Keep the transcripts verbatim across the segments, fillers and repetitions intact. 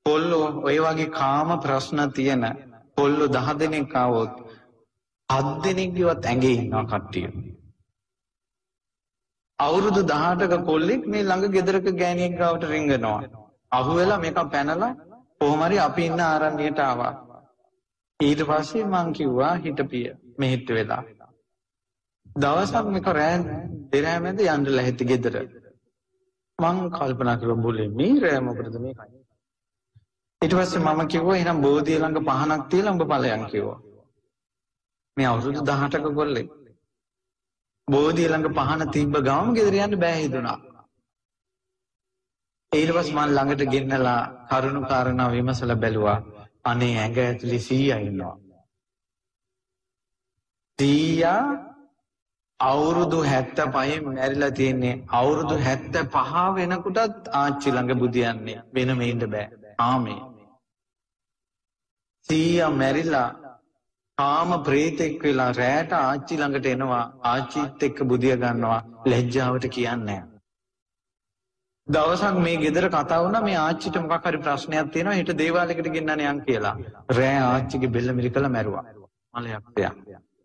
කොල්ලෝ ඔය වගේ කාම ප්‍රශ්න තියෙන කොල්ලෝ දහ දෙනෙක් ආවොත් හත් දෙනෙක්ගේවත් ඇඟේ ඉන්නවා කට්ටිය. අවුරුදු දහඅටක කොල්ලෙක් මේ ළඟ ගෙදරක ගෑණියෙක් ගාවට රිංගනවා. අහුවෙලා මේක පැනලා කොහොම හරි අපි ඉන්න ආරණ්‍යයට ආවා. ඊට පස්සේ මං කිව්වා හිටපිය මෙහෙට වෙලා. දවසක් මේක රෑ දෙරෑ මැද යන්න ලැහැත්ති ගෙදර. මං කල්පනා කළා බුලේ මේ රෑ මොකටද මේ කන්නේ. ඊට පස්සේ මම කිව්වා එහෙනම් බෝධිය ළඟ පහනක් තියලා උඹ ඵලයන් කිව්වා. මේ අවුරුදු දහඅටක කොල්ලෙක්. බෝධිය ළඟ පහන තිබ්බ ගාම ගෙදර යන්න බෑ හිතුණා. ඊට පස්සේ මම ළඟට ගෙන්නලා කරුණු කාරණා විමසලා බැලුවා. අනේ ඇඟ ඇතුලේ සීයා ඉන්නවා. සීයා අවුරුදු හැත්තෑ පහෙන් මැරිලා තියෙන්නේ. අවුරුදු හැත්තෑ පහ වෙනකොටත් ආච්චි ළඟ බුදියන්නේ වෙනම ඉන්න බෑ. ආමේ. සීයා මැරිලා කාම ප්‍රේතෙක් වෙලා රැට ආච්චි ළඟට එනවා. ආච්චිත් එක්ක බුදිය ගන්නවා. ලැජ්ජාවට කියන්නේ නැහැ. දවසක් මේ ගෙදර කතා වුණා මේ ආච්චිට මොකක් හරි ප්‍රශ්නයක් තියෙනවා හෙට දේවාලයකට ගෙන්නන්න යන් කියලා. රෑ ආච්චිගේ බෙල්ල මිරිකලා මැරුවා. මලයක් දෙයක්.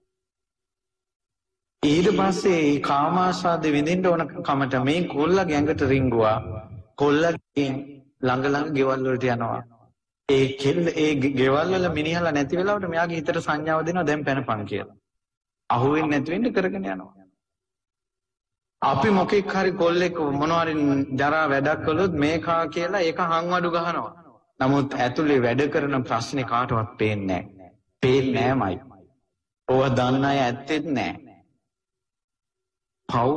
ඊට පස්සේ මේ කාමාශාදී විඳින්න ඕන කමට මේ කොල්ල ගැඟට රිංගුවා. කොල්ලගෙන් ළඟ ළඟ ගෙවල් වලට යනවා. ඒ කෙල්ල ඒ ගෙවල් වල මිනිහලා නැති වෙලාවට මෙයාගේ හිතට සංඥාව දෙනවා දැන් පැනපන් කියලා. අහුවෙන්නේ නැති වෙන්න කරගෙන යනවා. අපි මොකෙක් හරි කොල්ලෙක් මොනවාරි ජරා වැඩක් කළොත් මේකා කියලා ඒක හංවඩු ගහනවා. නමුත් ඇතුලේ වැඩ කරන ප්‍රශ්නේ කාටවත් පේන්නේ නැහැ. පේන්නේ නැමයි. ඕව දන්න අය ඇත්තෙත් නැහැ. පව්.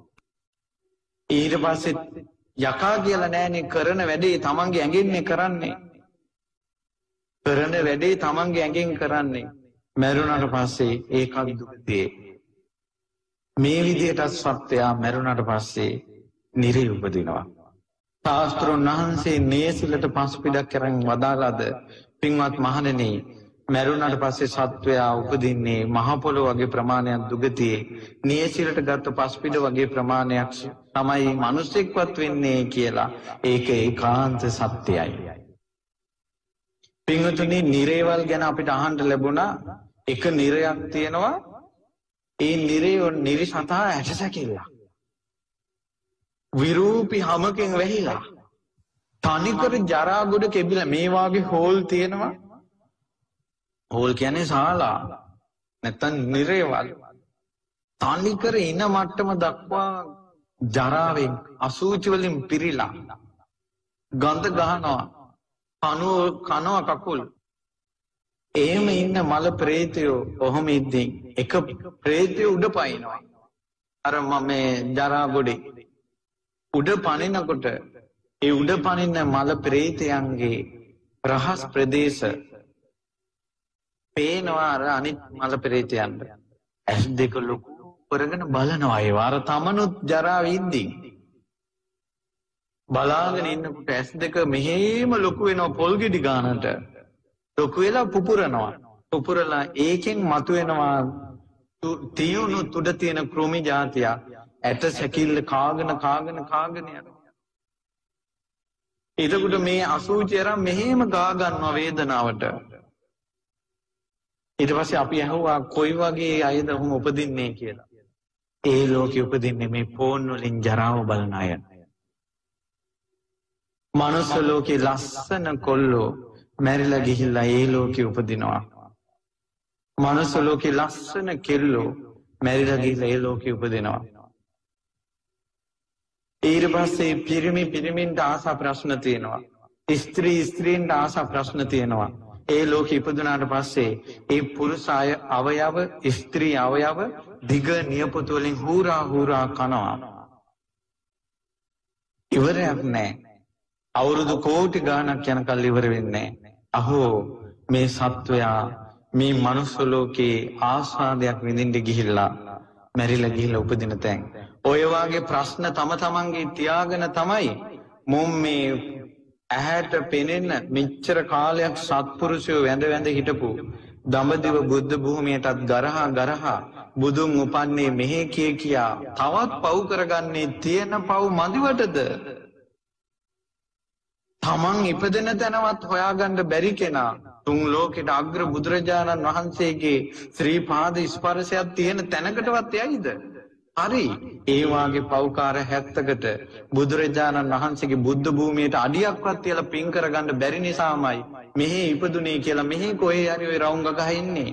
ඊට පස්සේ යකා කියලා නෑනේ කරන වැඩේ තමන්ගේ ඇඟෙන්නේ කරන්නේ. කරන වැඩේ තමන්ගේ ඇඟෙන් කරන්නේ. මැරුණාට පස්සේ ඒකත් දුකදී. මේ විදිහට සත්‍යය මැරුණාට පස්සේ නිරේ උපදිනවා. ශාස්ත්‍රඥ වහන්සේ නේසිලට පස්පිඩක් කරන් වදාලාද පින්වත් මහණෙනි මැරුණාට පස්සේ සත්වයා උපදින්නේ මහ පොළොව වගේ ප්‍රමාණයක් දුගතියේ. නේසිලට ගත්ත පස්පිඩ වගේ ප්‍රමාණයක් තමයි මිනිසෙක්වත් වෙන්නේ කියලා. ඒක ඒකාන්ත සත්‍යයයි. පින්වතුනි නිරේවල් ගැන අපිට අහන්න ලැබුණා. එක නිරයක් තියෙනවා. ඒ නිරේ නිරි සතා ඇටසැකිල්ල. විරූපි හමකින් වැහිලා. තනිකර ජරා ගොඩ කෙබිලා මේ වාගේ හෝල් තියෙනවා. හෝල් කියන්නේ ශාලා. නැත්තම් නිරේවල්. තනිකර ඉන මට්ටම දක්වා ජරාවෙන් අසූචි වලින් පිරීලා. ගඳ ගහනවා. කනුව කනවා කකුල්. එහෙම ඉන්න මල ප්‍රේතයෝ ඔහොම ඉද්දී එක ප්‍රේතයෝ උඩ පනිනවා. අර මම මේ ජරා ගොඩේ උඩ පනිනකොට ඒ උඩ පනින මල ප්‍රේතයන්ගේ රහස් ප්‍රදේශ පේනවා අර අනිත් මල ප්‍රේතයන්ට. ඇස් දෙක ලොකු කරගෙන බලනවා ඒවා. අර තමනුත් ජරාව ඉද්දී බලාගෙන ඉන්නකොට ඇස් දෙක මෙහෙම ලොකු වෙනවා පොල් ගෙඩි ගන්නට. ලොකු වෙලා පුපුරනවා. පුපුරලා ඒකෙන් මතුවෙනවා තියුණු තුඩ තියෙන කෘමි జాතිය. ඇට සැකිල්ල කාගෙන කාගෙන කාගෙන යනවා. එතකොට මේ අසූචි අරන් මෙහෙම ගා ගන්නවා වේදනාවට. ඊට පස්සේ අපි අහුවා කොයි වගේ අයද උන් උපදින්නේ කියලා. ඒ ලෝකෙ උපදින්නේ මේ ෆෝන් වලින් ජරාව බලන අය. මනුස්ස ලෝකේ ලස්සන කොල්ලෝ මැරිලා ගිහිල්ලා ඒ ලෝකෙ උපදිනවා. මනුස්ස ලෝකේ ලස්සන කෙල්ලෝ මැරිලා ගිහිල්ලා ඒ ලෝකෙ උපදිනවා. ඊට පස්සේ පිරිමි පිරිමින්ට ආසා ප්‍රශ්න තියෙනවා. ස්ත්‍රී ස්ත්‍රීන්ට ආසා ප්‍රශ්න තියෙනවා. ඒ ලෝකෙ ඉපදුනාට පස්සේ ඒ පුරුෂ අවයව ස්ත්‍රී අවයව දිග නියපොතු වලින් හූරා හූරා කනවා. ඉවරයක් නැහැ. අවුරුදු කෝටි ගාණක් යනකල් ඉවර වෙන්නේ නැහැ. අහෝ මේ සත්වයා මේ මනුස්ස ලෝකේ ආස්වාදයක් විඳින්න ගිහිල්ලා මැරිලා ගිහිල්ලා උපදින තැන්. ඔය වාගේ ප්‍රශ්න තම තමන්ගේ තියාගෙන තමයි මොම් මේ ඇහැට පෙනෙන මෙච්චර කාලයක් සත්පුරුෂයෝ වැඳ වැඳ හිටපු දඹදිව බුද්ධ භූමියටත් ගරහා ගරහා බුදුන් උපන්නේ මෙහෙ කිය කියා තවත් පව් කරගන්නේ තියෙන පව් මදිවටද? තමන් ඉපදෙන තැනවත් හොයාගන්න බැරි කෙනා තුන් ලෝකෙට අග්‍ර බුදුරජාණන් වහන්සේගේ ශ්‍රී පාද ස්පර්ශයක් තියෙන තැනකටවත් යයිද? හරි. ඒ වාගේ පෞකාර හැත්තකට බුදුරජාණන් වහන්සේගේ බුද්ධ භූමියට අඩියක්වත් තියලා පින් කරගන්න බැරි නිසාමයි මෙහි ඉපදුනේ කියලා මෙහි කොහේ හරි ඔය රවුම් ගහ ඉන්නේ.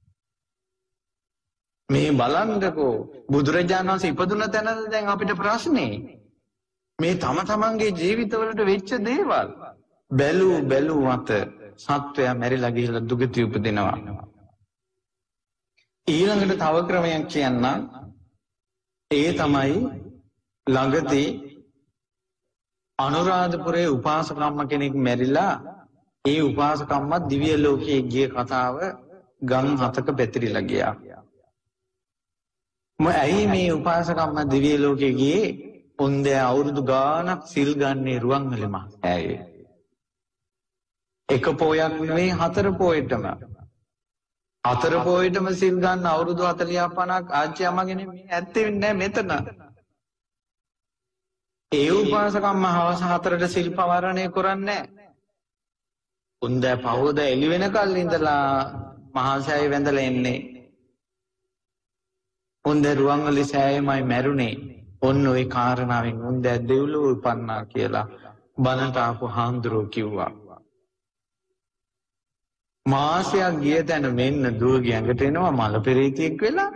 මේ බලන්නකෝ බුදුරජාණන් වහන්සේ ඉපදුන තැනද දැන් අපිට ප්‍රශ්නේ. මේ තම තමන්ගේ ජීවිතවලට වෙච්ච දේවල් බැලූ බැලූ අත සත්වයා මැරිලා ගිහිල්ලා දුගති උපදිනවා. ඊළඟට තව ක්‍රමයක් කියන්න. ඒ තමයි ළඟදී අනුරාධපුරයේ උපාසකම්ම කෙනෙක් මැරිලා ඒ උපාසකම්ම දිව්‍ය ලෝකයේ ගිය කතාව ගම් හතක පැතිරිලා ගියා. මො ඇයි මේ උපාසකම්ම දිව්‍ය ලෝකයේ ගියේ? උන්දේ අවුරුදු ගානක් සිල් ගන්නේ රුවන්වැලි මහසෑයේ. එක පොයක් නෙවෙයි හතර පොයටම. හතර පොයටම සිල් ගන්න අවුරුදු හතලිස් පනහක් ආච්චි අම්මගෙන මේ ඇත්තේ නැහැ මෙතන. ඒ උපාසකම්ම හවස හතරට සිල් පවාරණය කරන්නේ නැහැ. උන්දේ පහෝද එළි වෙනකල් ඉඳලා මහසෑය වැඳලා එන්නේ. උන්දේ රුවන්වැලි සෑයමයි මැරුණේ. ඔන්න ඔය කාරණාවෙන් උන්දේ දෙව්ලොව උපන්නා කියලා බණට ආපු හාමුදුරුවෝ කිව්වා. මාසයක් ගිය තැන මෙන්න දුවගේ ඇඟට එනවා මල පෙරේතියෙක් වෙලා.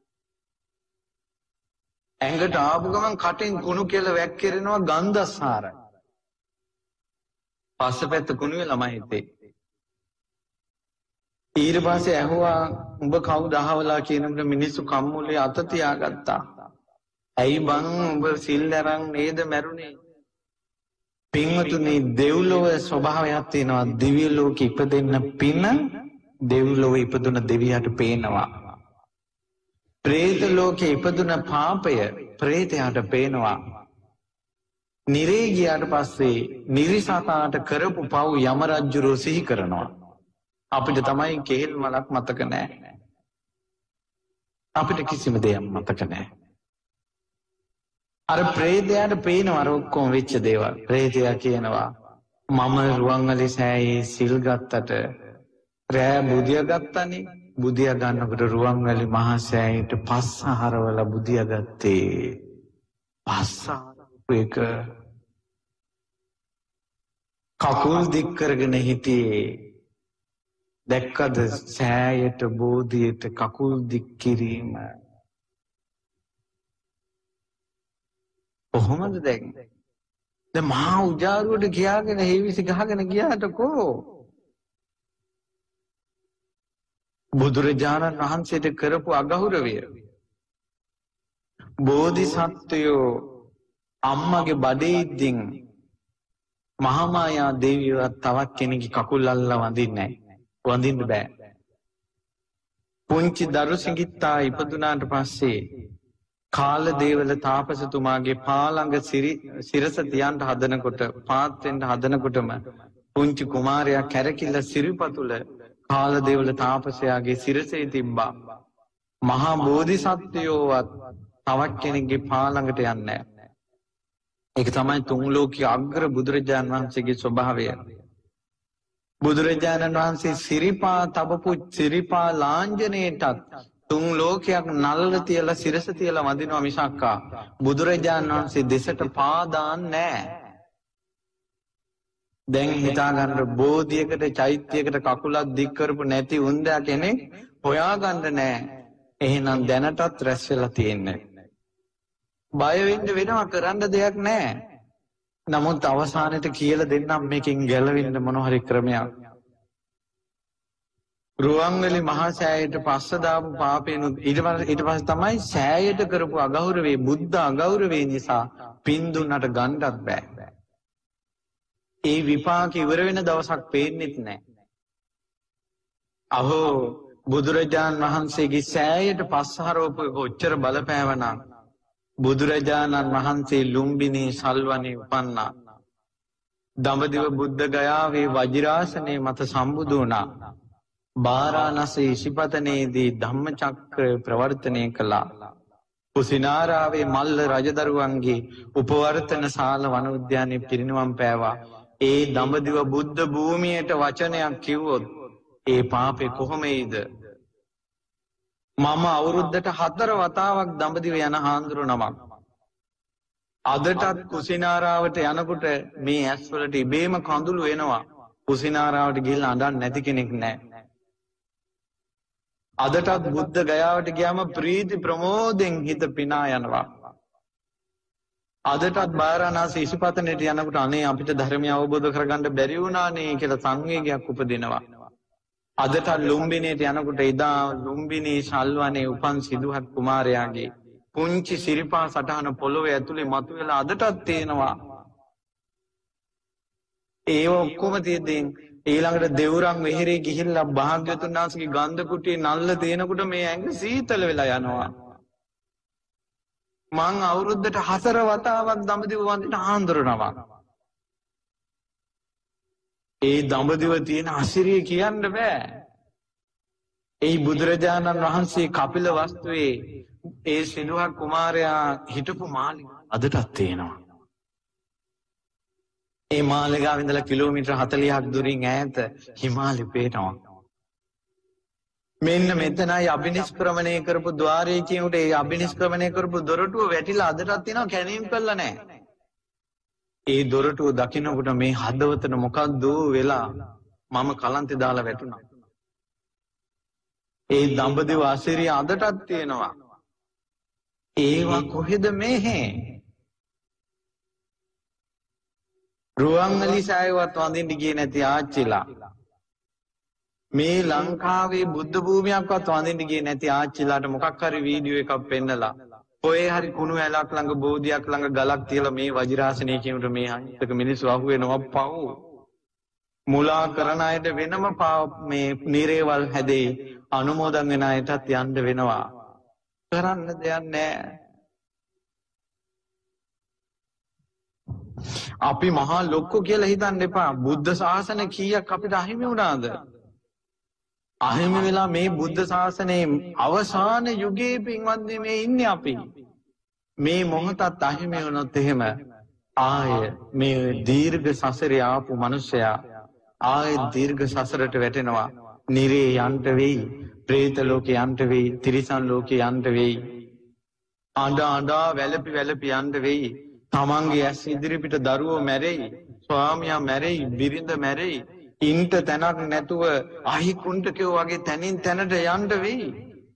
ඇඟට ආපු ගමන් කටෙන් කුණු කියලා වැක්කිරෙනවා ගන්ධස්සාරයි. පස්සපැත්ත කුණු වෙලා මම හිතේ. ඊට පස්සේ ඇහුවා උඹ කවුද අහවලා කියනකොට මිනිස්සු කම්මුලේ අත තියාගත්තා. ඇයි බං උඹ සිල් අරන් නේද මැරුණේ? පින්වතුනි දෙව්ලොව ස්වභාවයක් තියෙනවා. දිව්‍ය ලෝකෙ ඉපදෙන්න පින දෙව්ලොව ඉපදුන දෙවියන්ට පේනවා. പ്രേත ලෝකෙ ඉපදුන පාපය പ്രേතයාට පේනවා. නිරේ ගියාට පස්සේ නිරිසතාට කරපු පව් යම රජුරෝ සිහි කරනවා. අපිට තමයි කෙහෙල් මලක් මතක නැහැ. අපිට කිසිම දෙයක් මතක නැහැ. අර ප්‍රේතයාට පේනවා අර ඔක්කොම වෙච්ච දේවල්. ප්‍රේතයා කියනවා මම රුවන්වැලි සෑයේ සිල් ගත්තට රෑ බුදියා ගත්තනේ. බුදියා ගන්නකොට රුවන්වැලි මහා සෑයට පස්සහරවල බුදියා ගත්තේ. පස්සහරපු එක කකුල් දික් කරගෙන හිටියේ. දැක්කද සෑයට බෝධියට කකුල් දික් කිරීම? කොහොමද දැන්? දැන් මහා උජාරුවට ගියාගෙන හේවිසි ගහගෙන ගියාට කෝ බුදුරජාණන් වහන්සේට කරපු අගෞරවය. බෝධිසත්වයෝ අම්මගේ බඩේ ඉඳින් මහාමායා දේවියවත් තවත් කෙනෙක්ගේ කකුල් අල්ලලා වඳින්නේ නැහැ. වඳින්න බෑ. පුංචි දරු සිඟිත්තා ඉපදුනාට පස්සේ කාලදේවල තාපසතුමාගේ පාළඟ සිරස තියන්ට හදනකොට පාත් වෙන්න හදනකොටම පුංචි කුමාරයා කැරකිල්ල සිරිපතුල කාලදේවල තාපසයාගේ සිරසේ තිබ්බා. මහා බෝධිසත්වයෝවත් තවත් කෙනෙක්ගේ පාළඟට යන්නේ නැහැ. ඒක තමයි තුන් ලෝකයේ අග්‍ර බුදුරජාණන් වහන්සේගේ ස්වභාවය. බුදුරජාණන් වහන්සේ සිරිපා තබපු සිරිපා ලාංඡනයටත් තුන් ලෝකයක් නල්ල තියලා සිරස තියලා වඳිනවා මිසක්කා බුදුරජාණන් වහන්සේ දෙසට පාදාන්නේ නැහැ. දැන් හිතා ගන්න බෝධියකට චෛත්‍යයකට කකුලක් දික් කරපු නැති උන්දා කෙනෙක් හොයාගන්න නැහැ. එහෙනම් දැනටත් රැස් වෙලා තියෙන්නේ. බය වෙන්න වෙනවා, කරන්න දෙයක් නැහැ. නමුත් අවසානයේ කියලා දෙන්නම් මේකෙන් ගැලවෙන්න මොන හරි ක්‍රමයක්. රුවන්වැලි මහා සෑයට පස්ස දාපු පාපේනු ඊට පස්සේ ඊට පස්සේ තමයි සෑයට කරපු අගෞරවේ බුද්ධ අගෞරවේ නිසා පින් දුන්නට ගන්නත් බෑ. ඒ විපාක ඉවර වෙන දවසක් පේන්නෙත් නෑ. අහෝ බුදුරජාණන් වහන්සේගේ සෑයට පස්සහරවපු කොච්චර බලපෑවනම් බුදුරජාණන් වහන්සේ ලුම්බිනී සල්වනේ උපන්නා. දඹදිව බුද්ධ ගයාවේ වජිරාසනයේ මත සම්බුදු වුණා. බාරාණසී ඉසිපතනයේදී ධම්මචක්‍රය ප්‍රවර්තනය කළා. කුසිනාරාවේ මල්ල රජදරුවන්ගේ උපවර්තන ශාල වන උද්‍යානයේ පිරිනිවන් පෑවා. ඒ දඹදිව බුද්ධ භූමියට වචනයක් කිව්වොත් ඒ පාපේ කොහොමයිද? මම අවුරුද්දට හතර වතාවක් දඹදිව යන හාමුදුරු නමක්. අදටත් කුසිනාරාවට යනකොට මේ ඇස්වලට ඉබේම කඳුළු එනවා. කුසිනාරාවට ගිහිල්ලා අඬන්නේ නැති කෙනෙක් නැහැ. අදටත් බුද්ධ ගයාවට ගියාම ප්‍රීති ප්‍රමෝදෙන් හිත පිනා යනවා. අදටත් බාරාණසී ඉසිපතනෙට යනකොට අනේ අපිට ධර්මය අවබෝධ කරගන්න බැරි වුණානේ කියලා සංවේගයක් උපදිනවා. අදටත් ලුම්බිනේට යනකොට එදා ලුම්බිනී ශල්වනේ උපන් සිදුහත් කුමාරයාගේ පුංචි සිරිපා සටහන පොළොවේ ඇතුලේ මතුවෙලා අදටත් තියෙනවා. ඒව ඔක්කොම තියෙද්දී ඊළඟට දෙවුරන් වෙහෙරේ ගිහිල්ලා භාග්‍යවතුන් වහන්සේගේ ගන්ධ කුටියේ නල්ල තේනකොට මේ ඇඟ සීතල වෙලා යනවා. මං අවුරුද්දට හතර වතාවක් දඹදිව වන්දිට හාමුදුරනවා. ඒ දඹදිව තියෙන අසිරිය කියන්න බෑ. ඒ බුදුරජාණන් වහන්සේ කපිල වස්තුවේ ඒ සිදුහත් කුමාරයා හිටපු මාලිගාව අදටත් තියෙනවා. ඒ මාලිගාව ඉඳලා කිලෝමීටර් හතළිහක් දුරින් ඈත හිමාලි පේනවා. මෙන්න මෙතනයි අබිනිෂ්ක්‍රමණය කරපු ద్వාරයේ කියනකොට ඒ අබිනිෂ්ක්‍රමණය කරපු දොරටුව වැටිලා අදටත් තියෙනවා, කැණීම් කළා නැහැ. ඒ දොරටුව දකින්නකොට මේ හදවතට මොකක්ද වෙලා මම කලන්තේ දාලා වැටුණා. ඒ දඹදිව අසිරිය අදටත් තියෙනවා. ඒවා කොහෙද මෙහෙ? රුවන්වැලි සෑයවත් වඳින්න ගියේ නැති ආච්චිලා, මේ ලංකාවේ බුද්ධ භූමියක්වත් වඳින්න ගියේ නැති ආච්චිලාට මොකක් හරි වීඩියෝ එකක් පෙන්නලා ඔය හරි කුණු ඇලක් ළඟ බෝධියක් ළඟ ගලක් තියලා මේ වජිරාසනයේ කියනට මේ අනිත්ක මිනිස්සු අහුවෙනවා පව්. මුලා කරන අයට වෙනම මේ නිරේවල් හැදේ, අනුමෝදන් වෙන අයටත් යන්න වෙනවා. කරන්න දෙයක් නැහැ. අපි මහා ලොක්කෝ කියලා හිතන්න එපා. බුද්ධ ශාසන කීයක් අපිට අහිමි වුණාද? අහිමි වෙලා මේ බුද්ධ ශාසනයේ අවසාන යුගයේ පින්වත්නි මේ ඉන්නේ අපි. මේ මොහොතත් අහිමි වුණොත් එහෙම ආය මේ දීර්ඝ සසරේ ආපු මිනිසයා ආය දීර්ඝ සසරට වැටෙනවා. නිරේ යන්ට වෙයි, പ്രേත ලෝකේ යන්ට වෙයි, තිරිසන් ලෝකේ යන්ට වෙයි. අඬ අඬ වැළපි වැළපි යන්ට වෙයි. තමන්ගේ ඇස් ඉදිරිපිට දරුවෝ මැරෙයි, ස්වාමියා මැරෙයි, බිරිඳ මැරෙයි. ඉන්ට තැනක් නැතුව අහි කුණ්ඩකයෝ වගේ තැනින් තැනට යන්න වෙයි.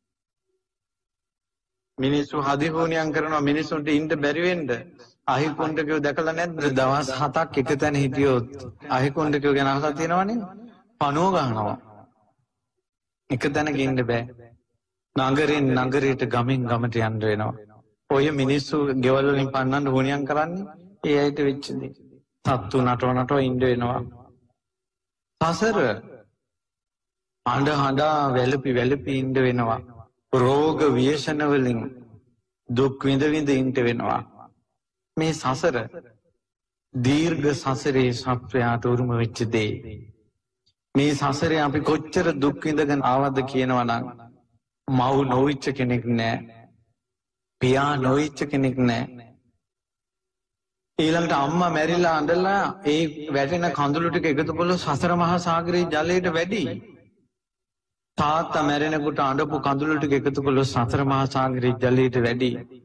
මිනිස්සු හදිහෝනියම් කරනවා මිනිස්සුන්ට ඉන්න බැරි වෙන්න. අහි කුණ්ඩකයෝ දැකලා නැද්ද? දවස් හතක් එක තැන හිටියොත් අහි කුණ්ඩකයෝ ගැන අහලා තියෙනවනේ. පණුව ගන්නවා. එක තැනක ඉන්න බෑ. නගරෙන් නගරයට, ගමෙන් ගමට යන්න වෙනවා. ඔය මිනිස්සු ගෙවල් වලින් පන්නන්න හෝනියම් කරන්නේ ඒ ඇයිට වෙච්ච දේ. සත්තු නටව නටව ඉන්න වෙනවා. සසර අඬ හඬා වැළපි වැළපි ඉන්න වෙනවා. රෝග ව්‍යසන වලින් දුක් විඳ විඳ ඉන්න වෙනවා. මේ සසර දීර්ඝ සසරේ සත්වයාට උරුම වෙච්ච දේ. මේ සසරේ අපි කොච්චර දුක් විඳගෙන ආවද කියනවා නම් මව් නොවිච්ච කෙනෙක් නැහැ. පියා නොවිච්ච කෙනෙක් නැහැ. ඊළඟට අම්මා මැරිලා අඬලා ඒ වැටෙන කඳුළු ටික එකතු කළොත් සතර මහා සාගරයේ ජලයට වැඩි. තාත්තා මැරෙනකොට අඬපු කඳුළු ටික එකතු කළොත් සතර මහා සාගරයේ ජලයට වැඩි.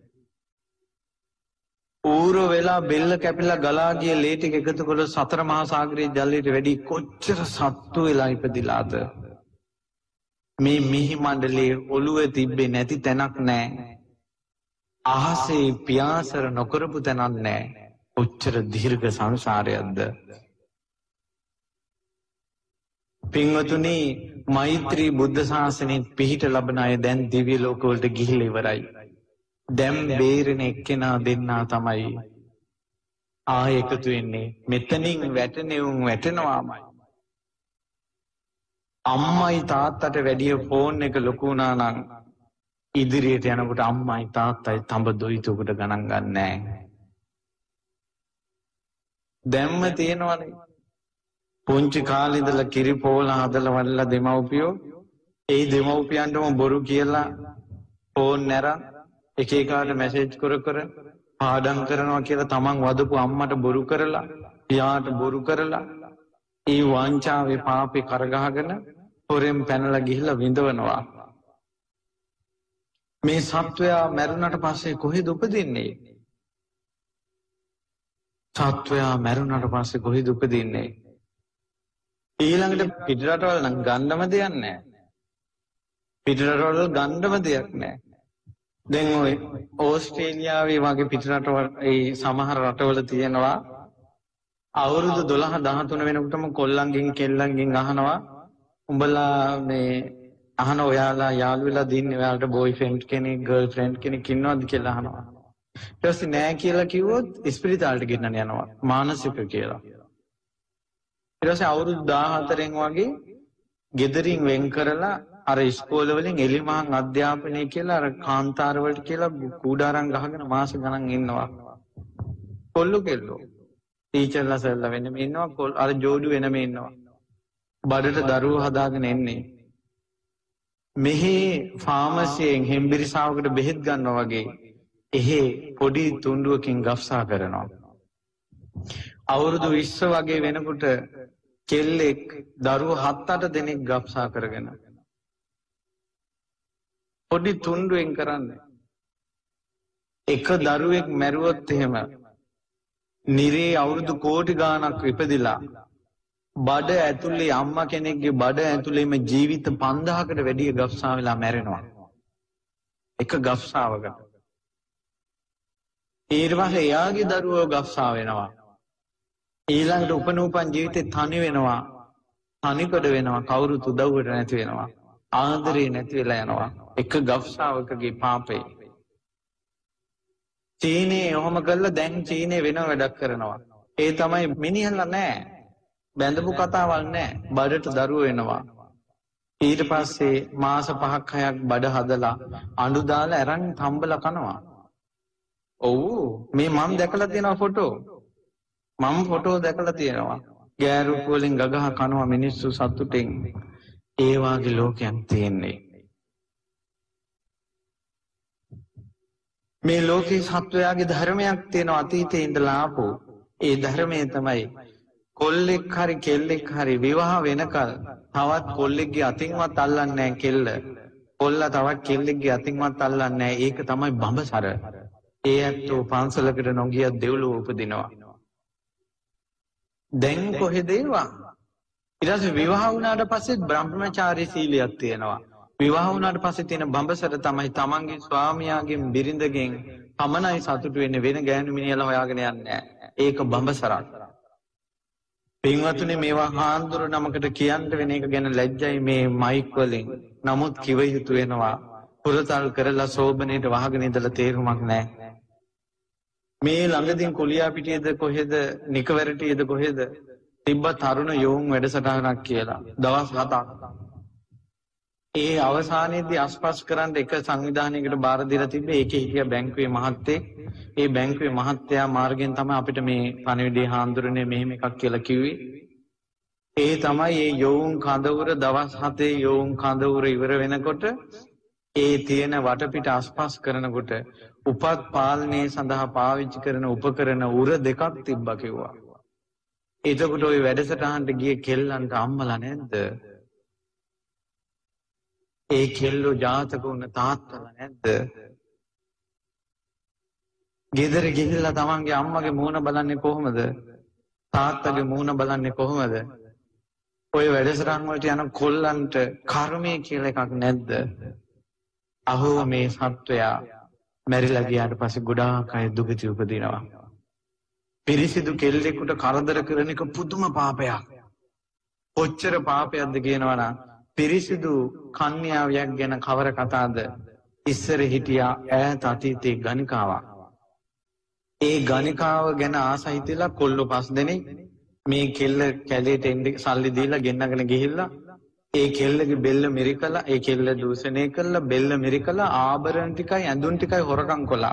ඌර වෙලා බෙල්ල කැපිලා ගලා ගිය ලේ ටික එකතු කළොත් සතර මහා සාගරයේ ජලයට වැඩි. කොච්චර සත්තු වෙලා ඉපදිලාද? මේ මිහි මණ්ඩලයේ ඔළුවේ තිබ්බේ නැති තැනක් නැහැ. අහසේ පියාසර නොකරපු තැනක් නැහැ. ඔච්චර දීර්ඝ සංසාරයක්ද? පින්වතුනි, මෛත්‍රී බුද්ධ ශාසනයේ පිහිට ලබන අය දැන් දිව්‍ය ලෝකවලට ගිහිල්ලා ඉවරයි. දැන් බේරෙන එක්කෙනා දෙන්නා තමයි ආයෙ එකතු වෙන්නේ. මෙතනින් වැටෙනෙවුන් වැටෙනවාමයි. අම්මයි තාත්තට වැඩිය ෆෝන් එක ලොකු වුණා නම් ඉදිරියට යනකොට අම්මයි තාත්තයි තඹ දොයිතුකට ගණන් ගන්නෑ. දැම්ම තියෙනවනේ. පුංචි කාලේ ඉඳලා කිරි පොවල හදලා වල්ලා දෙමව්පියෝ ඒ දෙමව්පියන්ටම බොරු කියලා ෆෝන් නැරන් එක එකාට මැසේජ් කර කර පාඩම් කරනවා කියලා තමන් වදපු අම්මට බොරු කරලා යාට බොරු කරලා ඒ වංචාවේ පාපේ කරගහගෙන හොරෙන් පැනලා ගිහිල්ලා විඳවනවා. මේ සත්වයා මැරුණට පස්සේ කොහෙද උපදින්නේ? සත්වයා මැරුණට පස්සේ කොහෙද උපදින්නේ? ඊළඟට පිටරටවල නම් ගන්නම දෙයක් නැහැ. පිටරටවල ගන්නම දෙයක් නැහැ. දැන් ඔය ඕස්ට්‍රේලියාවේ වගේ පිටරටවල ඒ සමහර රටවල තියෙනවා අවුරුදු දොළහ දහතුන වෙනකොටම කොල්ලන්ගෙන් කෙල්ලන්ගෙන් අහනවා උඹලා මේ අහන ඔයාලා යාළු වෙලා දින්නේ ඔයාලට බෝයි ෆ්‍රෙන්ඩ් කෙනෙක් ගර්ල් ෆ්‍රෙන්ඩ් කෙනෙක් ඉන්නවද කියලා අහනවා. ඊට පස්සේ නෑ කියලා කිව්වොත් ඉස්පිරිතාලට ගෙන්නන්න යනවා මානසික කියලා. ඊට පස්සේ අවුරුදු දාහතරෙන් වගේ ගෙදරින් වෙන් කරලා අර ඉස්කෝල වලින් එලිමහන් අධ්‍යාපනය කියලා අර කාන්තාර වලට කියලා කූඩාරම් ගහගෙන මාස ගණන් ඉන්නවා. කොල්ලෝ කෙල්ලෝ ටීචර්ලා සර්ලා වෙනම ඉන්නවා අර ජෝඩු වෙනම ඉන්නවා. බඩට දරුවෝ හදාගෙන එන්නේ. මෙහි ෆාමසියෙන් හෙම්බිරිසාවකට බෙහෙත් ගන්නවා වගේ එහෙ පොඩි තුණ්ඩුවකින් ගෆ්සා කරනවා. අවුරුදු විස්ස වගේ වෙනකොට කෙල්ලෙක් දරුවෝ හත් අට දෙනෙක් ගෆ්සා කරගෙන පොඩි තුණ්ඩුවෙන් කරන්නේ. එක දරුවෙක් මැරුවොත් එහෙම නිරේ අවුරුදු කෝටි ගාණක් ඉපදිලා බඩ ඇතුලේ අම්මා කෙනෙක්ගේ බඩ ඇතුලේම ජීවිත පන්දාහකට වැඩිය ගෆ්සා වෙලා මැරෙනවා. එක ගෆ්සාවකට. ඊට පස්සේ එයාගේ දරුවෝ ගෆ්සා වෙනවා. ඊළඟට උපනූපන් ජීවිතේ තනි වෙනවා. තනිකඩ වෙනවා. කවුරුත් උදව්වට නැති වෙනවා. ආදරේ නැති වෙලා යනවා. එක ගෆ්සාවකගේ පාපේ. චීනේ ඔහොම කළා දැන් චීනේ වෙන වැඩක් කරනවා. ඒ තමයි මිනිහලා නෑ. බැඳපු කතාවල් නෑ. බඩට දරුවෝ වෙනවා. ඊට පස්සේ මාස පහක් හයක් බඩ හදලා අඬු දාලා අරන් තම්බලා කනවා. ඔව් මේ මම දැකලා තියෙනවා ෆොටෝ. මම ෆොටෝ දැකලා තියෙනවා. ගෑරුප් වලින් ගගහ කනවා මිනිස්සු සතුටින්. ඒ වාගේ ලෝකයක් තියෙන්නේ. මේ ලෝකේ සත්වයාගේ ධර්මයක් තියෙනවා අතීතේ ඉඳලා ආපු. ඒ ධර්මය තමයි කොල්ලෙක් හරි කෙල්ලෙක් හරි විවාහ වෙනකල් තවත් කොල්ලෙක්ගේ අතින්වත් අල්ලන්නේ නැහැ කෙල්ල. කොල්ලා තවත් කෙල්ලෙක්ගේ අතින්වත් අල්ලන්නේ නැහැ. ඒක තමයි බඹසර. ඒ ඇත්තෝ පන්සලකට නොගිය දෙව්ලොව උපදිනවා. දැන් කොහෙද ඒවා? ඊට පස්සේ විවාහ වුණාට පස්සේ බ්‍රහ්මචාරී සීලයක් තියෙනවා. විවාහ වුණාට පස්සේ තියෙන බඹසර තමයි තමන්ගේ ස්වාමියාගෙන් බිරිඳගෙන් පමණයි සතුටු වෙන්නේ වෙන ගෑනු මිනිහලා හොයාගෙන යන්නේ නැහැ. ඒක බඹසරක්. පින්වත්නි මේවා හාන්දුර නමකට කියන්න වෙන එක ගැන ලැජ්ජයි මේ මයික් වලින්. නමුත් කිව යුතු වෙනවා. පුරතල් කරලා සෝබනේට වහගෙන ඉඳලා තේරුමක් නැහැ. මේ ළඟදීන් කුලියා පිටියේද කොහෙද නිකවැරටියේද කොහෙද තිබ්බ තරුණ යෝන් වැඩසටහනක් කියලා. දවස් හතක්. ඒ අවසානයේදී අස්පස් කරන්න එක සංවිධානයකට බාර දීලා තිබ්බේ. ඒකේ හිටිය බැංකුවේ මහත්තයෙක්. ඒ බැංකුවේ මහත්තයා මාර්ගෙන් තමයි අපිට මේ පණිවිඩය හාන්දුරනේ මෙහෙම එකක් කියලා කිව්වේ. ඒ තමයි මේ යෝන් කඳවුර දවස් හතේ යෝන් කඳවුර ඉවර වෙනකොට ඒ තියෙන වටපිට අස්පස් කරනකොට උපත් පාලනය සඳහා පාවිච්චි කරන උපකරණ උර දෙකක් තිබ්බා කිව්වා. එතකොට ওই වැඩසටහනට ගිය කෙල්ලන්ට අම්මලා නැද්ද? ඒ කෙල්ලෝ ජාතක වුණ තාත්තලා නැද්ද? ගෙදර ගිහිල්ලා තමන්ගේ අම්මගේ මූණ බලන්නේ කොහොමද? තාත්තගේ මූණ බලන්නේ කොහොමද? ඔය වැඩසටහන් වලට යන කොල්ලන්ට කර්මය කියලා එකක් නැද්ද? අහෝ මේ සත්වයා මැරිලා ගියාට පස්සේ ගොඩාක් අය දුගති උපදිනවා. පිරිසිදු කෙල්ලෙකුට කරදර කරන එක පුදුම පාපයක්. කොච්චර පාපයක්ද කියනවනම් පිරිසිදු කන්‍යාවියක් ගැන කවර කතාද? ඉස්සර හිටියා ඈත අතීතයේ ගණිකාවක්. ඒ ගණිකාව ගැන ආසහිතලා කොල්ලෝ පස් දෙනෙක් මේ කෙල්ල කැලේට එන්න සල්ලි දීලා ගෙන්නගෙන ගිහිල්ලා ඒ කෙල්ලගේ බෙල්ල මිරිකලා ඒ කෙල්ල දූෂණය කළා බෙල්ල මිරිකලා ආභරණ ටිකයි ඇඳුම් ටිකයි හොරකම් කළා.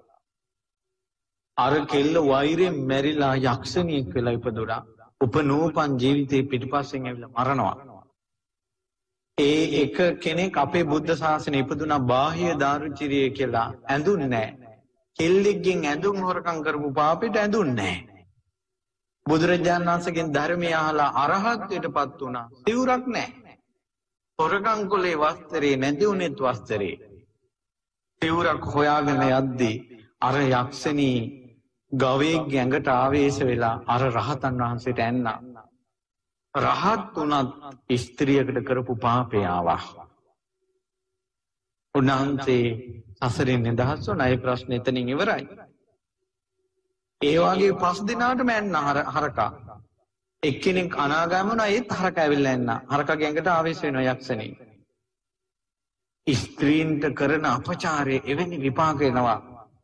අර කෙල්ල වෛරයෙන් මැරිලා යක්ෂණියෙක් වෙලා ඉපදුණා. උපනෝපන් ජීවිතේ පිටිපස්සෙන් ඇවිල්ලා මරනවා. ඒ එක කෙනෙක් අපේ බුද්ධ ශාසනය ඉපදුනා බාහ්‍ය දාරුචිරිය කියලා ඇඳුම් නැහැ. කෙල්ලෙක්ගෙන් ඇඳුම් හොරකම් කරපු පාපෙට ඇඳුම් නැහැ. බුදුරජාණන් වහන්සේගෙන් ධර්මය අහලා අරහත්ත්වයටපත් වුණා. සිවුරක් නැහැ. හොරකම් කොලේ වස්ත්‍රේ නැති උනේත් වස්ත්‍රේ. සිවුරක් හොයාගෙන යද්දී අර යක්ෂණී ගවයේ ගැඟට ආවේශ වෙලා අර රහතන් වහන්සේට ඇන්නා. රහත් උනත් ස්ත්‍රියකට කරපු පාපේ ආවා. උන්වහන්සේ සසරින් නිදහස් වුණා. ඒ ප්‍රශ්නේ එතනින් ඉවරයි. ඒ වගේ පස් දිනාටම ඇන්න හරකා. එක්කෙනෙක් අනාගාමී වුණා. ඒත් හරකා ඇවිල්ලා ඇන්න. හරකාගේ ඇඟට ආවේශ වෙනවා යක්ෂණී. ස්ත්‍රීන්ට කරන අපචාරය එවැනි විපාක එනවා.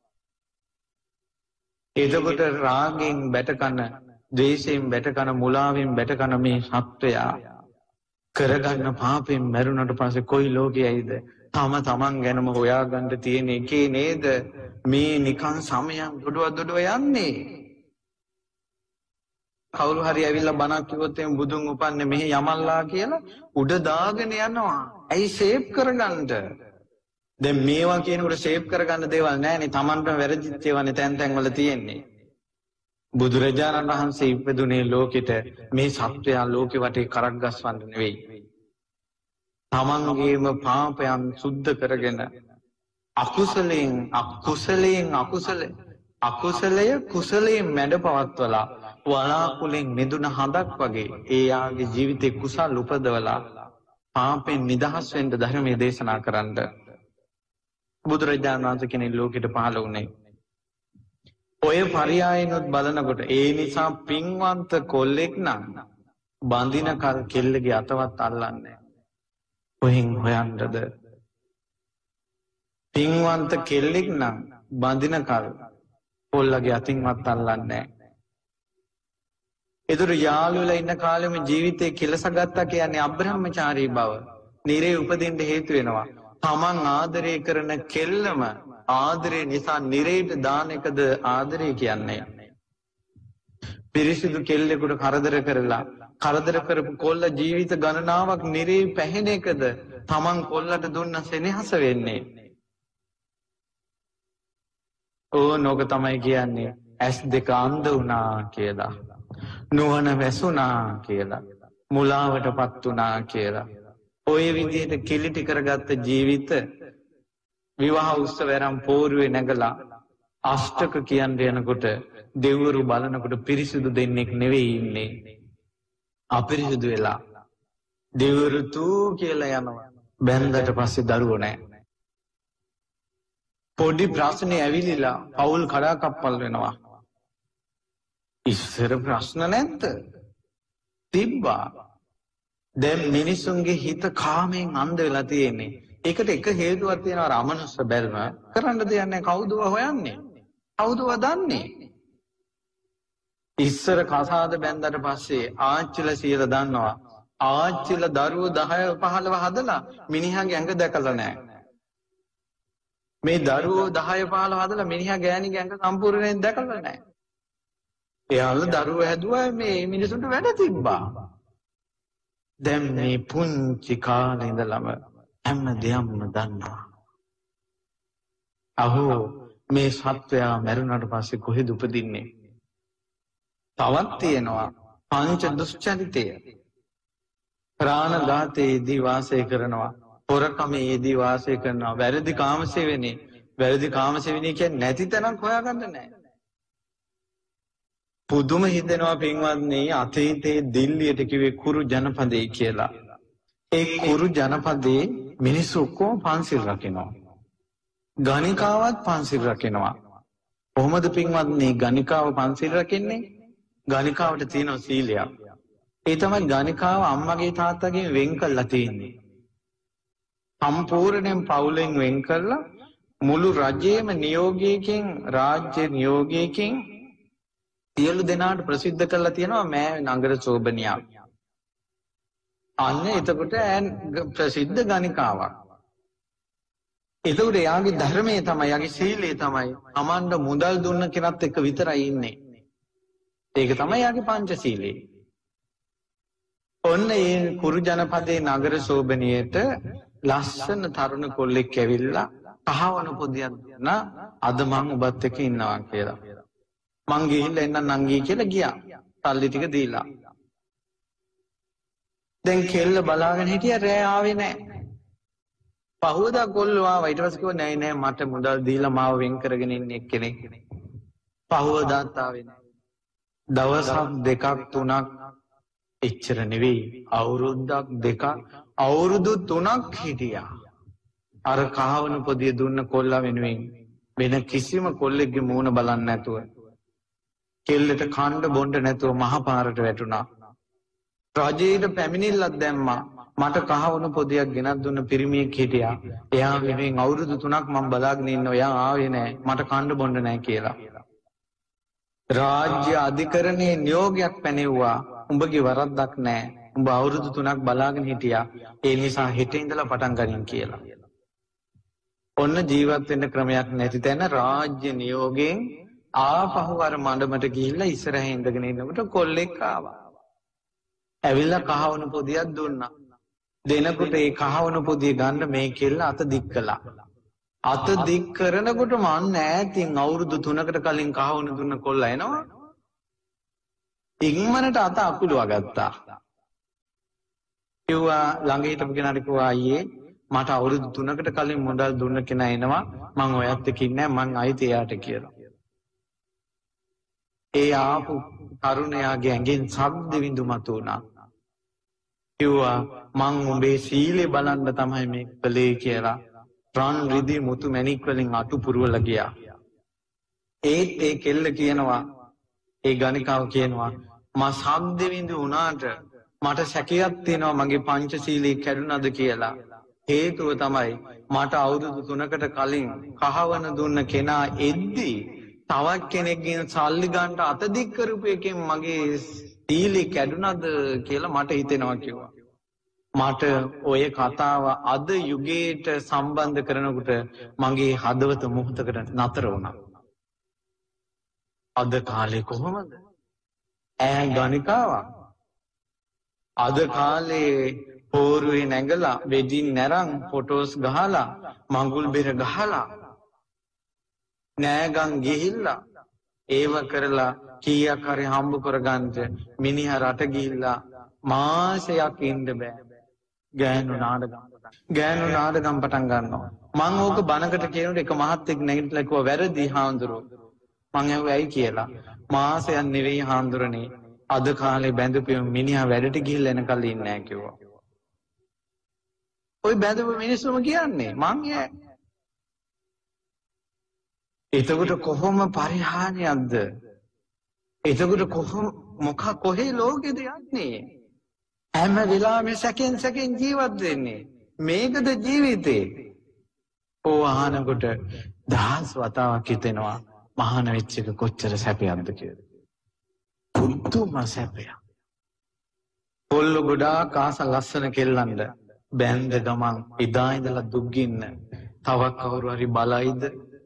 එතකොට රාගෙන් බැටකන, ද්වේෂයෙන් බැටකන, මුලාවෙන් බැටකන මේ සත්වයා කරගන්න පාපෙන් මැරුණට පස්සේ කොයි ලෝකයයිද? තම තමන් ගැනම හොයාගන්න තියෙන එකේ නේද මේ නිකන් සමයන් දොඩව දොඩව යන්නේ. කවුරු හරි ඇවිල්ලා බණක් කිව්වොත් එම් බුදුන් උපන්නේ මෙහි යමල්ලා කියලා උඩ දාගෙන යනවා. ඇයි ෂේප් කරගන්නද? දැන් මේවා කියනකොට ෂේප් කරගන්න දේවල් නැහැනේ. Tamanටම වැරදිච්ච ඒවානේ තැන් තැන් වල තියෙන්නේ. බුදුරජාණන් වහන්සේ ඉපදුනේ ලෝකෙට මේ සත්වයා ලෝකෙ වටේ කරක් ගස්වන්න නෙවෙයි. තමන්ගේම පාපයන් සුද්ධ කරගෙන අකුසලයෙන් අකුසලයෙන් අකුසල අකුසලය කුසලයෙන් මැඩ පවත්වලා වලාකුලෙන් මිදුන හඳක් වගේ එයාගේ ජීවිතේ කුසල් උපදවලා පාපෙන් නිදහස් වෙන්න ධර්මයේ දේශනා කරන්න බුදුරජාණන් වහන්සේ කෙනෙක් ලෝකෙට පහළ වුණේ. ඔය පරියායනොත් බලනකොට ඒ නිසා පින්වන්ත කොල්ලෙක් නම් බඳින කල් කෙල්ලගේ අතවත් අල්ලන්නේ කොහෙන් හොයන්නද? පින්වන්ත කෙල්ලෙක් නම් බඳින කල් කොල්ලගේ අතින්වත් අල්ලන්නේ නැහැ. ඒතර යාළුවලා ඉන්න කාලෙම ජීවිතේ කෙලසගත්තා කියන්නේ අබ්‍රහ්මචාරී බව. නිරේ උපදින්න හේතු වෙනවා. තමන් ආදරය කරන කෙල්ලම ආදරේ නිසා නිරේට දාන එකද ආදරය කියන්නේ? පිරිසිදු කෙල්ලෙකුට කරදර කරලා කරදර කරපු කොල්ල ජීවිත ගණනාවක් නිරේ පැහෙන එකද තමන් කොල්ලට දුන්න සෙනෙහස වෙන්නේ? ඕනෝක තමයි කියන්නේ ඇස් දෙක අන්ධ වුණා කියලා, නුවණ වැසුණා කියලා, මුලාවටපත් වුණා කියලා. ඔය විදිහට කිලිටි කරගත්ත ජීවිත විවාහ උත්සවයන් පෝරුවේ නැගලා අෂ්ටක කියන්න යනකොට දෙවිවරු බලනකොට පිරිසිදු දෙන්නෙක් නෙවෙයි ඉන්නේ. අපිරිසිදු වෙලා දෙවිවරු තූ කියලා යනවා. බැන්දට පස්සේ දරුවෝ නැහැ. පොඩි ප්‍රශ්නේ ඇවිලිලා පවුල් කඩාකප්පල් වෙනවා. ඉස්සර ප්‍රශ්න නැද්ද? තිබ්බා. දැන් මිනිසුන්ගේ හිත කාමයෙන් අන්ධ වෙලා තියෙන්නේ. ඒකට එක හේතුවක් තියෙනවා. රමණස්ස බැල්ම කරන්න දෙයක් නැහැ. කවුදව හොයන්නේ? කවුදව දන්නේ? ඉස්සර කසාද බැන්දට පස්සේ ආච්චිලා සියලා දන්නවා. ආච්චිලා දරුවෝ දහය පහළව හදලා මිනිහාගේ ඇඟ දැකලා නැහැ. මේ දරුවෝ දහය පහළව හදලා මිනිහා ගෑණිගේ ඇඟ සම්පූර්ණයෙන් දැකලා නැහැ. එයාලා දරුවෝ හැදුවා මේ මිනිසුන්ට වැඩ තිබ්බා. දැන් මේ පුංචි කාලේ ඉඳලම හැම දෙයක්ම දන්නවා. අහෝ මේ සත්වයා මැරුණාට පස්සේ කොහෙද උපදින්නේ? තවත් තියෙනවා පංච දුෂ්චරිතය. ප්‍රාණඝාතයේදී වාසය කරනවා, හොරකමේදී වාසය කරනවා, වැරදි කාමසේවනේ. වැරදි කාමසේවනේ කියන්නේ නැති තැනක් හොයාගන්න නැහැ. පුදුම හිතෙනවා පින්වත්නි, අතීතයේ දිල්ලියට කිව්වේ කුරු ජනපදේ කියලා. ඒ කුරු ජනපදේ මිනිස්සු ඔක්කොම පන්සිල් රකිනවා. ගණිකාවත් පන්සිල් රකිනවා. කොහොමද පින්වත්නි ගණිකාව පන්සිල් රකින්නේ? ගණිකාවට තියෙන සීලයක්. ඒ තමයි ගණිකාව අම්මගේ තාත්තගෙන් වෙන් කරලා තියෙන්නේ. සම්පූර්ණයෙන් පවුලෙන් වෙන් කරලා මුළු රජයේම නියෝගයකින්, රාජ්‍ය නියෝගයකින් සියලු දෙනාට ප්‍රසිද්ධ කරලා තියෙනවා මෑ නගර සෝබනියක්. අන්න එතකොට ප්‍රසිද්ධ ගණිකාවක්. එතකොට එයාගේ ධර්මයේ තමයි, එයාගේ සීලය තමයි අමන්ඩ මුදල් දුන්න කෙනත් එක්ක විතරයි ඉන්නේ. ඒක තමයි යාගේ පංචශීලයේ. ඔන්න ඒ කුරු ජනපදයේ නගර සෝබනියට ලස්සන තරුණ කොල්ලෙක් ඇවිල්ලා කහවණු පොදියක් දුන්න, අද මං ඔබත් එක්ක ඉන්නවා කියලා. මං ගිහිල්ලා එන්න නංගී කියලා ගියා. සල්ලි ටික දීලා. දැන් කෙල්ල බලාගෙන හිටියා රෑ ආවේ නැහැ. පහුවදා කොල්ලෝ ආවා ඊට පස්සේ කිව්වා නෑ නෑ මට මුදල් දීලා මාව වෙන් කරගෙන ඉන්න එක්කෙනෙක්. පහුවදාත් ආවේ නෑ. දවසක් දෙකක් තුනක් එච්චර නෙවෙයි අවුරුද්දක් දෙකක් අවුරුදු තුනක් හිටියා. අර කහවණු පොදිය දුන්න කොල්ලා වෙනුවෙන් වෙන කිසිම කොල්ලෙක්ගේ මූණ බලන්නේ නැතුව කෙල්ලට කණ්ඩ බොණ්ඩ නැතුව මහපාරට වැටුණා. රජයට පැමිණිල්ලක් දැම්මා. මට කහවණු පොදියක් ගෙනත් දුන්න පිරිමියෙක් හිටියා. එයා වෙනුවෙන් අවුරුදු තුනක් මම බලාගෙන ඉන්නවා. එයා ආවේ නැහැ. මට කණ්ඩ බොණ්ඩ නැහැ කියලා. රාජ්‍ය අධිකරණයේ නියෝගයක් පැනෙව්වා. උඹගේ වරද්දක් නැහැ. උඹ අවුරුදු තුනක් බලාගෙන හිටියා. ඒ නිසා හෙට ඉඳලා පටන් ගනින් කියලා. ඔන්න ජීවත් වෙන්න ක්‍රමයක් නැති තැන රාජ්‍ය නියෝගයෙන් ආපහු අර මඩමට ගිහිල්ලා ඉස්සරහින් ඉඳගෙන ඉන්නකොට කොල්ලෙක් ආවා. ඇවිල්ලා කහවණු පොදියක් දුන්නා. දෙනකොට ඒ කහවණු පොදිය ගන්න මේ කෙල්ල අත දික් කළා. අත දික් කරනකොට මන් ඈතින් අවුරුදු තුනකට කලින් කහවණු දුන්න කොල්ල එනවා. ඉක්මනට අත අකුලුවා ගත්තා. කිව්වා ළඟ හිටපු කෙනාට කිව්වා අයියේ මට අවුරුදු තුනකට කලින් මුදල් දුන්න කෙනා එනවා. මං ඔයත් එක්ක ඉන්නේ මං ආයිත් එයාට කියලා. ඒ ආපු තරුණයාගේ ඇඟෙන් ශබ්ද විඳු මතු වුණා. කිව්වා මං උඹේ සීලේ බලන්න තමයි මේ කළේ කියලා. රන් රිදී මුතු මැණික් වලින් අටු පුරවලා ගියා. ඒත් ඒ කෙල්ල කියනවා ඒ ගණිකාව කියනවා මා ශබ්ද විඳු වුණාට මට සැකයක් තියෙනවා මගේ පංචශීලී කැඩුනද කියලා. හේතුව තමයි මට අවුරුදු තුනකට කලින් කහවණ දුන්න කෙනා එද්දී තවත් කෙනෙක්ගෙන් සල්ලි ගන්න අත දික් කරපු එකෙන් මගේ සීලී කැඩුනද කියලා මට හිතෙනවා කිව්වා. මට ඔය කතාව අද යුගයට සම්බන්ධ කරනකොට මගේ හදවත මොහොතකට නතර වුණා. අද කාලේ කොහොමද? ඈ ගණිකාවක්. අද කාලේ පෝරුවේ නැගලා වෙඩින් නැරන් ෆොටෝස් ගහලා මඟුල් බෙර ගහලා නෑගම් ගිහිල්ලා ඒව කරලා කීයක් හරි හම්බ කරගන්න මිනිහා රට ගිහිල්ලා මාසයක් ඉන්න බෑ. ගෑනු නාඩගම් ගෑනු නාඩගම් පටන් ගන්නවා. මං ඕක බනකට කියනකොට එක මහත්තයෙක් නැගිටලා කිව්වා වැරදි හාමුදුරුවෝ. මං ඇහුවා ඇයි කියලා. මාසයක් නෙවෙයි හාමුදුරනේ අද කාලේ බැඳපු මිනිහා වැඩට ගිහිල්ලා එනකල් ඉන්නේ නැහැ කිව්වා. ඔය බැඳපු මිනිස්සුම කියන්නේ මං ඈ. එතකොට කොහොම පරිහානියක්ද? එතකොට කොහොම මොකක් කොහේ ලෝකෙද යන්නේ? හැම වෙලාවෙම සැකෙන් සැකෙන් ජීවත් වෙන්නේ. මේකද ජීවිතේ. ඕ අහනකොට දහස් වතාවක් හිතෙනවා මහාන වෙච්ච එක කොච්චර සැපයක්ද කියලා. පුදුම සැපයක්. පොල්ල ගොඩාක් ආස ලස්සන කෙල්ලන්ද බැන්ද ගමන් එදා ඉඳලා දුක්ගින්න තව කවුරු හරි බලයිද?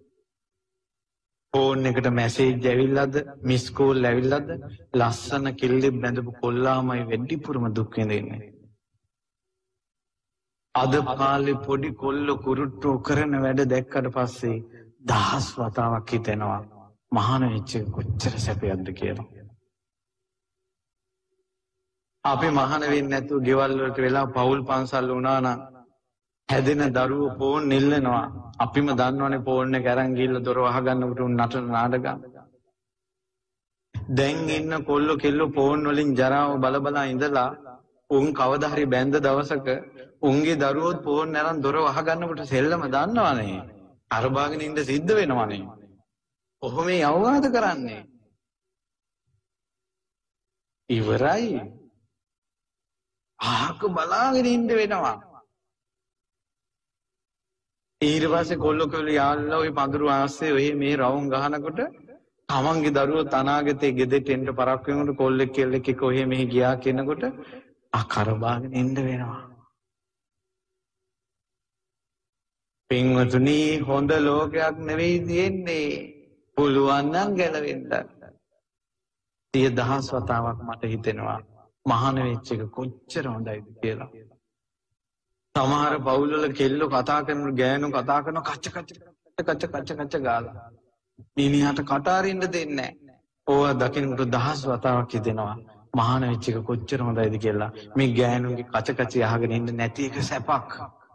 ෆෝන් එකට මැසේජ් ඇවිල්ලාද? මිස් කෝල් ඇවිල්ලාද? ලස්සන කෙල්ලෙක් බැඳපු කොල්ලාමයි වෙඩිපුරම දුක් විඳින්නේ. අද කාලේ පොඩි කොල්ල කුරුට්ටු කරන වැඩ දැක්කට පස්සේ දහස් වතාවක් හිතෙනවා මහාන වෙච්ච කොච්චර සැපයක්ද කියලා. අපි මහාන වෙන්නේ නැතුව ගෙවල් වලට වෙලා පවුල් පන්සල් වුණා නම් හැදෙන දරුවෝ ෆෝන් නිල්ලනවා. අපිම දන්නවනේ ෆෝන් එක අරන් ගිහලා දොර වහගන්නකොට උන් නටන නාටකම්. දැන් ඉන්න කොල්ලෝ කෙල්ලෝ ෆෝන් වලින් ජරාව බල බල ඉඳලා උන් කවදා හරි බැඳ දවසක උන්ගේ දරුවෝත් ෆෝන් අරන් දොර වහගන්නකොට සෙල්ලම දන්නවනේ. අරබාගෙන ඉඳ සිද්ධ වෙනවනේ. කොහොම මේ අවවාද කරන්නේ? ඉවරයි. ආක බලාගෙන ඉන්න වෙනවා. ඊට පස්සේ කොල්ල කොල්ල යාළුවා ওই පඳුරු ආස්සේ ඔය මේ රවුම් ගහනකොට තමන්ගේ දරුවෝ තනාගතේ ගෙදෙට එන්න පරක් වෙනකොට කොල්ලෙක් කෙල්ලෙක් එක්ක ඔය මෙහි ගියා කියනකොට අකරබාගෙන ඉන්න වෙනවා. පින්වතුනි හොඳ ලෝකයක් නෙවෙයි තියෙන්නේ. පුළුවන් නම් ගැලවෙන්න. සිය දහස් වතාවක් මට හිතෙනවා මහාන වෙච්ච එක කොච්චර හොඳයිද කියලා. සමහර පවුල්වල කෙල්ලෝ කතා කරන ගෑනු කතා කරන කච්ච කච්ච කච්ච කච්ච කච්ච කච්ච ගාලා මිනිහට කට අරින්න දෙන්නේ නැහැ. ඕවා දකින්නට දහස් වතාවක් හිතෙනවා මහාන වෙච්ච එක කොච්චර හොඳයිද කියලා. මේ ගෑනුන්ගේ කච කච අහගෙන ඉන්න නැති එක සැපක්.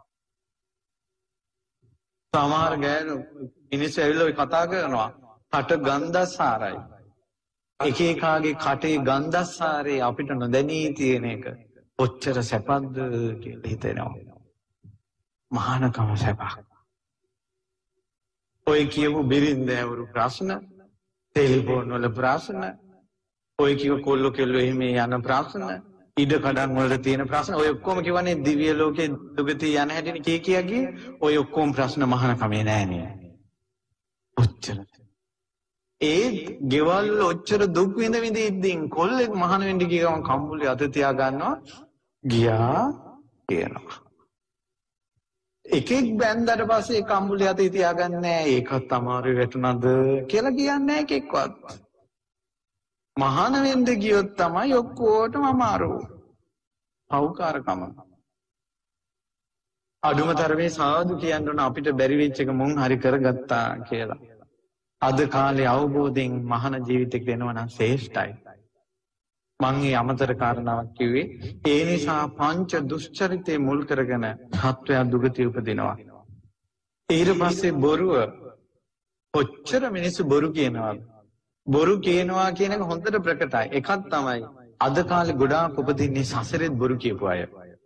සමහර ගෑනු මිනිස්සු ඇවිල්ලා කතා කරනවා කට ගන්ධසාරයි. එක එකාගේ කටේ ගන්ධසාරේ අපිට නොදැනී තියෙන එක කොච්චර සැපද කියලා හිතෙනවා. මහානකම සැපක්. ඔය කියපු බිරින්දෑවරු ප්‍රශ්න, ටෙලිෆෝන් වල ප්‍රශ්න, ඔය කියව කොල්ලෝ කෙල්ලෝ එහෙම යන ප්‍රශ්න, ඉඩ කඩන් වල තියෙන ප්‍රශ්න, ඔය ඔක්කොම කියවනේ දිව්‍ය ලෝකේ දුගතිය යන හැටිනේ කී කියා ගියේ. ඔය ඔක්කොම ප්‍රශ්න මහානකමේ නෑනේ. ඔච්චර. ඒ ගෙවල් ඔච්චර දුක් විඳ විඳ ඉද්දින් කොල්ලෙක් මහාන වෙන්න ගිය ගමන් කම්බුලේ අත තියා ගන්නවා ගියා කියනවා. එකෙක් බැන්දට පස්සේ කම්බුලේ අත තියාගන්නේ නෑ ඒකත් අමාරු වැටුණාද කියලා කියන්නේ නෑ එකෙක්වත්. මහාන වෙන්න ගියොත් තමයි ඔක්කොටම අමාරු. පෞකාරකම. අඩුම තරමේ සාදු කියන්න ඕන අපිට බැරි වෙච්ච එක මුන් හරි කරගත්තා කියලා. අද කාලේ අවබෝධයෙන් මහාන ජීවිතයක් දෙනවා නම් ශ්‍රේෂ්ඨයි. මං මේ අමතර කාරණාවක් කිව්වේ ඒ නිසා පංච දුෂ්චරිතේ මුල් කරගෙන සත්වයා දුගතිය උපදිනවා. ඊට පස්සේ බොරුව කොච්චර මිනිස්සු බොරු කියනවාද? බොරු කියනවා කියන එක හොඳට ප්‍රකටයි. එකක් තමයි අද කාලේ ගොඩාක් උපදින්නේ සසරෙත් බොරු කියපු අය.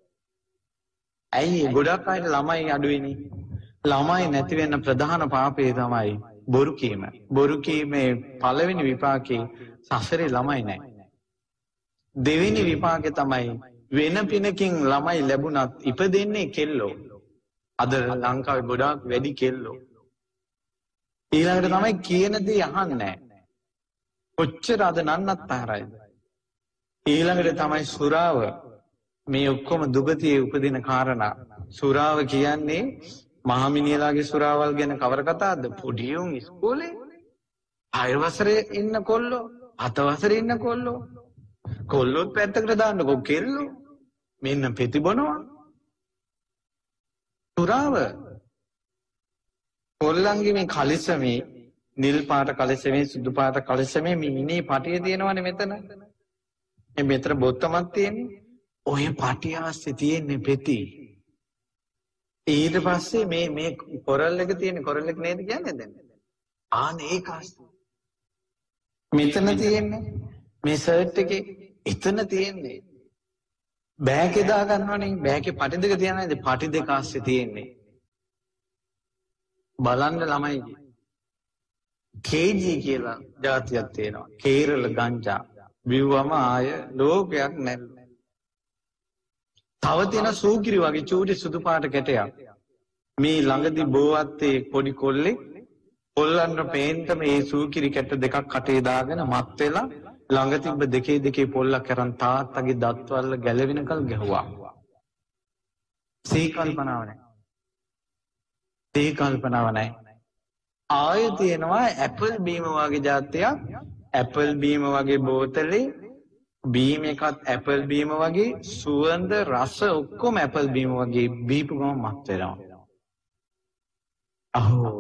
ඇයි ගොඩක් අය ළමයි අඩුවෙන්නේ? ළමයි නැති වෙන ප්‍රධාන පාපය තමයි බොරු කීම. බොරු කීමේ පළවෙනි විපාකේ සසරේ ළමයි නැහැ. දෙවෙනි විපාකේ තමයි වෙන පිනකින් ළමයි ලැබුණත් ඉපදෙන්නේ කෙල්ලෝ. අද ලංකාවේ ගොඩාක් වැඩි කෙල්ලෝ. ඊළඟට තමයි කියන දේ අහන්නේ නැහැ. කොච්චර අද නන්නත්තරයිද? ඊළඟට තමයි සුරාව. මේ ඔක්කොම දුගතියේ උපදින කාරණා. සුරාව කියන්නේ මහමිනියලාගේ සුරාවල් ගැන කවර කතාවද? පොඩි උන් ඉස්කෝලේ හය වසරේ ඉන්න කොල්ලෝ, හත වසරේ ඉන්න කොල්ලෝ. කොල්ලොත් පැත්තකට දාන්නකො කෙල්ලෝ. මෙන්න පෙති බොනවා. සුරාව. කොල්ලන්ගේ මේ කලිසමේ නිල් පාට කලිසමේ සුදු පාට කලිසමේ මිනිනේ පටිය තියෙනවනේ මෙතන. මේ මෙතන බොත්තමක් තියෙන්නේ. ඔය පටිය ආස්සේ තියෙන්නේ පෙති. ඊට පස්සේ මේ මේ කොරල් එක තියෙන කොරල් එක නේද කියන්නේ දැන්. ආනේ ඒක ආස්සේ. මෙතන තියෙන්නේ මේ සර්ට් එකේ එතන තියෙන්නේ. බෑග් දා ගන්නවනේ. බෑගේ පටි දෙක තියනවාද? පටි දෙක ආස්සේ තියෙන්නේ. බලන්න ළමයිගේ කේජී කියලා જાතියක් තියෙනවා. කේරළ ගංජා. බිව්වම ආය ලෝකයක් නැල්ල. තව තියෙන සූකිරි වගේ චූටි සුදු පාට කැටයක්. මේ ළඟදී බෝවත්තේ පොඩි කොල්ලෙක් කොල්ලන්ට පේන්න මේ සූකිරි කැට දෙකක් කටේ දාගෙන මත් වෙලා ළඟ තිබ්බ දෙකේ දෙකේ පොල්ලක් කරන් තාත්තගේ දත්වල ගැලවෙනකල් ගැහුවා. සී කල්පනාව නැහැ. සී කල්පනාව නැහැ. ආයෙ තියෙනවා ඇපල් බීම වගේ જાතියක්. ඇපල් බීම වගේ බෝතලේ බීම එකත් ඇපල් බීම වගේ සුවඳ රස ඔක්කොම ඇපල් බීම වගේ බීපු ගම මත් වෙනවා. අහෝ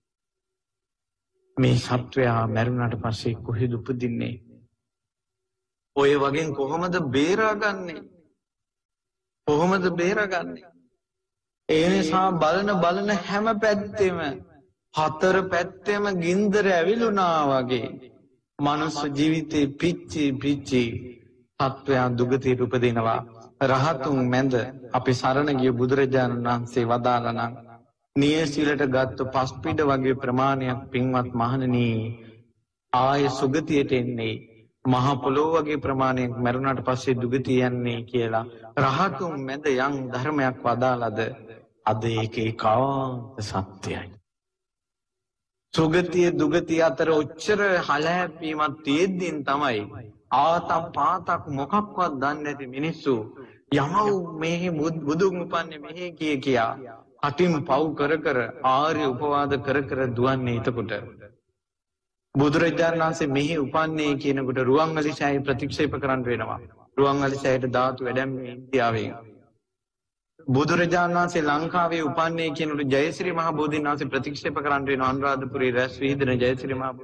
මේ සත්වයා මැරුණාට පස්සේ කොහෙද උපදින්නේ? ඔය වගේ කොහොමද බේරාගන්නේ? කොහොමද බේරාගන්නේ? ඒ නිසා බලන බලන හැම පැත්තෙම හතර පැත්තෙම ගින්දර ඇවිලුණා වගේ මනුස්ස ජීවිතේ පිච්චි පිච්චි සත්වයා දුගතියට උපදිනවා. රහතුන් මැද අපි සරණ ගිය බුදුරජාණන් වහන්සේ වදාළා නම් නියසිලට ගත්ත පස්පිඩ වගේ ප්‍රමාණයක් පින්වත් මහණෙනි ආය සුගතියට එන්නේ මහ පොළොව වගේ ප්‍රමාණයක් මරුණාට පස්සේ දුගතිය යන්නේ කියලා රහතුන් මැද යම් ධර්මයක් වදාළද අද ඒක ඒකාන්ත සත්‍යයි. සුගතිය දුගතිය අතර ඔච්චර හලහැප්පීමක් තියෙද්දීන් තමයි ආතක් පාතක් මොකක්වත් දන්නේ නැති මිනිස්සු යමව් මෙහි බුදුන් උපන්නේ මෙහි කිය කියා අටින් පව් කර කර ආර්ය උපවාද කර කර දුවන්නේ. එතකොට බුදුරජාණන් වහන්සේ මෙහි උපන්නේ කියනකොට රුවන්වැලි සෑය ප්‍රතික්ෂේප කරන්න වෙනවා. රුවන්වැලි සෑයට ධාතු වැඩැම්මේ ඉන්දියාවේ. බුදුරජාණන් වහන්සේ ලංකාවේ උපන්නේ කියනකොට ජයශ්‍රී මහ බෝධීන් වහන්සේ ප්‍රතික්ෂේප කරන්න වෙනවා. අනුරාධපුරේ රැස් විහිදෙන ජයශ්‍රී මහ බෝධීන්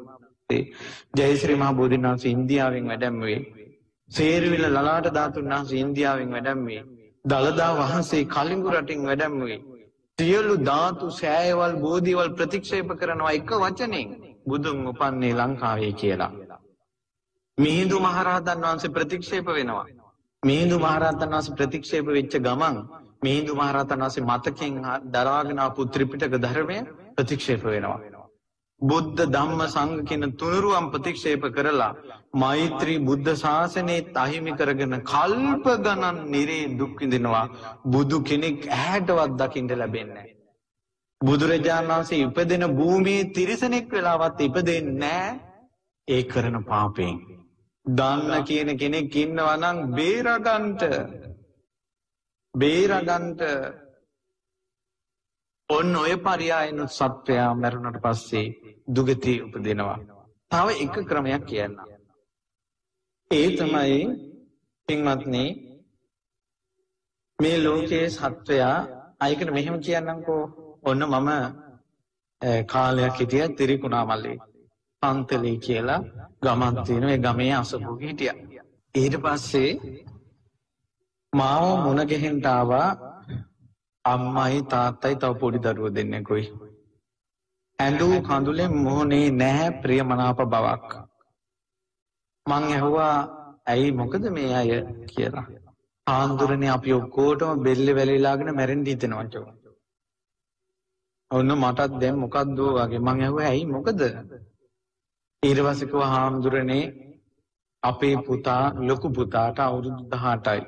ජයශ්‍රී මහ බෝධීන් වහන්සේ ඉන්දියාවෙන් වැඩමවේ. සේරුවිල ලලාට ධාතුන් වහන්සේ ඉන්දියාවෙන් වැඩමවේ. දළදා වහන්සේ කලිඟු රටින් වැඩමවේ. සියලු ධාතු සෑයවල් බෝධිවල් ප්‍රතික්ෂේප කරනවා එක වචනෙන් බුදුන් උපන්නේ ලංකාවේ කියලා. මිහිඳු මහරහතන් වහන්සේ ප්‍රතික්ෂේප වෙනවා. මිහිඳු මහරහතන් වහන්සේ ප්‍රතික්ෂේප වෙච්ච ගමන් මිහිඳු මහරහතන් වහන්සේ මතකෙන් දරාගෙන ආපු ත්‍රිපිටක ධර්මය ප්‍රතික්ෂේප වෙනවා. බුද්ධ ධම්ම සංඝ කියන තුනුරුවන් ප්‍රතික්ෂේප කරලා මෛත්‍රී බුද්ධ ශාසනයේ අහිමි කරගෙන කල්ප ගණන් නිරේ දුක් විඳිනවා. බුදු කෙනෙක් ඇහැටවත් දකින්න ලැබෙන්නේ නැහැ. බුදුරජාණන් වහන්සේ ඉපදෙන භූමියේ තිරිසනෙක් වෙලාවත් ඉපදෙන්නේ නැහැ ඒ කරන පාපයෙන්. දන්න කියන කෙනෙක් ඉන්නවා නම් බේරගන්ට බේරගන්ට ඔන්න ඔය පරියායන සත්වයා මරුණට පස්සේ දුගති උපදිනවා. තව එක ක්‍රමයක් කියන්න. ඒ තමයි පින්වත්නි මේ ලෝකයේ සත්වයා අයකට මෙහෙම කියන්නම්කෝ. ඔන්න මම කාලයක් හිටිය තිරිකුණාමල්ලේ පන්තලේ කියලා ගමක් තියෙනවා. ඒ ගමේ අසපුවක හිටියා. ඊට පස්සේ මාව මුණ ගැහෙන්න ආවා අම්මයි තාත්තයි තව පොඩි දරුවෝ දෙන්නෙකුයි. ඇඬු කඳුලෙන් මොහොනේ නැහැ ප්‍රියමනාප බවක්. මං ඇහුවා ඇයි මොකද මේ අය කියලා. ආන්දුරනේ අපි ඔක්කොටම බෙල්ල වැලිලාගෙන මැරෙන්න හිතෙනවා කිව්වා. ඔන්න මටත් දැන් මොකද්ද වගේ මං ඇහුවා ඇයි මොකද? ඊට පස්සේ කිව්වා හාමුදුරනේ අපේ පුතා ලොකු පුතාට අවුරුදු දහඅටයි.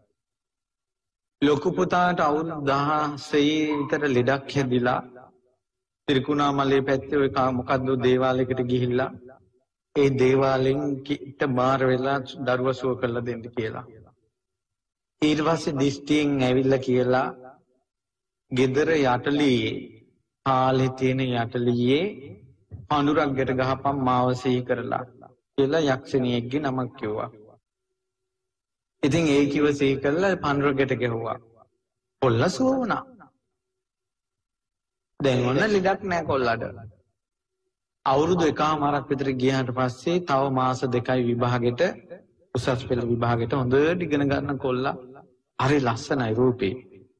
ලොකු පුතාට අවුරුදු දහසය විතර ලෙඩක් හැදිලා තිරිකුණාමලේ පැත්තේ ඔය මොකද්ද දේවාලයකට ගිහිල්ලා ඒ දේවාලෙන් කිට බාර වෙලා දරුවා සුව කරලා දෙන්න කියලා. ඊට පස්සේ දිස්ත්‍රියෙන් ඇවිල්ලා කියලා ගෙදර යටලියේ හාලේ තියෙන යටලියේ පඳුරක් ගැට ගහපන් මාව සිහි කරලා කියලා යක්ෂණියෙක්ගේ නමක් කිව්වා. ඉතින් ඒ කිව්ව සිහි කරලා පඳුර ගැට ගැහුවා. කොල්ල සුව වුණා. දැන් ඔන්න ලෙඩක් නැහැ කොල්ලට. අවුරුදු එකමාරක් විතර ගියාට පස්සේ තව මාස දෙකයි විභාගෙට උසස් පෙළ විභාගෙට හොඳට ඉගෙන ගන්න කොල්ලා හරි ලස්සනයි රූපේ.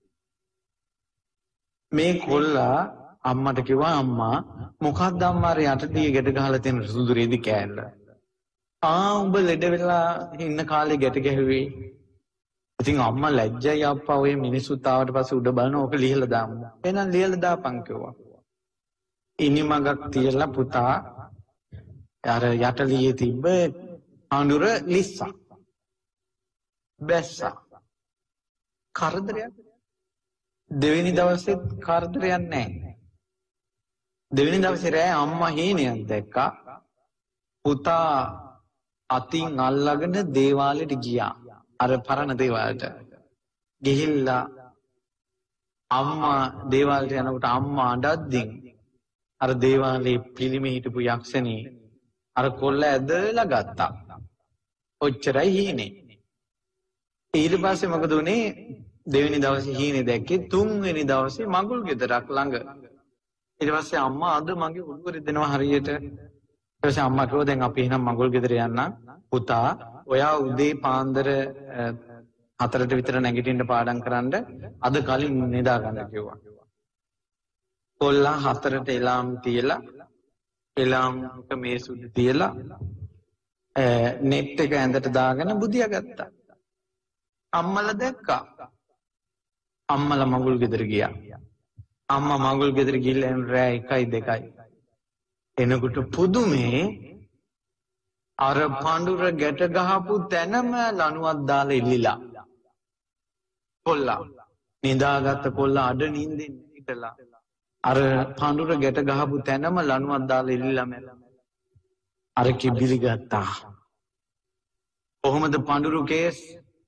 මේ කොල්ලා අම්මට කිව්වා අම්මා මොකක්ද අම්මා අර යටදී ගැට ගහලා තියෙන සුදු රෙදි කෑල්ල. ආ උඹ ලෙඩ වෙලා ඉන්න කාලේ ගැට ගැහුවේ. ඉතින් අම්මා ලැජ්ජයි අප්පා ඔය මිනිස්සුත් ආවට පස්සේ උඩ බලන ඕක ලියලා දාමු. එහෙනම් ලියලා දාපන් කිව්වා. ඉනිමගක් තියලා පුතා අර යටලියේ තිබ්බ අඳුර ලිස්සා. බැස්සා. කරදරයක්. දෙවෙනි දවසෙත් කරදරයක් නැහැ. දෙවෙනි දවසේ රෑ අම්මා හීනයක් දැක්කා. පුතා අතින් අල්ලගෙන දේවාලෙට ගියා. අර පරණ දේවාලෙට. ගිහිල්ලා අම්මා දේවාලෙට යනකොට අම්මා අඬද්දින් අර දේවාලේ පිළිමේ හිටපු යක්ෂණී අර කොල්ල ඇදලා ගත්තා. ඔච්චරයි හීනේ. ඊට පස්සේ මොකද උනේ? දෙවෙනි දවසේ හීනේ දැක්කේ තුන්වෙනි දවසේ මඟුල් ගෙදරක් ළඟ. ඊට පස්සේ අම්මා අද මගේ උඩුකර දෙනවා හරියට. ඊට පස්සේ අම්මා කිව්වා දැන් අපි එහෙනම් මඟුල් ගෙදර යන්න. පුතා ඔයා උදේ පාන්දර හතරට විතර නැගිටින්න පාඩම් කරන්න අද කලින් නිදා ගන්න කිව්වා. කොල්ලා හතරට එලාම් තියලා එලාම් එක මේ සුදු තියලා නෙට් එක ඇඳට දාගෙන බුදියා ගත්තා. අම්මලා දැක්කා. අම්මලා මඟුල් ගෙදර ගියා. අම්මා මඟුල් ගෙදර ගිහිල්ලා රෑ එකයි දෙකයි. එනකොට පුදුමේ අර පඳුර ගැට ගහපු තැනම ලණුවක් දාලා ඉල්ලිලා. කොල්ලා නිදාගත්ත කොල්ලා අඩ නිින්දෙන් හිටලා අර පඳුර ගැට ගහපු තැනම ලණුවක් දාලා ඉල්ලිලා මැර. අර කිබිලි ගත්තා. කොහොමද පඳුරු කේස්?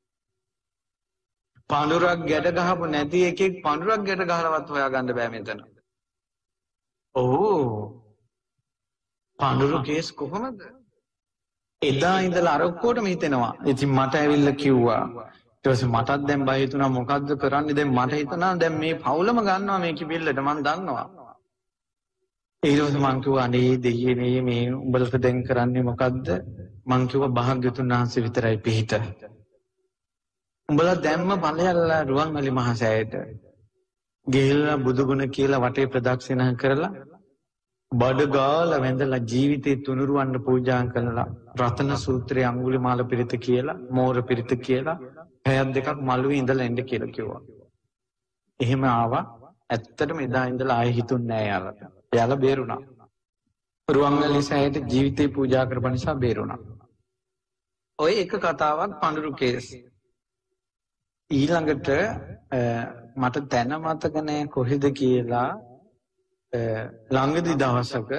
පඳුරක් ගැට ගහපු නැති එකෙක් පඳුරක් ගැට ගහලවත් හොයාගන්න බෑ මෙතන. ඕ පඳුරු කේස් කොහොමද? එදා ඉඳලා අර ඔක්කොටම හිතෙනවා. ඉතින් මට ඇවිල්ලා කිව්වා. ඊට පස්සේ මටත් දැන් බය හිතුණා මොකද්ද කරන්නේ? දැන් මට හිතනවා දැන් මේ පවුලම ගන්නවා මේ කිබිල්ලට මම දන්නවා. ඊට පස්සේ මං කිව්වා අනේ දෙයියනේ මේ උඹලට දැන් කරන්නේ මොකද්ද? මං කිව්වා භාග්‍යතුන් වහන්සේ විතරයි පිහිට. උඹලා දැම්ම ඵලයල්ලා රුවන්වැලි මහසෑයට. ගිහිල්ලා බුදුගුණ කියලා වටේ ප්‍රදක්ෂිනා කරලා බඩ ගාලා වැඳලා ජීවිතේ තුනුරුවන්න පූජා කරලා රතන සූත්‍රයේ අඟුලිමාල පිරිත කියලා මෝර පිරිත කියලා පැයක් දෙකක් මළුවේ ඉඳලා එන්න කියලා කිව්වා. එහෙම ආවා. ඇත්තටම එදා ඉඳලා ආයෙ හිතුන්නේ නෑ යාළුවා. යාළුවා බේරුණා. රුවන්වැලි සෑයට ජීවිතේ පූජා කරපු නිසා බේරුණා. ඔය එක කතාවක් පඳුරු කේස්. ඊළඟට මට දැන මතක නෑ කොහෙද කියලා ළඟදි දවසක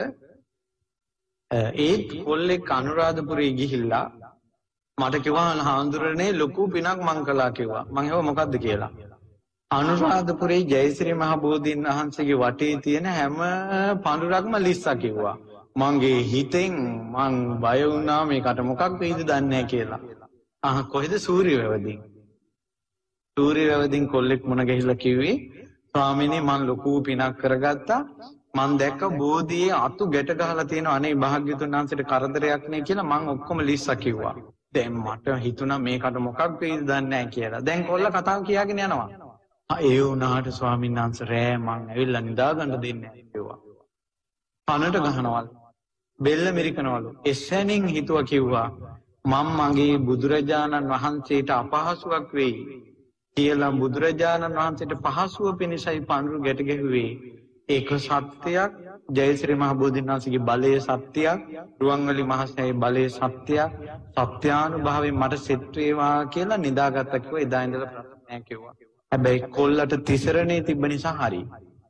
ඒත් කොල්ලෙක් අනුරාධපුරේ ගිහිල්ලා මට කිව්වා හාමුදුරනේ ලොකු පිනක් මං කළා කිව්වා. මං ඒව මොකද්ද කියලා. අනුරාධපුරේ ජයශ්‍රී මහ බෝධීන් වහන්සේගේ වටේ තියෙන හැම පඳුරක්ම ලිස්සා කිව්වා. මගේ හිතෙන් මං බය වුණා මේකට මොකක් වෙයිද දන්නේ නැහැ කියලා. අහ කොහෙද සූර්යවැවදින්. සූර්යවැවදින් කොල්ලෙක් මුණ ගැහිලා කිව්වේ ස්වාමීනි මං ලොකු පිනක් කරගත්තා. මං දැක්ක බෝධියේ අතු ගැට ගහලා තියෙනවා. අනේ භාග්‍යතුන් වහන්සේට කරදරයක් නේ කියලා මං ඔක්කොම ලිස්සා කිව්වා. දැන් මට හිතුණා මේකට මොකක් වෙයිද දන්නේ නැහැ කියලා. දැන් කොල්ල කතාව කියාගෙන යනවා. ඒ වුණාට ස්වාමීන් වහන්සේ රෑ මං ඇවිල්ලා නිදා ගන්න දෙන්නේ නැහැ කිව්වා. පනට ගහනවලු. බෙල්ල මිරිකනවලු. එසැනින් හිතුවා කිව්වා මම මගේ බුදුරජාණන් වහන්සේට අපහසුයක් වෙයි කියලා බුදුරජාණන් වහන්සේට පහසුව පිණිසයි පඳුරු ගැට ගැහුවේ. ඒක සත්‍යයක්. ජයශ්‍රී මහ බෝධීන් වහන්සේගේ බලයේ සත්‍යයක්. රුවන්වැලි මහසෑයේ බලයේ සත්‍යයක්. සත්‍යානුභාවයෙන් මට සෙට් වේවා කියලා නිදාගත්තා කිව්වා. එදා ඉඳලා ප්‍රශ්නයක් කිව්වා. හැබැයි කොල්ලට තිසරණේ තිබ්බ නිසා හරි.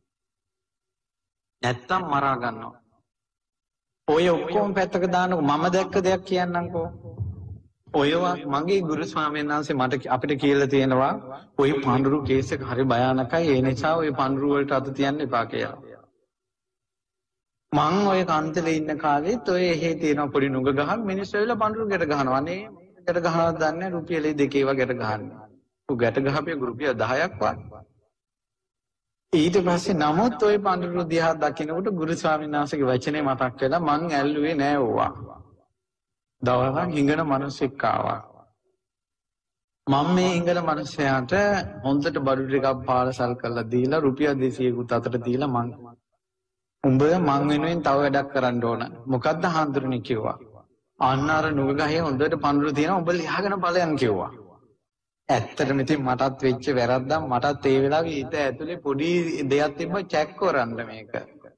නැත්තම් මරා ගන්නවා. ඔය ඔක්කොම පැත්තක දාන්නකො මම දැක්ක දෙයක් කියන්නම්කෝ. ඔයවා මගේ ගුරු ස්වාමීන් වහන්සේ මට අපිට කියලා තියෙනවා ඔය පඳුරු කේස් එක හරි භයානකයි. ඒ නිසා ඔය පඳුරු වලට අත තියන්න එපා කියලා. මං ඔය කන්තලේ ඉන්න කාලෙත් ඔය එහෙ තියෙන පොඩි නුග ගහක් මිනිස්සු ඇවිල්ලා පඳුරු ගැට ගහනවා. අනේ ගැට ගහනවද දන්නේ රුපියල් දෙකේව ගැට ගහන්නේ. ගැට ගහපේ රුපියල් දහයක් වත්. ඊට පස්සේ නමුත් ওই පඳුරු දිහා දකිනකොට ගුරු ස්වාමීන් වහන්සේගේ වචනේ මතක් වෙලා මං ඇල්ලුවේ නෑ ඕවා. දවසක් හිඟන මිනිස්සෙක් ආවා. මම මේ හිඟන මිනිස්සයාට හොන්දට බඩු ටිකක් පාරසල් කරලා දීලා රුපියල් දෙසීයකුත් අතට දීලා මං උඹ මං වෙනුවෙන් තව වැඩක් කරන්න ඕන. මොකද්ද හාමුදුරනේ කිව්වා. අන්න අර නුග ගහේ හොඳට පඳුරු තියෙනවා උඹ ලියාගෙන බලයන් කිව්වා. ඇත්තටම ඉතින් මටත් වෙච්ච වැරද්දක් මටත් ඒ වෙලාවේ හිත ඇතුලේ පොඩි දෙයක් තිබ්බ චෙක් කරන්න මේක.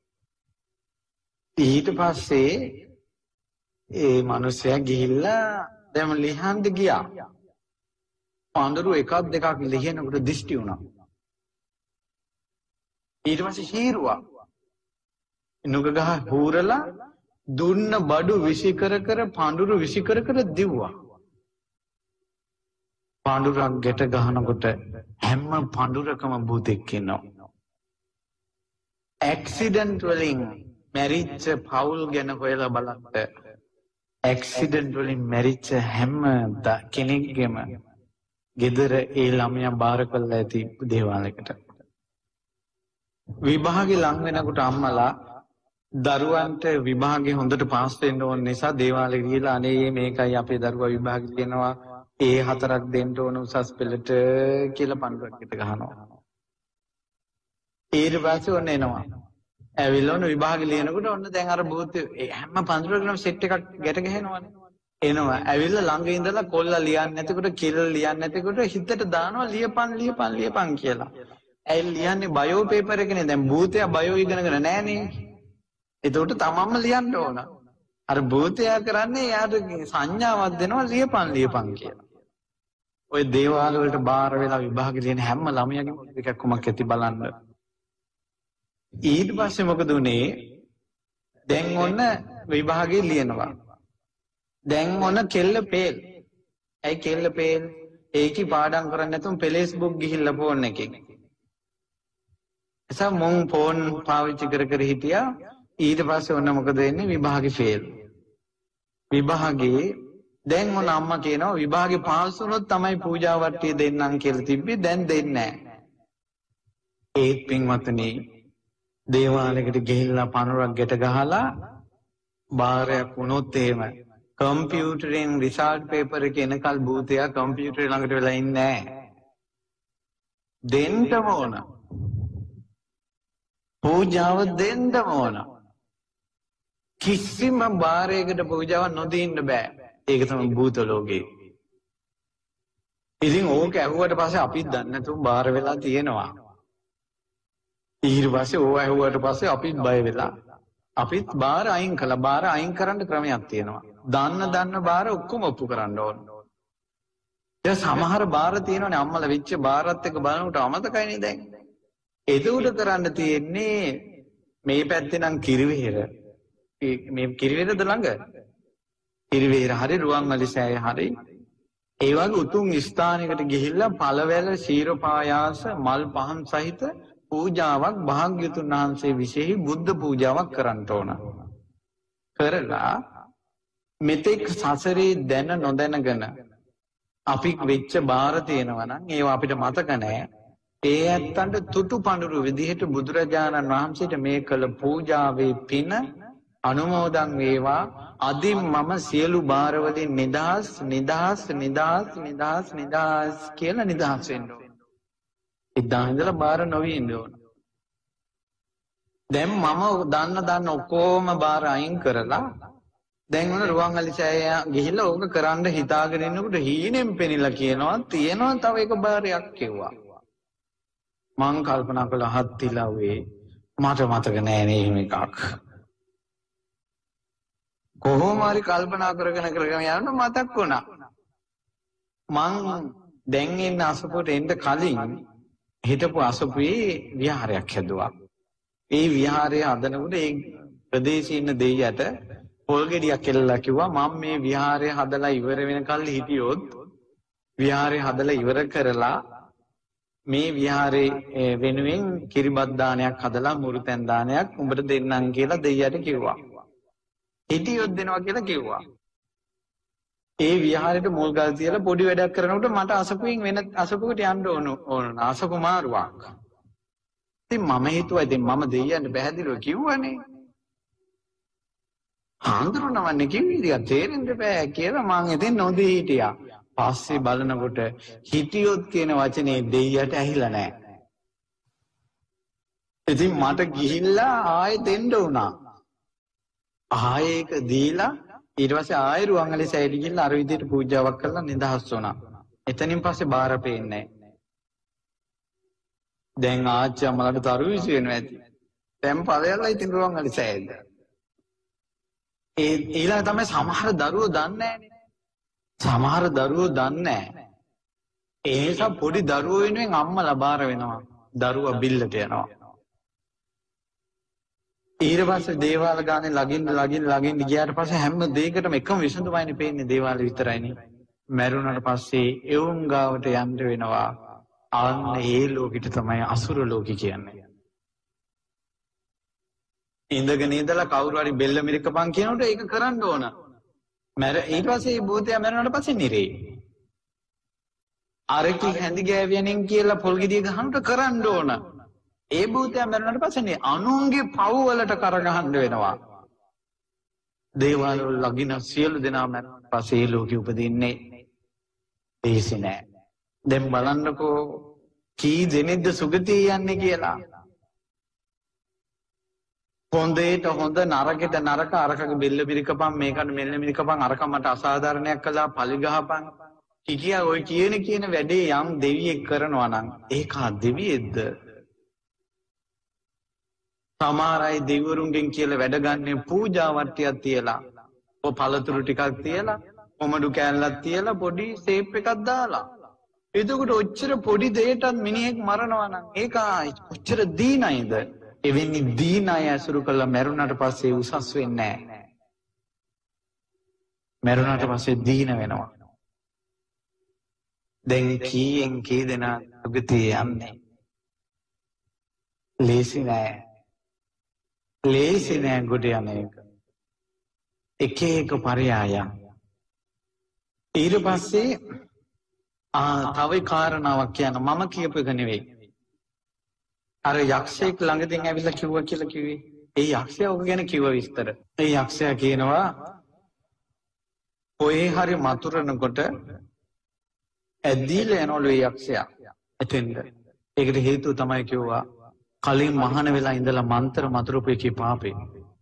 ඊට පස්සේ ඒ මිනිස්සයා ගිහිල්ලා දැන් ලියන්න ගියා. පඳුරු එකක් දෙකක් ලියනකොට දිෂ්ටි වුණා. ඊට පස්සේ හීරුවා. නුග ගහ හූරලා දුන්න බඩු විසි කර කර පඳුරු විසි කර කර දිව්වා. පඳුරක් ගැට ගහනකොට හැම පඳුරකම භූතෙක් ඉන්නවා. ඇක්සිඩන්ට් වලින් මැරිච්ච පවුල් ගැන හොයලා බලන්න. ඇක්සිඩන්ට් වලින් මැරිච්ච හැම කෙනෙක්ගෙම ගෙදර ඒ ළමයා බාර කරලා ඇති දේවාලයකට. විභාගේ ලං වෙනකොට අම්මලා දරුවන්ට විභාගේ හොඳට පාස් වෙන්න ඕන නිසා දේවාලෙට ගිහලා අනේ මේකයි අපේ දරුවා විභාගෙ ලියනවා ඒ හතරක් දෙන්න ඕන උසස් පෙළට කියලා පඳුරකට ගහනවා. ඊට පස්සේ ඔන්න එනවා. ඇවිල්ලා ඔන්න විභාගෙ ලියනකොට ඔන්න දැන් අර භූත හැම පඳුරකටම සෙට් එකක් ගැට ගහනවනේ. එනවා. ඇවිල්ලා ළඟ ඉඳලා කොල්ලා ලියන්නේ නැතිකොට කිරල් ලියන්නේ නැතිකොට හිතට දානවා ලියපන් ලියපන් ලියපන් කියලා. ඇයි ලියන්නේ බයෝ පේපර් එකනේ. දැන් භූතයා බයෝ ඉගෙනගෙන නැහනේ. ඒකට තමන්ම ලියන්න ඕන. අර භූතයා කරන්නේ යාට සංඥාවක් දෙනවා ලියපන් ලියපන් කියලා. ඔය දේවාල වලට බාර වෙලා විභාගෙ ලියන හැම ළමයාගේම එකක් කොමක් ඇති බලන්න. ඊට පස්සේ මොකද උනේ? දැන් ඔන්න විභාගෙ ලියනවා. දැන් ඔන්න කෙල්ල පේල්. ඇයි කෙල්ල පේල්? ඒකි පාඩම් කරන්නේ නැතුව ෆේස්බුක් ගිහිල්ලා ෆෝන් එකෙන්. එසා මොන් ෆෝන් පාවිච්චි කර කර හිටියා. ඊට පස්සේ ඔන්න මොකද වෙන්නේ? විභාගෙ ෆේල්. විභාගේ දැන් ඔන්න අම්මා කියනවා විභාගේ පාස් වුණොත් තමයි පූජා වට්ටිය දෙන්නම් කියලා තිබ්බේ. දැන් දෙන්නේ නැහැ. ඒත් පින්වත්නි දේවාලයකට ගිහිල්ලා පනුරක් ගැට ගහලා බාරයක් වුණොත් එහෙම කම්පියුටරෙන් රිසල්ට් පේපර් එක එනකල් භූතයා කම්පියුටරේ ළඟට වෙලා ඉන්නේ නැහැ. දෙන්නම ඕන. පූජාව දෙන්නම ඕන. කිසිම බාරයකට පූජාවක් නොදෙන්න බෑ. ඒක තමයි භූත ලෝකේ. ඉතින් ඕක ඇහුවට පස්සේ අපිත් දන්නේ නැතුව බාර වෙලා තියෙනවා. ඊට පස්සේ ඕව ඇහුවට පස්සේ අපිත් බය වෙලා අපිත් බාර අයින් කළා. බාර අයින් කරන්න ක්‍රමයක් තියෙනවා. දන්න දන්න බාර ඔක්කොම ඔප්පු කරන්න ඕන. දැන් සමහර බාර තියෙනවනේ අම්මලා වෙච්ච බාරත් එක්ක බලනකොට අමතකයිනේ දැන්. එතකොට කරන්න තියෙන්නේ මේ පැත්තේ නම් කිරිවෙහෙර මේ කිරිවෙහෙරද ළඟ කිරිවෙහෙර හරි රුවන්වැලි සෑය හරි ඒ වගේ උතුම් ස්ථානයකට ගිහිල්ලා පළවැල ශීර පායාස මල් පහන් සහිත පූජාවක් භාග්‍යතුන් වහන්සේ විශේෂ බුද්ධ පූජාවක් කරන්න ඕන. කරලා මෙතෙක් සසරේ දැන නොදැනගෙන අපි වෙච්ච බාර තියෙනවා නම් ඒවා අපිට මතක නැහැ. ඒ ඇත්තන්ට තුටු පඳුරු විදිහට බුදුරජාණන් වහන්සේට මේ කළ පූජාවේ පින අනුමෝදන් වේවා. අදින් මම සියලු බාර වලින් නිදහස් නිදහස් නිදහස් නිදහස් නිදහස් කියලා නිදහස් වෙන්න ඕන. ඉතින් ඉඳලා බාර නොවී ඉන්න ඕන. දැන් මම දන්න දන්න ඔක්කොම බාර අයින් කරලා දැන් උන රුවන්වැලි සෑය ගිහිල්ලා ඕක කරන්න හිතාගෙන ඉන්නකොට හීනෙන් පෙනිලා කියනවා තියෙනවා තව එක බාරයක් කිව්වා. මං කල්පනා කළා හත්තිලව්වේ මට මතක නෑ නේ එහෙම එකක්. කොහොම හරි කල්පනා කරගෙන කරගෙන යනකොට මතක් වුණා. මං දැන් ඉන්න අසපුවට එන්න කලින් හිටපු අසපුවේ විහාරයක් හැදුවා. ඒ විහාරය හදනකොට ඒ ප්‍රදේශයේ ඉන්න දෙයියට පොල් ගෙඩියක් එල්ලලා කිව්වා මම මේ විහාරය හදලා ඉවර වෙනකල් හිටියොත් විහාරය හදලා ඉවර කරලා මේ විහාරේ වෙනුවෙන් කිරිබත් දානයක් හදලා මුරුතැන් දානයක් උඹට දෙන්නම් කියලා දෙයියට කිව්වා. හිටියොත් දෙනවා කියලා කිව්වා. ඒ විහාරෙට මුල් ගල් තියලා පොඩි වැඩක් කරනකොට මට අසපුවෙන් වෙන අසපුවකට යන්න ඕන ඕන අසපු මාරුවක්. ඉතින් මම හිතුවා ඉතින් මම දෙයියන්ට පැහැදිලිව කිව්වනේ. හාමුදුරුවනේ කිව්වේ ඉතින් තේරෙන්න බෑ කියලා මං ඉතින් නොදී හිටියා. පස්සේ බලනකොට හිටියොත් කියන වචනේ දෙයියට ඇහිලා නැහැ. ඉතින් මට ගිහිල්ලා ආයෙ දෙන්න වුණා. ආයෙ ඒක දීලා ඊට පස්සේ ආයෙ රුවන්වැලි සෑයට ගිහිල්ලා අර විදිහට පූජාවක් කරලා නිදහස් වුණා. එතනින් පස්සේ බාර පේන්නේ නැහැ. දැන් ආච්චි අම්මලාට තරු විසි වෙනවා ඇති. දැන් ඵලයල්ලා ඉතින් රුවන්වැලි සෑයේද. ඒ ඊළඟ තමයි සමහර දරුවෝ දන්නේ නැහැ. සමහර දරුවෝ දන්නේ නැහැ. ඒ නිසා පොඩි දරුවෝ වෙනුවෙන් අම්මලා බාර වෙනවා. දරුවා බිල්ලට යනවා. ඊට පස්සේ දේවාල ගානේ ළඟින් ළඟින් ළඟින් ගියාට පස්සේ හැම දෙයකටම එකම විසඳුමයිනේ පේන්නේ දේවාල විතරයිනේ. මැරුණාට පස්සේ එවුන් ගාවට යන්න වෙනවා. අන්න ඒ ලෝකෙට තමයි අසුර ලෝකෙ කියන්නේ. ඉඳගෙන ඉඳලා කවුරු හරි බෙල්ල මිරිකපන් කියනකොට ඒක කරන්න ඕන. මැර ඊට පස්සේ මේ භූතයා මැරුණාට පස්සේ නිරේ. අරකි හැඳි ගෑවියනෙන් කියලා පොල් ගෙඩිය ගහනකොට කරන්න ඕන. ඒ භූතයා මැරුණාට පස්සේ නේ අනුන්ගේ පව් වලට කරගහන්න වෙනවා. දේවාල වල ලගින සියලු දෙනා මැරුණාට පස්සේ ඒ ලෝකෙ උපදින්නේ ඒසි නෑ. දැන් බලන්නකෝ කී දෙනෙක්ද සුගතිය යන්නේ කියලා. හොඳේට හොඳ නරකෙට නරක අරකගේ බෙල්ල මිරිකපන් මේකට මෙල්ල මිරිකපන් අරක මට අසාධාරණයක් කළා පලි ගහපන් කිකියා ඔය කියන කියන වැඩේ යම් දෙවියෙක් කරනවා නම් ඒක දෙවියෙක්ද? සමහර අය දෙවිවරුන්ගෙන් කියලා වැඩ ගන්න පූජා වට්ටියක් තියලා ඔය පළතුරු ටිකක් තියලා කොමඩු කෑල්ලක් තියලා පොඩි සේප් එකක් දාලා එතකොට ඔච්චර පොඩි දෙයටත් මිනිහෙක් මරනවා නම් ඒක කොච්චර දීනයිද? එවැනි දීන අය ඇසුරු කළා මැරුණාට පස්සේ උසස් වෙන්නේ නැහැ. මැරුණාට පස්සේ දීන වෙනවා. දැන් කීයෙන් කී දෙනා සුගතිය යන්නේ? ලේසි නෑ. ලේසි නෑ ගොඩ යන එක. එක එක පරයාය. ඊට පස්සේ ආ තව කාරණාවක් කියන්න මම කියපු එක නෙවෙයි. අර යක්ෂයෙක් ළඟදී ඇවිල්ලා කිව්වා කියලා කිව්වේ. ඒ යක්ෂයා ඔක ගැන කිව්ව විස්තර. ඒ යක්ෂයා කියනවා ඔය හරි මතුරනකොට ඇදීලා යනවලු ඒ යක්ෂයා. එතෙන්ද. ඒකට හේතුව තමයි කිව්වා කලින් මහාන වෙලා ඉඳලා මන්ත්‍ර මතුරුපු එකේ පාපේ.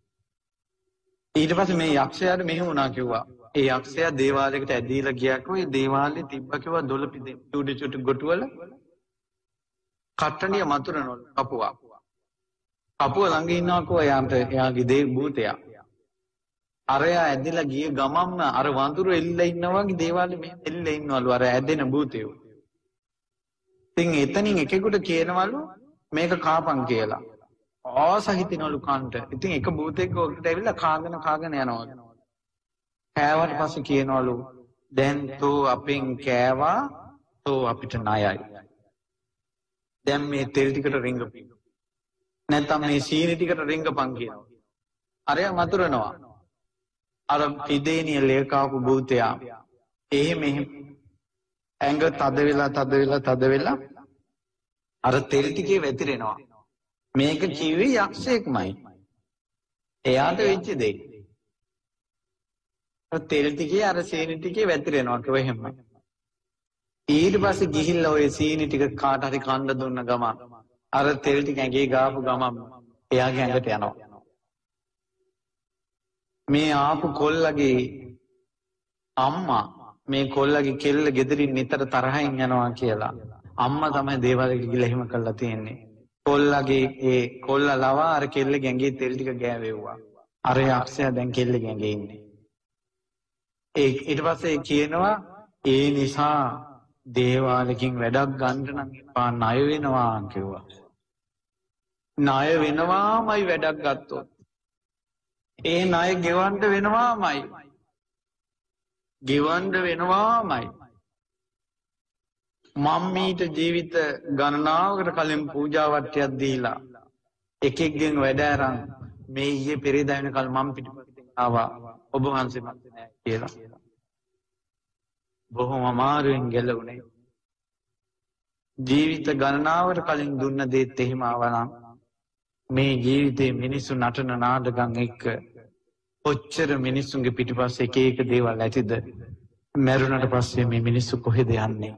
ඊට පස්සේ මේ යක්ෂයාට මෙහෙම වුණා කිව්වා. ඒ යක්ෂයා දේවාලයකට ඇදීලා ගියාකෝ ඒ දේවාලේ තිබ්බ කිව්වා දොළ පිටේ චුටි චුටි ගොටුවල කට්ටනිය මතුරනවලු කපුවා. කපුව ළඟ ඉන්නවකෝ එයාට එයාගේ දේ භූතයා. අරයා ඇදලා ගිය ගමම්ම අර වඳුරු එල්ලලා ඉන්නවා වගේ දේවාලේ මෙහෙම එල්ලලා ඉන්නවලු අර ඇදෙන භූතයෝ. ඉතින් එතනින් එකෙකුට කියනවලු මේක කාපන් කියලා. ආසහිතිනවලු කන්ට. ඉතින් එක භූතෙක් ඔකට ඇවිල්ලා කාගෙන කාගෙන යනවා. කෑවට පස්සේ කියනවලු දැන් තෝ අපෙන් කෑවා තෝ අපිට ණයයි. දැන් මේ තෙල් ටිකට රිංගපින්. නැත්නම් මේ සීනි ටිකට රිංගපන් කියනවා. අරයා මතුරනවා. අර පිදේනිය ලේකාපු භූතයා එහෙම එහෙම ඇඟ තද වෙලා තද වෙලා තද වෙලා අර තෙල් ටිකේ වැතිරෙනවා. මේක කිව්වේ යක්ෂයෙක්මයි. එයාට වෙච්ච දෙයක්. අර තෙල් ටිකේ අර සීනි ටිකේ වැතිරෙනවා කිව්ව එහෙම. ඊට පස්සේ ගිහිල්ලා ඔය සීනි ටික කාට හරි කන්න දුන්න ගමන් අර තෙල් ටික ඇඟේ ගාපු ගමන් එයාගේ ඇඟට යනවා. මේ ආපු කොල්ලගේ අම්මා මේ කොල්ලගේ කෙල්ල ගෙදරින් නිතර තරහින් යනවා කියලා අම්මා තමයි දේවාලෙට ගිහලා එහෙම කළා තියෙන්නේ. කොල්ලගේ ඒ කොල්ල ලවා අර කෙල්ලගේ ඇඟේ තෙල් ටික ගෑවෙව්වා. අර යක්ෂයා දැන් කෙල්ලගේ ඇඟේ ඉන්නේ. ඒ ඊට පස්සේ කියනවා ඒ නිසා දේවාලකින් වැඩක් ගන්න නම් එපා ණය වෙනවා කිව්වා. ණය වෙනවාමයි වැඩක් ගත්තොත්. ඒ ණය ගෙවන්න වෙනවාමයි. ගෙවන්න වෙනවාමයි. මම මීට ජීවිත ගණනාවකට කලින් පූජා වට්ටියක් දීලා එකෙක්ගෙන් වැඩ අරන් මේ ඊයේ පෙරේදා වෙනකල් මම පිටපතෙන් ආවා ඔබ වහන්සේ මත නෑ කියලා. බොහොම අමාරුවෙන් ගැලවුණේ. ජීවිත ගණනාවකට කලින් දුන්න දේත් එහෙම ආවා නම් මේ ජීවිතේ මිනිස්සු නටන නාටකම් එක්ක ඔච්චර මිනිස්සුන්ගේ පිටිපස්සේ එක එක දේවල් ඇතිද? මැරුණට පස්සේ මේ මිනිස්සු කොහෙද යන්නේ?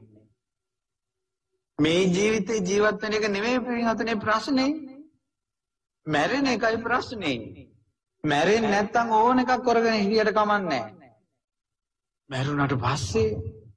මේ ජීවිතේ ජීවත් වෙන එක නෙමෙයි පින්වතුනි ප්‍රශ්නේ. මැරෙන එකයි ප්‍රශ්නේ. මැරෙන්නේ නැත්තම් ඕන එකක් කරගෙන හිටියට කමන්නේ නැහැ. මැරුණට පස්සේ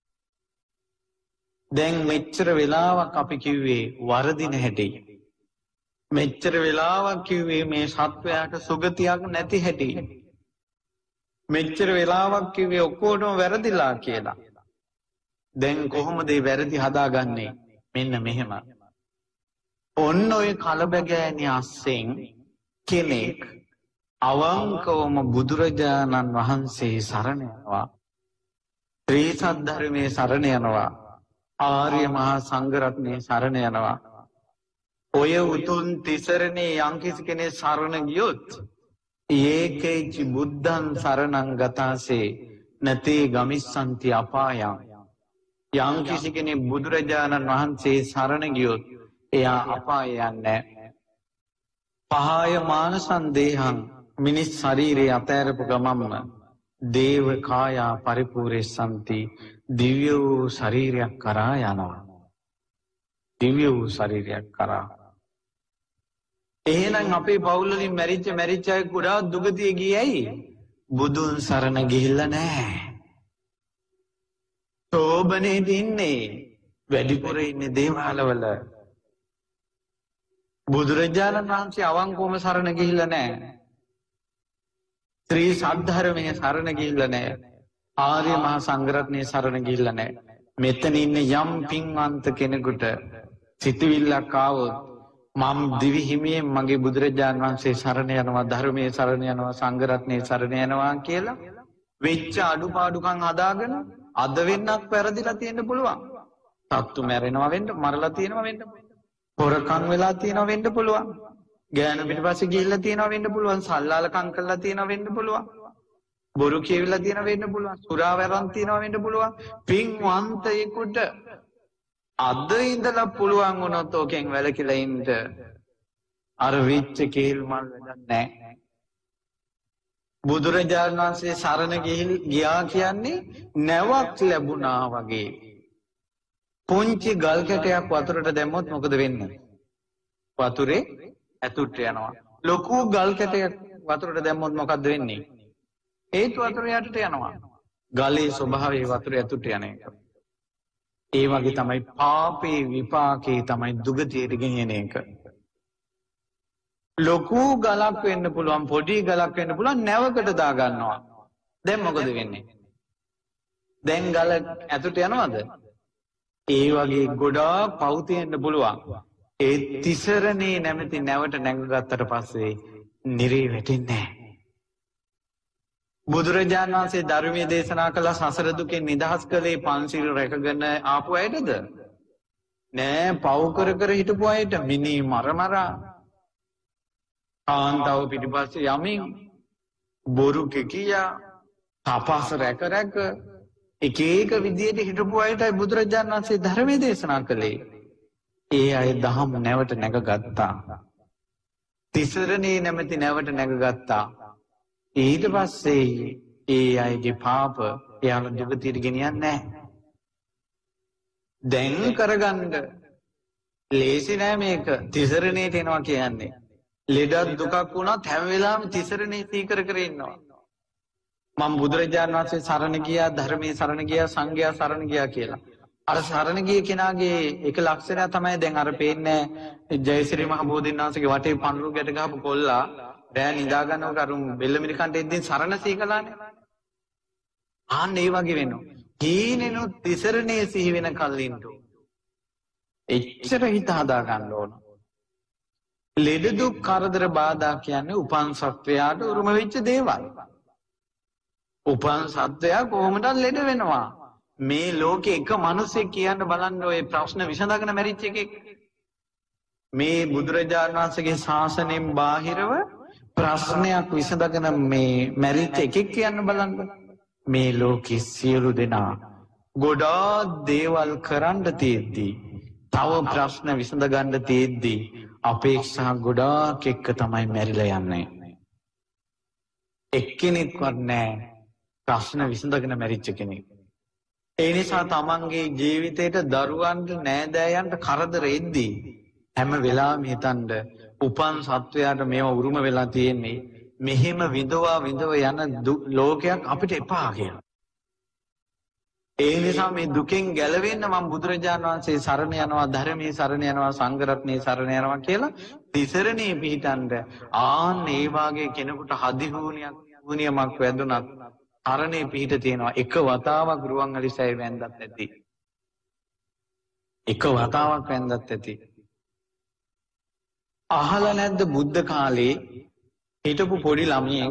දැන් මෙච්චර වෙලාවක් අපි කිව්වේ වරදින හැටි. මෙච්චර වෙලාවක් කිව්වේ මේ සත්වයාට සුගතියක් නැති හැටි. මෙච්චර වෙලාවක් කිව්වේ ඔක්කොටම වැරදිලා කියලා. දැන් කොහොමද මේ වැරදි හදාගන්නේ? මෙන්න මෙහෙම. ඔන්න ඔය කලබගෑනි අස්සෙන් කෙනෙක් අවංකවම බුදුරජාණන් වහන්සේ සරණ යනවා. ත්‍රිසත් ධර්මයේ සරණ යනවා. ආර්ය මහා සංඝරත්නයේ සරණ යනවා. ඔය උතුම් තිසරණේ යම්කිසි කෙනෙක් සරණ ගියොත් ඒකේචි බුද්ධං සරණං ගතාසේ නතේ ගමිස්සන්ති අපායං. යම්කිසි කෙනෙක් බුදුරජාණන් වහන්සේ සරණ ගියොත් එයා අපාය යන්නේ නැහැ. පහය මානසං දේහං මිනිස් ශරීරයේ අතෑරපු ගමම්ම දේව කායා පරිපූර්ණසන්ති දිව්‍ය වූ ශරීරයක් කරා යනවා. දිව්‍ය වූ ශරීරයක් කරා. එහෙනම් අපේ පවුල් වලින් මැරිච්ච මැරිච්ච අය ගොඩාක් දුගතිය ගියයි බුදුන් සරණ ගිහිල්ලා නැහැ. සෝබනේ ඉන්නේ වැඩිපුර ඉන්නේ දේවාලවල. බුදුරජාණන් වහන්සේ අවංකවම සරණ ගිහිල්ලා නැහැ. ත්‍රි සද්ධර්මයේ සරණ ගිහිල්ලා නැහැ. ආර්ය මහා සංඝරත්නයේ සරණ ගිහිල්ලා නැහැ. මෙතන ඉන්න යම් පින්වන්ත කෙනෙකුට සිතවිල්ලක් ආවොත් මම දිවි හිමියෙන් මගේ බුදුරජාණන් වහන්සේ සරණ යනවා, ධර්මයේ සරණ යනවා, සංඝරත්නයේ සරණ යනවා කියලා වෙච්ච අඩුපාඩුකම් හදාගෙන අද වෙන්නක් වැරදිලා තියෙන්න පුළුවන්. සත්තු මැරෙනවා වෙන්න, මරලා තියෙනවා වෙන්න, හොරකම් වෙලා තියෙනවා වෙන්න පුළුවන්. ගෑනු පිටිපස්සේ ගිහිල්ලා තියෙනවා වෙන්න පුළුවන්. සල්ලාලකම් කරලා තියෙනවා වෙන්න පුළුවන්. බොරු කියවිලා තියෙනවා වෙන්න පුළුවන්. සුරා වැරන් තියෙනවා වෙන්න පුළුවන්. පින්වන්තයෙකුට අද ඉඳලා පුළුවන් වුණොත් ඕකෙන් වැළකීලා ඉන්න අර විච්ච කේල් මල් වැඩක් නැහැ. බුදුරජාණන් වහන්සේ සරණ ගියා කියන්නේ නැවක් ලැබුණා වගේ. පුංචි ගල් කැටයක් වතුරට දැම්මොත් මොකද වෙන්නේ? වතුරේ ඇතුළට යනවා. ලොකු ගල් කැටයක් වතුරට දැම්මොත් මොකද්ද වෙන්නේ? ඒත් වතුර යටට යනවා. ගලේ ස්වභාවය වතුර ඇතුළට යන එක. ඒ වගේ තමයි පාපේ විපාකේ තමයි දුගතියට ගෙනියන එක. ලොකු ගලක් වෙන්න පුළුවන් පොඩි ගලක් වෙන්න පුළුවන් නැවකට දා ගන්නවා. දැන් මොකද වෙන්නේ? දැන් ගල ඇතුළට යනවද? ඒ වගේ ගොඩාක් පව් තියෙන්න පුළුවන්. ඒ තිසරණේ නැමැති නැවට නැංගගත්තට පස්සේ නිරේ වැටෙන්නේ නැහැ. බුදුරජාණන් වහන්සේ ධර්මයේ දේශනා කළ සසර දුකෙන් නිදහස් කළේ පන්සිල් රැකගෙන ආපු අයටද? නෑ, පව් කර කර හිටපු අයට මිනි මර මරා කාන්තාව පිටිපස්සේ යමින් බොරු කිකියා තපස් රැක රැක එක එක විදියට හිටපු අයටයි බුදුරජාණන් වහන්සේ ධර්මයේ දේශනා කළේ. ඒ අය දහම් නැවට නැගගත්තා. තිසරණේ නැමැති නැවට නැගගත්තා. ඊට පස්සේ ඒ අයගේ පාප එයාලා දුගතියට ගෙනියන්නේ නැහැ. දැන් කරගන්න ලේසි නෑ මේක. තිසරණේට එනවා කියන්නේ. ලෙඩක් දුකක් වුණත් හැම වෙලාවෙම තිසරණේ සීකර කර ඉන්නවා. මම බුදුරජාණන් වහන්සේ සරණ ගියා, ධර්මයේ සරණ ගියා, සංඝයා සරණ ගියා කියලා. අර සරණ ගිය කෙනාගේ එක ලක්ෂණය තමයි දැන් අර පේන්නේ ජයශ්‍රී මහ බෝධීන් වහන්සේගේ වටේ පඳුරු ගැට ගහපු කොල්ලා රෑ නිදා ගන්නකොට අර බෙල්ල මිරිකන්ට එද්දී සරණ සීකලානේ. ආන්න ඒ වගේ වෙනවා. හීනෙනු තිසරණේ සිහි වෙන කල්ලින්ට එච්චර හිත හදා ගන්න ඕන. ලෙඩ දුක් කරදර බාධා කියන්නේ උපන් සත්වයාට උරුම වෙච්ච දේවල්. උපන් සත්වයා කොහොමද ලෙඩ වෙනවා? මේ ලෝකේ එක මිනිසෙක් කියන්න බලන්න ඔය ප්‍රශ්න විසඳගෙන මැරිච්ච එකෙක්. මේ බුදුරජාණන් වහන්සේගේ ශාසනයෙන් බාහිරව ප්‍රශ්නයක් විසඳගෙන මේ මැරිච්ච එකෙක් කියන්න බලන්න. මේ ලෝකේ සියලු දෙනා ගොඩාක් දේවල් කරන්න තියෙද්දි, තව ප්‍රශ්න විසඳ ගන්න තියෙද්දි අපේක්ෂා ගොඩාක් එක්ක තමයි මැරිලා යන්නේ. එක්කෙනෙක්වත් නැහැ ප්‍රශ්න විසඳගෙන මැරිච්ච කෙනෙක්. ඒ නිසා තමන්ගේ ජීවිතේට දරුවන්ට නෑදෑයන්ට කරදර එද්දී හැම වෙලාවෙම හිතන්න උපන් සත්වයාට මේව උරුම වෙලා තියෙන්නේ මෙහෙම විඳවා විඳව යන ලෝකයක් අපිට එපා කියලා. ඒ නිසා මේ දුකෙන් ගැලවෙන්න මම බුදුරජාණන් වහන්සේ සරණ යනවා, ධර්මයේ සරණ යනවා, සංඝ රත්නයේ සරණ යනවා කියලා තිසරණේ පිහිටන්ද ආන් ඒ වාගේ කෙනෙකුට හදිහූනියක් වුණියමක් වැදුනත් අරණේ පිහිට තියෙනවා. එක වතාවක් රුවන්වැලිසෑය වැන්දත් ඇති. එක වතාවක් වැන්දත් ඇති. අහලා නැද්ද බුද්ධ කාලේ හිටපු පොඩි ළමියෙක්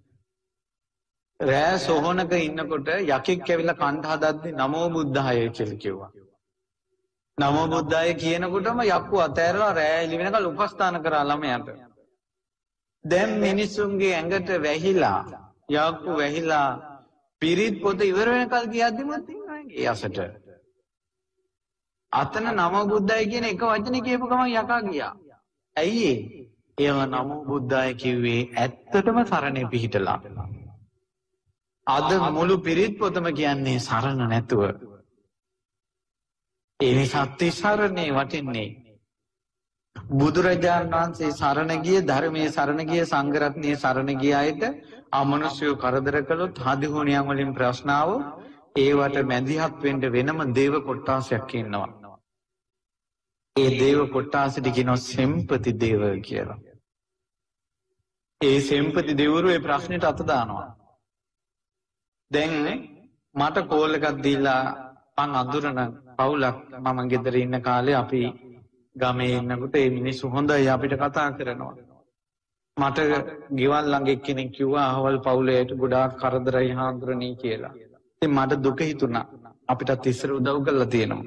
රෑ සොහනක ඉන්නකොට යකෙක් ඇවිල්ලා කණ්ඩ හදද්දි නමෝ බුද්ධාය කියලා කිව්වා. නමෝ බුද්ධාය කියනකොටම යක්කු අතෑරලා රෑ එළි වෙනකල් උපස්ථාන කරා ළමයාට. දැන් මිනිස්සුන්ගේ ඇඟට වැහිලා යක්කු වැහිලා පිරිත් පොත ඉවර වෙනකල් කියද්දිමත් ඉන්නවා ඒ අසට. අතන නමෝ බුද්ධාය කියන එක වචනේ කියපු ගමන් යකා ගියා. ඇයි ඒ? ඒව නමෝ බුද්ධාය කිව්වේ ඇත්තටම සරණේ පිහිටලා. අද මුළු පිරිත් පොතම කියන්නේ සරණ නැතුව. ඒ නිසා තිසරණේ වටින්නේ. බුදුරජාණන් වහන්සේ සරණ ගිය, ධර්මයේ සරණ ගිය, සංඝ රත්නයේ සරණ ගිය අයට අමනුෂ්‍යව කරදර කළොත්, හදිහෝනියන් වලින් ප්‍රශ්න ආවොත් ඒවට මැදිහත් වෙන්න වෙනම දේව කොට්ටාසයක් ඉන්නවා. ඒ දේව කොට්ටාසෙට කියනවා සෙම්පති දේව කියලා. ඒ සෙම්පති දෙවරු ඒ ප්‍රශ්නෙට අත දානවා. දැන් මට කෝල් එකක් දීලා මං අඳුරන පවුලක් මම ගෙදර ඉන්න කාලේ අපි ගමේ ඉන්නකොට ඒ මිනිස්සු හොඳයි අපිට කතා කරනවා. මට ගෙවල් ළඟ එක්කෙනෙක් කිව්වා අහවල් පවුලේට ගොඩාක් කරදරයි හාමුදුරනේ කියලා. ඉතින් මට දුක හිතුණා. අපිටත් ඉස්සර උදව් කරලා තියෙනවා.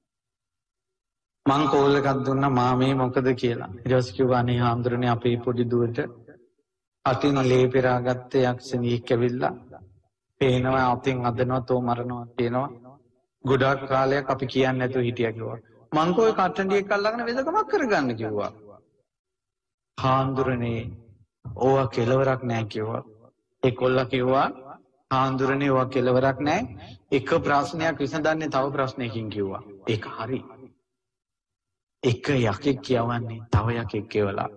මං කෝල් එකක් දුන්නා මාමේ මොකද කියලා. ඊට පස්සේ කිව්වා අනේ හාමුදුරනේ අපේ පොඩි දුවට අතින් ලේ පෙරාගත්තේ යක්ෂණියෙක් ඇවිල්ලා පේනවා අතින් අදනවා තෝ මරනවා කියනවා. ගොඩක් කාලයක් අපි කියන්නේ නැතුව හිටියා කිව්වා. මං කෝ කට්ටන්ඩිය එක අල්ලගෙන වෙදකමක් කරගන්න කිව්වා. හාමුදුරනේ ඕවා කෙලවරක් නැහැ කිව්වා. ඒ කොල්ලා කිව්වා හාමුදුරනේ ඕවා කෙලවරක් නැහැ. එක ප්‍රශ්නයක් විසඳන්නේ තව ප්‍රශ්නයකින් කිව්වා. ඒක හරි. එක යකෙක් කියවන්නේ තව යකෙක් කියවලා.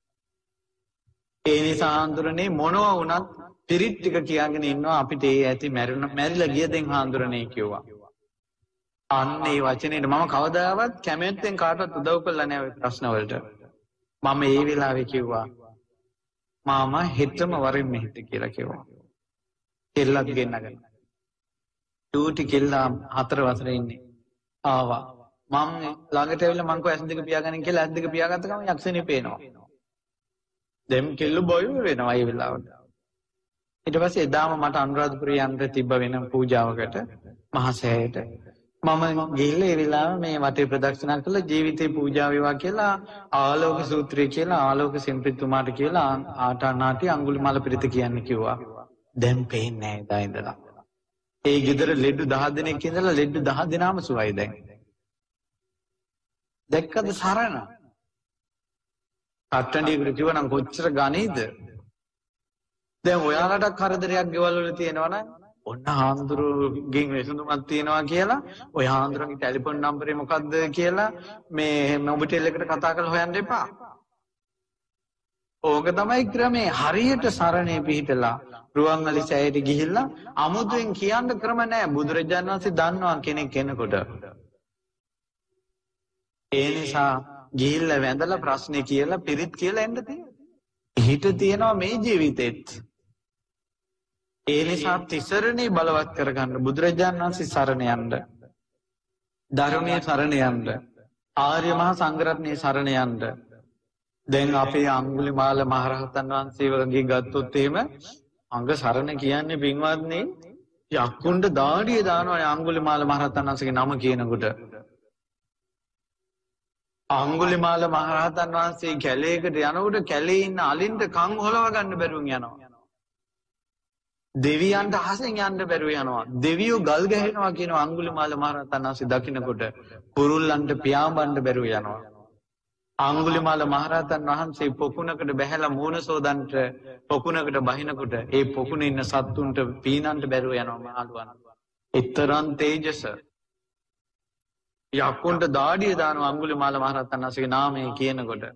ඒ නිසා හාමුදුරනේ මොනවා වුණත් පිරිත් ටික කියාගෙන ඉන්නවා අපිට ඒ ඇති මැරුණ මැරිලා ගිය දෙන් හාමුදුරනේ කිව්වා. අන්න ඒ වචනේට මම කවදාවත් කැමෙන්ටෙන් කාටවත් උදව් කළා නෑ ඔය ප්‍රශ්න වලට. මම ඒ වෙලාවේ කිව්වා මාමා හෙටම වරින් මෙහෙට කියලා කිව්වා. කෙල්ලත් ගෙන්නගෙන. ඩියුටි කෙල්ලා හතර වසරේ ඉන්නේ. ආවා. මම ළඟට ඇවිල්ලා මං කෝ ඇස් දෙක පියාගන්න කියලා ඇස් දෙක පියාගත්ත ගමන් යක්ෂණේ පේනවා. දැන් කෙල්ල බොයු වෙනවා ඒ වෙලාවට. ඊට පස්සේ එදාම මට අනුරාධපුරේ යන්න තිබ්බ වෙන පූජාවකට මහසෑයට මම ගිහිල්ලා ඒ වෙලාව මේ වටේ ප්‍රදක්ෂිනා කළා ජීවිතේ පූජා වේවා කියලා ආලෝක සූත්‍රය කියලා ආලෝක සෙන්පිතුමාට කියලා ආටානාටි අඟුලිමාල පිරිත කියන්න කිව්වා. දැන් පේන්නේ නැහැ එදා ඉඳලා. ඒ ගෙදර ලෙඩු දහ දෙනෙක් ඉඳලා ලෙඩු දහ දෙනාම සුවයි දැන්. දැක්කද සරණ? අට්ටන්ඩියකට කිව්වනම් කොච්චර ගණේද? දැන් ඔයාලට කරදරයක් ගෙවල් වල තියෙනවනම් ඔන්න හාමුදුරුවෝගෙන් විසඳුමක් තියෙනවා කියලා ඔය හාමුදුරුවන්ගේ ටෙලිෆෝන් නම්බරේ මොකද්ද කියලා මේ මොබිටෙල් එකට කතා කරලා හොයන්න එපා. ඕක තමයි ක්‍රමේ. හරියට සරණේ පිහිටලා රුවන්වැලි සෑයට ගිහිල්ලා අමුතුවෙන් කියන්න ක්‍රම නැහැ. බුදුරජාණන් වහන්සේ දන්නවා කෙනෙක් කෙනෙකුට. ඒ නිසා ගිහිල්ලා වැඳලා ප්‍රශ්නේ කියලා පිරිත් කියලා එන්න තියෙනවා. හිත තියෙනවා මේ ජීවිතෙත්. ඒ නිසා තිසරණේ බලවත් කරගන්න බුදුරජාණන් වහන්සේ සරණ යන්න. ධර්මයේ සරණ යන්න. ආර්ය මහා සංඝරත්නයේ සරණ යන්න. දැන් අපේ අඟුලිමාල මහරහතන් වහන්සේ වගේ ගත්තොත් එහෙම අංග සරණ කියන්නේ පින්වත්නි යක්කුන්ට දාඩිය දානවා අඟුලිමාල මහරහතන් වහන්සේගේ නම කියනකොට. අඟුලිමාල මහරහතන් වහන්සේ කැලේකට යනකොට කැලේ ඉන්න අලින්ට කන් හොලව ගන්න බැරුම් යනවා. දෙවියන්ට අහසෙන් යන්න බැරුව යනවා. දෙවියෝ ගල් ගැහෙනවා කියනවා අඟුලිමාල මහරහතන් වහන්සේ දකින්නකොට කුරුල්ලන්ට පියාඹන්න බැරුව යනවා. අඟුලිමාල මහරහතන් වහන්සේ පොකුණකට බැහැලා මූණ සෝදන්ට පොකුණකට බහිනකොට ඒ පොකුණේ ඉන්න සත්තුන්ට පීනන්න බැරුව යනවා මහලුවන්. ඊතරම් තේජස යක්කුන්ට දාඩිය දානවා අඟුලිමාල මහරහතන් වහන්සේගේ නාමය කියනකොට.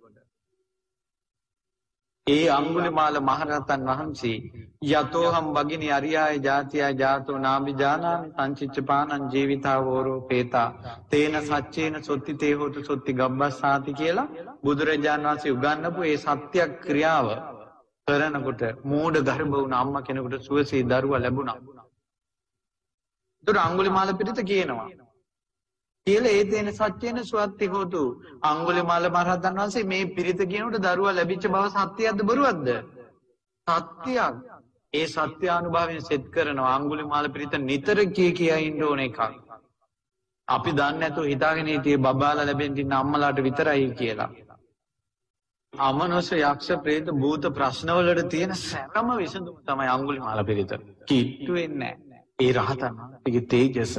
ඒ අඟුලිමාල මහරහතන් වහන්සේ යතෝහම් බගිනි අරියාය ජාතියා ජාතෝ නාමි ජානාමි සංචිච්ච පානං ජීවිතා වෝරෝ පේතා තේන සච්චේන සොත්ති තේ හෝතු සොත්ති ගබ්බස්සාති කියලා බුදුරජාණන් වහන්සේ උගන්වපු ඒ සත්‍ය ක්‍රියාව කරනකොට මෝඩ ගර්භ වුණ අම්මා කෙනෙකුට සුවසේ දරුවා ලැබුණා. ඒතර අඟුලිමාල පිරිත කියනවා කියලා ඒ තේන සත්‍යේන සුවත්ති හෝතු අඟුලිමාල මහරහතන් වහන්සේ මේ පිරිත කියනකොට දරුවා ලැබිච්ච බව සත්‍යයක්ද බොරුවක්ද? සත්‍යයක්. ඒ සත්‍යානුභවයෙන් සෙත් කරනවා අඟුලිමාල පිරිත නිතර කිය කියා ඉන්න ඕන එකක්. අපි දන්නේ නැතුව හිතාගෙන හිටියේ බබාලා ලැබෙන්න ඉන්න අම්මලාට විතරයි කියලා. අමනුෂ්‍ය යක්ෂ ප්‍රේත භූත ප්‍රශ්න වලට තියෙන සැරම විසඳුම තමයි අඟුලිමාල පිරිත. කිට්ටු වෙන්නේ නැහැ. ඒ රහතන් වහන්සේගේ තේජස.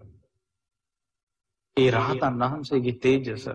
ඒ රහතන් වහන්සේගේ තේජස.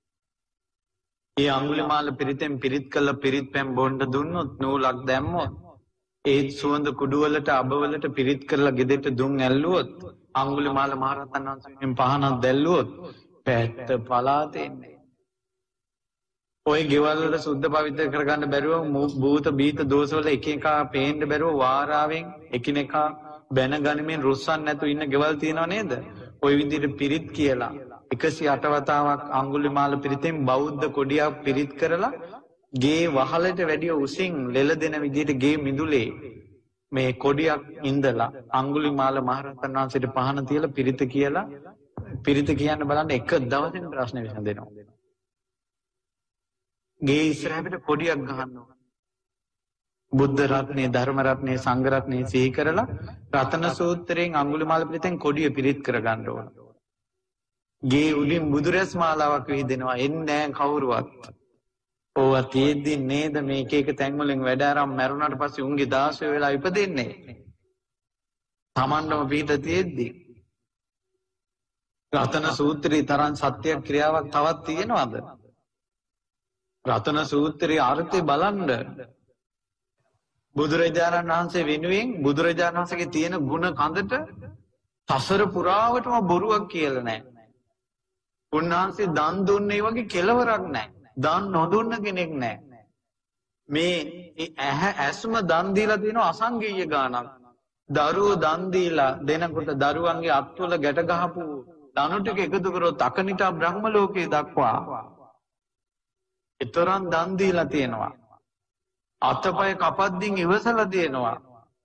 ඒ අඟුලිමාල පිරිතෙන් පිරිත් කළ පිරිත් පැන් බොන්න දුන්නොත් නූලක් දැම්මොත් ඒ සුවඳ කුඩුවලට අබවලට පිරිත් කරලා ගෙදෙට දුම් ඇල්ලුවොත් අඟුලිමාල මහරහතන් වහන්සේගෙන් පහනක් දැල්ලුවොත් පැත්ත පලාතේ ඉන්නේ. ඔය ගෙවල් වල සුද්ධ පවිත්‍ර කරගන්න බැරුව භූත බීත දෝෂවල එක එක පේන්න බැරුව වාරාවෙන් එකිනෙකා බැන ගනිමින් රුස්සන් නැතු ඉන්න ගෙවල් තියෙනව නේද? ඔය විදිහට පිරිත් කියලා එකසිය අට වතාවක් අඟුලිමාල පිරිතෙන් බෞද්ධ කොඩියක් පිරිත් කරලා ගේ වහලට වැඩිය උසින් ලෙල දෙන විදිහට ගේ මිදුලේ මේ කොඩියක් ඉඳලා අඟුලිමාල මහරහතන් වහන්සේට පහන තියලා පිරිත කියලා පිරිත කියන්න බලන්න එක දවසෙන් ප්‍රශ්න විසඳෙනවා. ගේ ඉස්සරහට කොඩියක් ගහනවා. බුද්ධ රත්නේ ධර්ම රත්නේ සංඝ රත්නේ සිහි කරලා රතන සූත්‍රයෙන් අඟුලිමාල පිරිතෙන් කොඩිය පිරිත් කරගන්න ඕන. ගේ උඩින් බුදුරැස් මාලාවක් විහිදෙනවා. එන්නේ නැහැ කවුරුවත්. ඕවා තියෙද්දි නේද මේ එක එක තැන් වලින් වැඩ ආරම් මැරුණාට පස්සේ උන්ගේ දාසය වෙලා ඉපදෙන්නේ. තමන්ටම පිට තියෙද්දි රතන සූත්‍රයේ තරම් සත්‍ය ක්‍රියාවක් තවත් තියෙනවද? රතන සූත්‍රයේ අර්ථය බලන්න. බුදුරජාණන් වහන්සේ වෙනුවෙන් බුදුරජාණන් වහන්සේගේ තියෙන ගුණ කඳට සසර පුරාවටම බොරුවක් කියලා නැහැ. උන්වහන්සේ දන් දුන්නේ වගේ කෙලවරක් නැහැ. දන් නොදුන්න කෙනෙක් නැහැ. මේ ඇහැ ඇස්ම දන් දීලා තියෙන අසංගීය ගානක්. දරුවෝ දන් දීලා දෙනකොට දරුවන්ගේ අත්වල ගැට ගහපු දනු ටික එකතු කරොත් අකනිටා බ්‍රහ්ම ලෝකේ දක්වා ඊතරම් දන් දීලා තියෙනවා. අතපය කපද්දින් ඉවසලා තියෙනවා.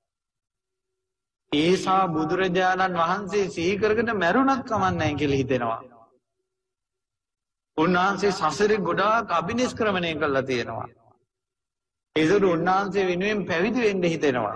ඒසා බුදුරජාණන් වහන්සේ සිහි කරගෙන මැරුණත් කමන්නේ කියලා හිතෙනවා. උන්වහන්සේ සසරේ ගොඩාක් අභිනිෂ්ක්‍රමණය කළා තියෙනවා. ඒසොට උන්වහන්සේ වෙනුවෙන් පැවිදි වෙන්න හිතෙනවා.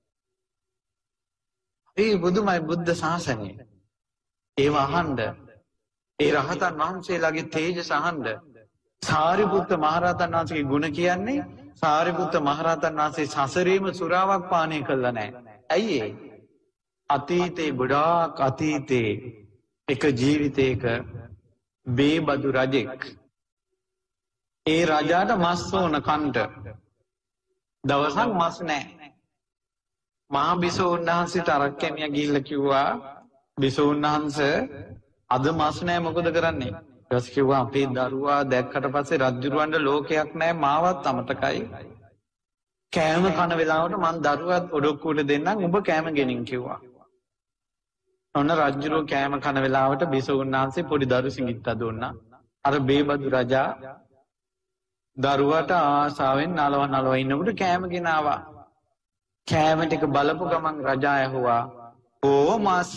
ඒ බුදුමයි බුද්ධ ශාසනය. ඒව අහන්න. ඒ රහතන් වහන්සේලාගේ තේජස අහන්න. සාරිපුත්ත මහරහතන් වහන්සේගේ ගුණ කියන්නේ සාරිපුත්ත මහරහතන් වහන්සේ සසරේම සුරාවක් පානය කළා නැහැ. ඇයි ඒ? අතීතේ ගොඩාක් අතීතේ එක ජීවිතයක බේබදු රජෙක්. ඒ රජාට මස් ඕන කන්ට දවසක් මස් නැහැ. මහා බිසෝන් වහන්සේට අරක් කැමියා ගිහිල්ලා කිව්වා බිසෝන් වහන්සේ අද මස් නැහැ මොකද කරන්නේ? ඊට කිව්වා අපේ දරුවා දැක්කට පස්සේ රජුරවන්ට ලෝකයක් නැහැ මාවත් අමතකයි. කෑම කන වෙලාවට මං දරුවත් ඔඩොක්කුවට දෙන්නම් උඹ කෑම ගෙනින් කිව්වා. ඔන්න රජුරෝ කෑම කන වෙලාවට බිසෝන් වහන්සේ පොඩි දරු සිඟිත්ත දුන්නා. අර බේබදු රජා දරුවට ආසාවෙන් නලව නලව ඉන්නකොට කෑම ගෙනාවා. කෑම ටික බලපු ගමන් රජා ඇහුවා "ඕ මස්"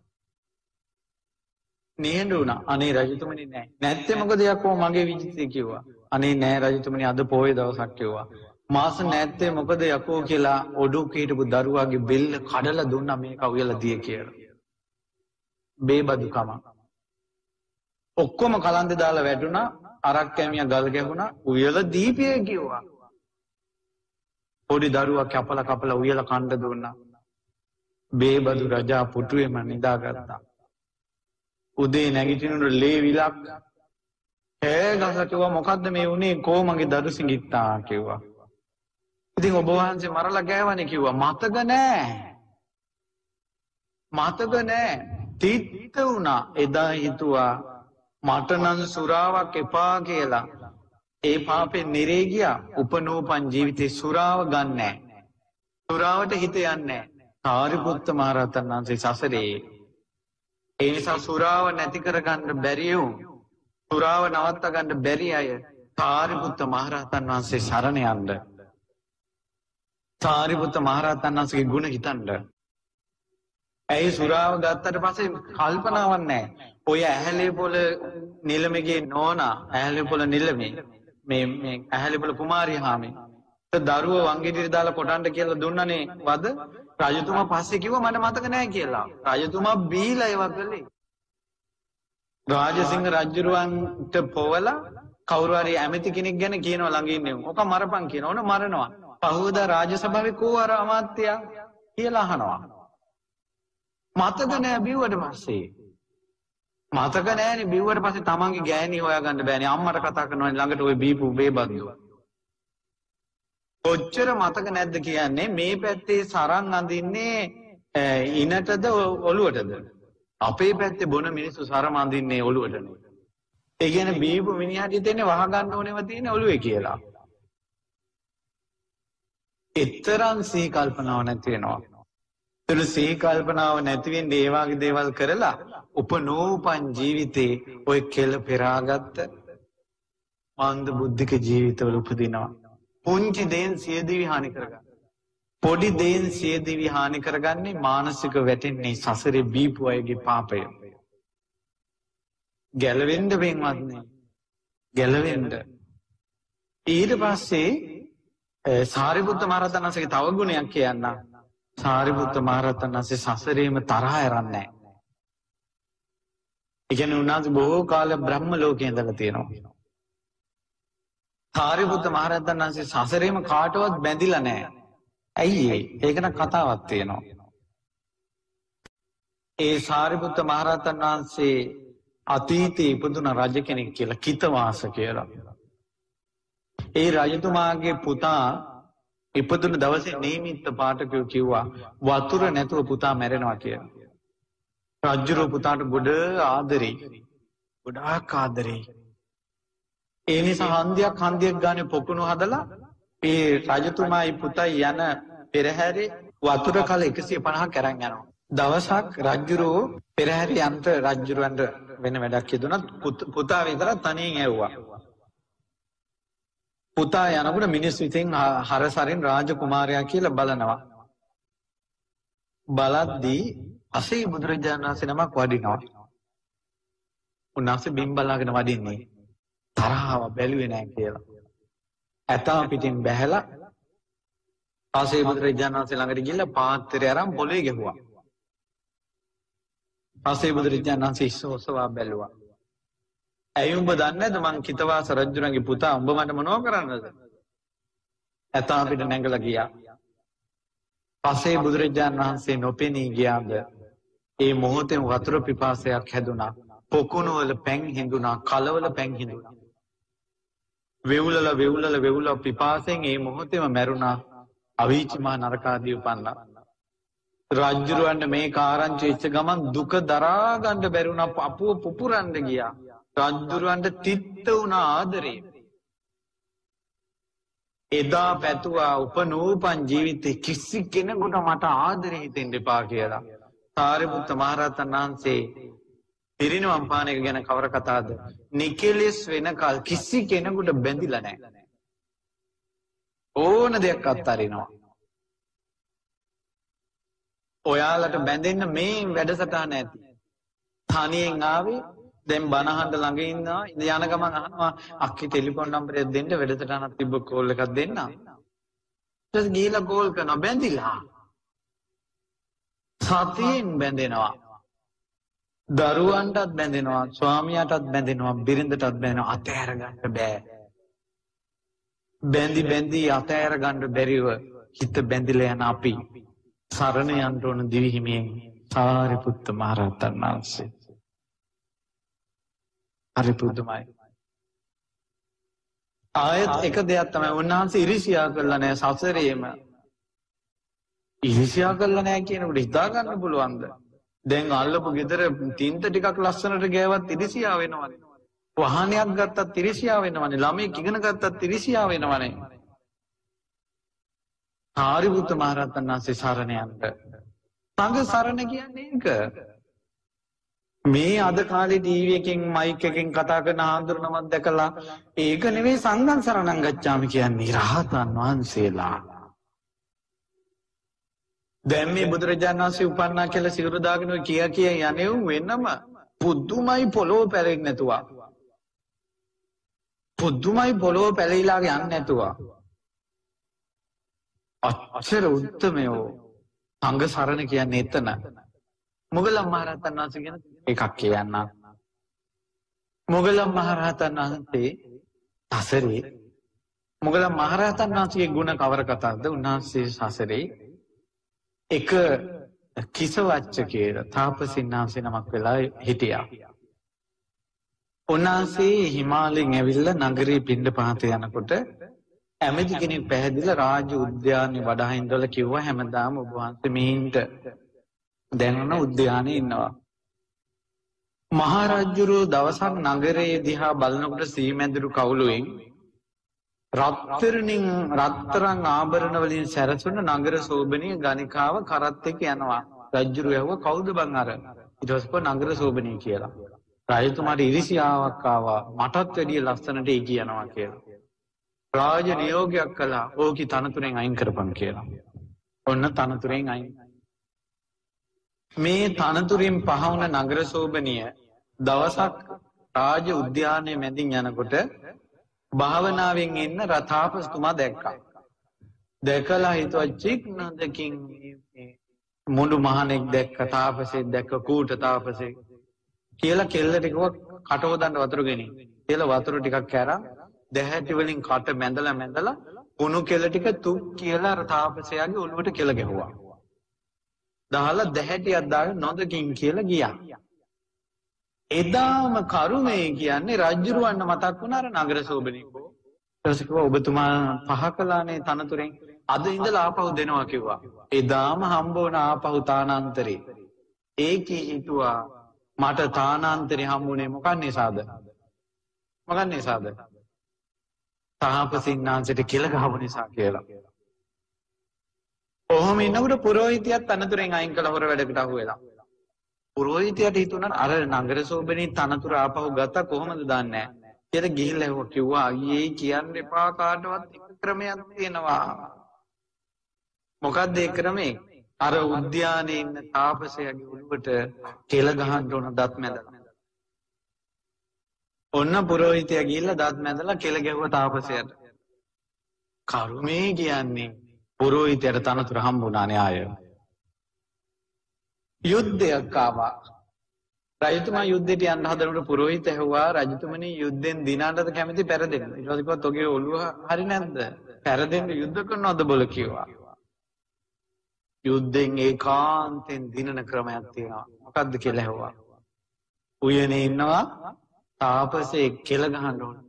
නේද උනා. අනේ රජතුමනි නෑ. නැත්තේ මොකද යකෝ මගේ විජිතේ කිව්වා. අනේ නෑ රජතුමනි අද පොයේ දවසක් කිව්වා. මාස නැත්තේ මොකද යකෝ කියලා ඔඩුක් හිටපු දරුවාගේ බෙල්ල කඩලා දුන්නා මේක උයලා දිය කියලා. බේබදුකම. ඔක්කොම කලන්දේ දාලා වැටුණා. අරක් කැමියා ගල් ගැහුණා. උයලා දීපිය කිව්වා. පොඩි දරුවා කපලා කපලා උයලා කන්න දුන්නා. බේබදු රජා පුටුවේම නිදාගත්තා. උදේ නැගිටිනකොට ලේ විලක් ඈ ගහලා කිව්වා මොකද්ද මේ උනේ කෝ මගේ දරු සිඟිත්තා කිව්වා. ඉතින් ඔබ වහන්සේ මරලා ගෑවනේ කිව්වා. මතක නෑ. මතක නෑ. තිත්ත වුණා. එදා හිතුවා මට නම් සුරාවක් එපා කියලා. ඒ පාපෙන් නිරේ ගියා. උපනෝපන් ජීවිතේ සුරාව ගන්නෑ. සුරාවට හිත යන්නේ නෑ. සාරිපුත්ත මහ රහතන් වහන්සේ සසරේ ඒ නිසා සුරාව නැති කරගන්න බැරි වුන් සුරාව නවත්ත ගන්න බැරි අය සාරිපුත්ත මහ රහතන් වහන්සේ සරණ යන්න. සාරිපුත්ත මහ රහතන් වහන්සේගේ ගුණ හිතන්න. ඇයි සුරාව ගත්තට පස්සේ කල්පනාවක් නැහැ. ඔය ඇහැලේ පොළ නිලමේගේ නෝනා ඇහැලේ පොළ නිලමේ මේ මේ ඇහැලේ පොළ කුමාරිය හාමි දරුවෝ වංගෙඩියට දාලා කොටන්න කියලා දුන්නනේ වද රජතුමා පස්සේ කිව්වා මට මතක නැහැ කියලා. රජතුමා බීලා ඒවා කළේ. රාජසිංහ රජුරවන්ට පොවලා කවුරු හරි ඇමති කෙනෙක් ගැන කියනවා ළඟ ඉන්නේ. ඔක මරපන් කියනවා. ඕන මරනවා. පහවදා රාජසභාවේ කෝ අර අමාත්‍යා කියලා අහනවා. මතක නැහැ බිව්වට පස්සේ. මතක නැහැනේ බිව්වට පස්සේ තමන්ගේ ගෑණි හොයාගන්න බෑනේ. අම්මට කතා කරනවා ළඟට ওই බීපු බේබද්දු. කොච්චර මතක නැද්ද කියන්නේ මේ පැත්තේ සරන් අඳින්නේ ඉනටද ඔළුවටද? අපේ පැත්තේ බොන මිනිස්සු සරම අඳින්නේ ඔළුවටනේ. ඒ කියන්නේ බීපු මිනිහට හිතෙන්නේ වහ ගන්න ඕනෙව තියෙන ඔළුවේ කියලා. ඊතරම් සී කල්පනාව නැති වෙනවා. ඒතර සී කල්පනාව නැති වෙන්නේ ඒ වගේ දේවල් කරලා උපනෝපන් ජීවිතේ ඔය කෙල පෙරාගත්ත මන්ද බුද්ධික ජීවිතවල උපදිනවා. පුංචි දේන් සියදිවි හානි කරගන්න. පොඩි දේන් සියදිවි හානි කරගන්නේ මානසික වැටෙන්නේ සසරේ බීපු අයගේ පාපය. ගැලවෙන්න වෙන්වත් නේ. ගැලවෙන්න. ඊට පස්සේ සාරිපුත්ත මහ රහතන් වහන්සේගේ තව ගුණයක් කියන්න. සාරිපුත්ත මහ රහතන් වහන්සේ සසරේම තරහ යරන්නේ නැහැ. ඒ කියන්නේ උන්වහන්සේ බොහෝ කාල බ්‍රහ්ම ලෝකේ ඉඳලා තියෙනවා. සාරිපුත්ත මහ රහතන් වහන්සේ සසරේම කාටවත් බැඳිලා නැහැ. ඇයි ඒ? ඒක නම් කතාවක් තියෙනවා. ඒ සාරිපුත්ත මහරහතන් වහන්සේ අතීතයේ ඉපදුන රජ කෙනෙක් කියලා කිතවාස කියලා. ඒ රජතුමාගේ පුතා ඉපදුන දවසේ නියමිත පාඨකයෝ කිව්වා වතුර නැතුව පුතා මැරෙනවා කියලා. රජුගේ පුතාට ගොඩ ආදරේ. ගොඩාක් ආදරේ. ඒ නිසා හන්දියක් හන්දියක් ගානේ පොකුණු හදලා ඒ රජතුමායි පුතයි යන පෙරහැරේ වතුර කල එකසිය පනහක් අරන් යනවා. දවසක් රජුරෝ පෙරහැරේ යන්ට රජුරවන්ට වෙන වැඩක් යදුනත් පුතා විතර තනියෙන් ඇව්වා. පුතා යනකොට මිනිස්සු ඉතින් හරසරින් රාජකුමාරයා කියලා බලනවා. බලද්දී අසේ බුදුරජාණන් වහන්සේ නමක් වඩිනවා. උන්වහන්සේ බිම් බලාගෙන වඩින්නේ. තරහව බැලුවේ නැහැ කියලා. ඇතා පිටින් බැහැලා අසේ බුදුරජාණන් වහන්සේ ළඟට ගිහිල්ලා පාත්‍රය අරන් පොළවේ ගැහුවා. අසේ බුදුරජාණන් වහන්සේ ඉස්සෝසවා බැලුවා. ඇයි උඹ දන්නේ නැද්ද මං කිතවාස රජුණන්ගේ පුතා උඹ මට මොනව කරන්නද? ඇතා පිට නැගලා ගියා. පසේ බුදුරජාණන් වහන්සේ නොපෙනී ගියාද ඒ මොහොතේ වතුර පිපාසයක් හැදුනා. පොකුණු වල පැන් හිඳුනා, කලවල පැන් හිඳුනා. වෙවුලල වෙවුලල වෙවුල පිපාසයෙන් ඒ මොහොතේම මැරුණා. අවීචි මහ නරකාදී උපන්නා. රජුරවන්න මේ කාරංචි වෙච්ච ගමන් දුක දරා ගන්න බැරි වුණා. අපුව පුපුරන්න ගියා. රජුරවන්ට තිත්ත වුණා ආදරේ. එදා පැතුවා උපනූපන් ජීවිතේ කිසි කෙනෙකුට මට ආදරේ හිතෙන්න එපා කියලා. සාරිපුත්ත මහරහතන් වහන්සේ පිරිනිවන් පාන එක ගැන කවර කතාවද? නිකෙලෙස් වෙනකල් කිසි කෙනෙකුට බැඳිලා නැහැ. ඕන දෙයක් අත්හරිනවා. ඔයාලට බැඳෙන්න මේ වැඩසටහන ඇති. තනියෙන් ආවේ දැන් බනහඬ ළඟ ඉන්නවා. ඉඳ යන ගමන් අහනවා අක්කි ටෙලිෆෝන් නම්බරයක් දෙන්න වැඩසටහනක් තිබ්බ කෝල් එකක් දෙන්න. ඊට ගිහලා කෝල් කරනවා බැඳිලා. සතියෙන් බැඳෙනවා. දරුවන්ටත් බැඳෙනවා, ස්වාමියාටත් බැඳෙනවා, බිරිඳටත් බැඳෙනවා. අතහැර ගන්න බෑ. බැඳි බැඳි අතහැර ගන්න බැරිව හිත බැඳිලා යන අපි සරණ යන්න ඕන දිවිහිමියෙන් සාරිපුත්ත මහරහතන් වහන්සේ. හරි පුදුමයි. ආයත් එක දෙයක් තමයි උන්වහන්සේ ඉරිසියා කළා නෑ සසරේම. ඉරිසියා කළා නෑ කියනකොට හිතා ගන්න පුළුවන්ද? දැන් අල්ලපු ගෙදර තින්ත ටිකක් ලස්සනට ගෑවත් ඉරිසියා වෙනවනේ. වාහනයක් ගත්තත් ඉරිසියා වෙනවනේ. ළමයෙක් ඉගෙන ගත්තත් ඉරිසියා වෙනවනේ. සාරිපුත්ත මහරහතන් වහන්සේ සරණ යන්න. සංඝ සරණ කියන්නේ ඒක. මේ අද කාලේ ටීවී එකකින් මයික් එකකින් කතා කරන ආන්දරණමක් දැකලා ඒක නෙවෙයි සංඝං සරණං ගච්ඡාමි කියන්නේ රහතන් වහන්සේලා. දැන් මේ බුදුරජාණන් වහන්සේ උපන්නා කියලා සිවුරු දාගෙන කිය කිය යන්නේ වෙනම පුදුමයි පොළොව පැලෙන්නේ නැතුව. පුදුමයි පොළොව පැලීලා යන්නේ නැතුව. අච්චර උත්තමයෝ සංඝ සරණ කියන්නේ එතන. මොගලම් මහරහතන් වහන්සේ කියන එකක් කියන්න. මොගලම් මහරහතන් වහන්සේ සසරේ මොගලම් මහරහතන් වහන්සේගේ ගුණ කවර කතාවද? උන්වහන්සේ සසරේ එක කිසවච්ච කියලා තාපසින්නාන්සේ නමක් වෙලා හිටියා. උන්වහන්සේ හිමාලයෙන් ඇවිල්ලා නගරේ පිණ්ඩපාත යනකොට ඇමති කෙනෙක් පැහැදිලා රාජ උද්‍යානයේ වඩා හින්දලා කිව්වා හැමදාම ඔබ වහන්සේ මෙහින්ට දැනන උද්‍යානයේ ඉන්නවා. මහරජුරෝ දවසක් නගරයේ දිහා බලනකොට සීමැදුරු කවුළුවෙන් රත්තරන්ින් රත්තරන් ආභරණ වලින් සැරසුන නගර සෝබනීය ගණිකාව කරත් එක්ක යනවා. රජුරු ඇහුවා කවුද බං අර? ඊට පස්සේ නගර සෝබනීය කියලා. රජතුමාට ඉරිසියාවක් ආවා. මටත් වැඩිය ලස්සනට ඒ කියනවා කියලා. රාජ නියෝගයක් කළා. ඕකි තනතුරෙන් අයින් කරපන් කියලා. ඔන්න තනතුරෙන් අයින්. මේ තනතුරින් පහ වුණ නගර සෝබනීය දවසක් රාජ උද්‍යානයේ මැදින් යනකොට භාවනාවෙන් ඉන්න රතාපස්තුමා දැක්කා. දැකලා හිතුවා චික් නදකින් මුඩු මහණෙක් දැක්ක, තාපසෙක් දැක්ක, කූට තාපසෙක් කියලා කෙල්ල ටිකව කටවදන්න වතුර ගෙනින්. කියලා වතුර ටිකක් කෑරා දැහැටි වලින් කට මැදලා මැදලා උණු කෙල ටික තුක් කියලා අර තාපසයාගේ ඔළුවට කෙල ගැහුවා. දාලා දැහැටියක් දාගෙන නොදකින් කියලා ගියා. එදාම කරුමේ කියන්නේ රජුරවන්න මතක් වුණා අර නගර සෝබනිකෝ. ඊට පස්සේ ඔබතුමා පහ කළානේ තනතුරෙන් අද ඉඳලා ආපහු දෙනවා කිව්වා. එදාම හම්බ වුණ ආපහු තානාන්තරේ. ඒකේ හිතුවා මට තානාන්තරේ හම්බුනේ මොකක් නිසාද? මොකක් නිසාද? තාපසින්නාන්සේට කෙල ගහපු නිසා කියලා. ඔහොම ඉන්නකොට පුරෝහිතයත් තනතුරෙන් අයින් කළ හොර වැඩකට අහු වෙලා. පුරෝහිතයට හිතුණා අර නගර සෝබනේ තනතුර ආපහු ගත්තා කොහොමද දන්නේ නැහැ. කියලා ගිහිල්ලා කිව්වා අයියේ කියන්න එපා කාටවත් එක ක්‍රමයක් තියෙනවා. මොකක්ද ඒ ක්‍රමේ? අර උද්‍යානයේ ඉන්න තාපසයාගේ උඩට කෙල ගහන්න ඕන දත් මැදලා. ඔන්න පුරෝහිතයා ගිහිල්ලා දත් මැදලා කෙල ගැහුවා තාපසයාට. කරුමේ කියන්නේ පුරෝහිතයට තනතුර හම්බුණානේ ආය. යුද්ධයක් ආවා. රජතුමා යුද්ධයට යන්න හදනකොට පුරෝහිත ඇහුවා රජතුමනි යුද්ධෙන් දිනන්නද කැමති පෙරදෙන්න. ඊට පස්සේ කිව්වා තෝගේ ඔළුව හරි නැද්ද? පෙරදෙන්න යුද්ධ කරනවද බොල කිව්වා. යුද්ධෙන් ඒකාන්තෙන් දිනන ක්‍රමයක් තියෙනවා. මොකද්ද කියලා ඇහුවා. උයනේ ඉන්නවා තාපසේ කෙල ගහන්න ඕන.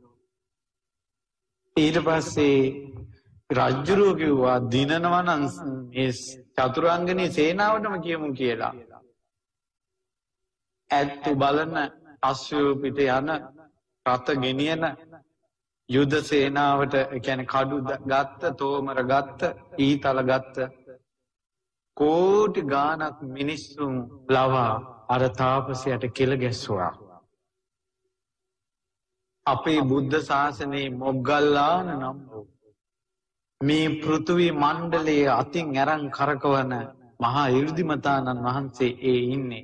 ඊට පස්සේ රජුරෝ කිව්වා දිනනවා නම් මේ චතුරාංගනේ සේනාවටම කියමු කියලා. ඇත්තු බලන අශ්වය පිට යන රත ගෙනියන යුද සේනාවට කියන්නේ කඩු ගත්ත තෝමර ගත්ත ඊතල ගත්ත කෝටි ගාණක් මිනිස්සුන් ලවා අර තාපසයට කෙල ගැස්සුවා. අපේ බුද්ධ ශාසනයේ මොග්ගල්ලාන නම් මේ පෘථිවි මණ්ඩලයේ අතින් ඇරන් කරකවන මහා 이르දිමතාණන් වහන්සේ ඒ ඉන්නේ.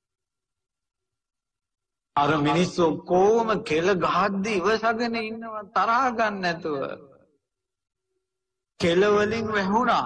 අර මිනිස්සු කොහොම කෙල ගහද්දි ඉවසගෙන ඉන්නවා තරහ ගන්න නැතුව. කෙල වලින් වැහුණා.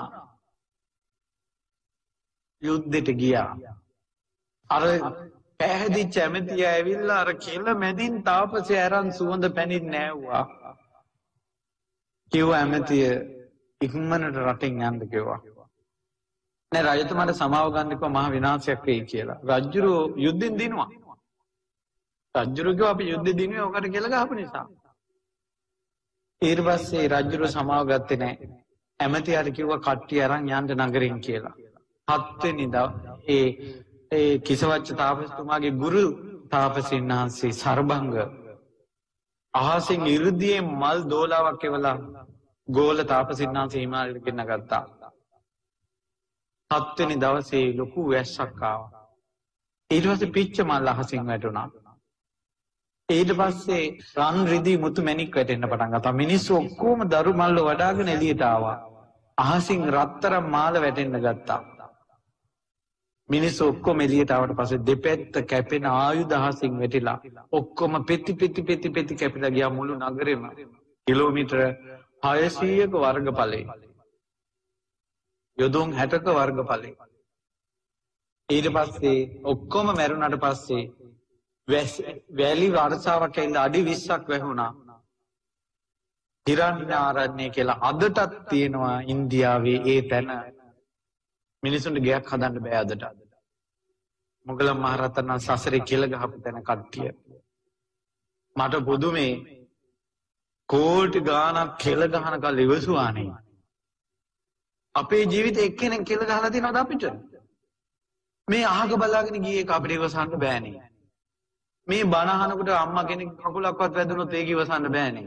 යුද්ධෙට ගියා. අර පැහැදිච්ච ඇමතිය ඇවිල්ලා අර කෙල මැදින් තාපසය අරන් සුවඳ පැනින් නෑවුවා. කිව්වා ඇමතිය ඉක්මනට රටෙන් යන්න කිව්වා. නෑ රජතුමාට සමාව ගන්න කිව්වා මහ විනාශයක් වෙයි කියලා. රජුරෝ යුද්ධෙන් දිනුවා. රජුරෝ කිව්වා අපි යුද්ධෙ දිනුවේ ඔකට කෙල ගහපු නිසා. ඊට පස්සේ රජුරෝ සමාව ගත්තේ නෑ. ඇමතියාට කිව්වා කට්ටිය අරන් යන්න නගරෙන් කියලා. හත්වෙනි ඒ ඒ කිසවච්ච තාපසතුමාගේ ගුරු තාපසින් වහන්සේ සර්බංග අහසින් 이르දියේ මල් දෝලාවක් එවලා ගෝල තාපසින් වහන්සේ හිමාලයට ගෙන්න ගත්තා. හත්වෙනි දවසේ ලොකු වැස්සක් ආවා. ඊට පස්සේ පිච්ච මල් අහසින් වැටුණා. ඊට පස්සේ රන් රිදී මුතු මැණික් වැටෙන්න පටන් ගත්තා. මිනිස්සු ඔක්කොම දරු මල්ල වඩාගෙන එළියට ආවා. අහසින් රත්තරන් මාල වැටෙන්න ගත්තා. මිනිස්සු ඔක්කොම එළියට ආවට පස්සේ දෙපැත්ත කැපෙන ආයුධ අහසින් වැටිලා ඔක්කොම පෙති පෙති පෙති පෙති කැපිලා ගියා මුළු නගරෙම කිලෝමීටර හයසීයක වර්ගඵලෙ. යොදුන් හැටක වර්ගඵලෙ. ඊට පස්සේ ඔක්කොම මැරුණාට පස්සේ වැලි වර්ෂාවක් ඇවිල්ලා අඩි විස්සක් වැහුණා. හිරණ්‍යාරණ්‍ය කියලා අදටත් තියෙනවා ඉන්දියාවේ ඒ තැන. මිනිසුන්ට ගයක් හදන්න බෑ අදට. මොගලන් මහරහතන් වහන්සේ සසරේ කෙල ගහපු තැන කට්ටිය. මට පුදුමේ කෝටි ගාණක් කෙල ගහන කල් ඉවසුවානේ. අපේ ජීවිතේ එක්කෙනෙක් කෙල ගහලා තියෙනවද අපිට? මේ අහක බලාගෙන ගියේ අපිට ඉවසන්න බෑනේ. මේ බණ අහනකොට අම්මා කෙනෙක් කකුලක්වත් වැදුනොත් ඒක ඉවසන්න බෑනේ.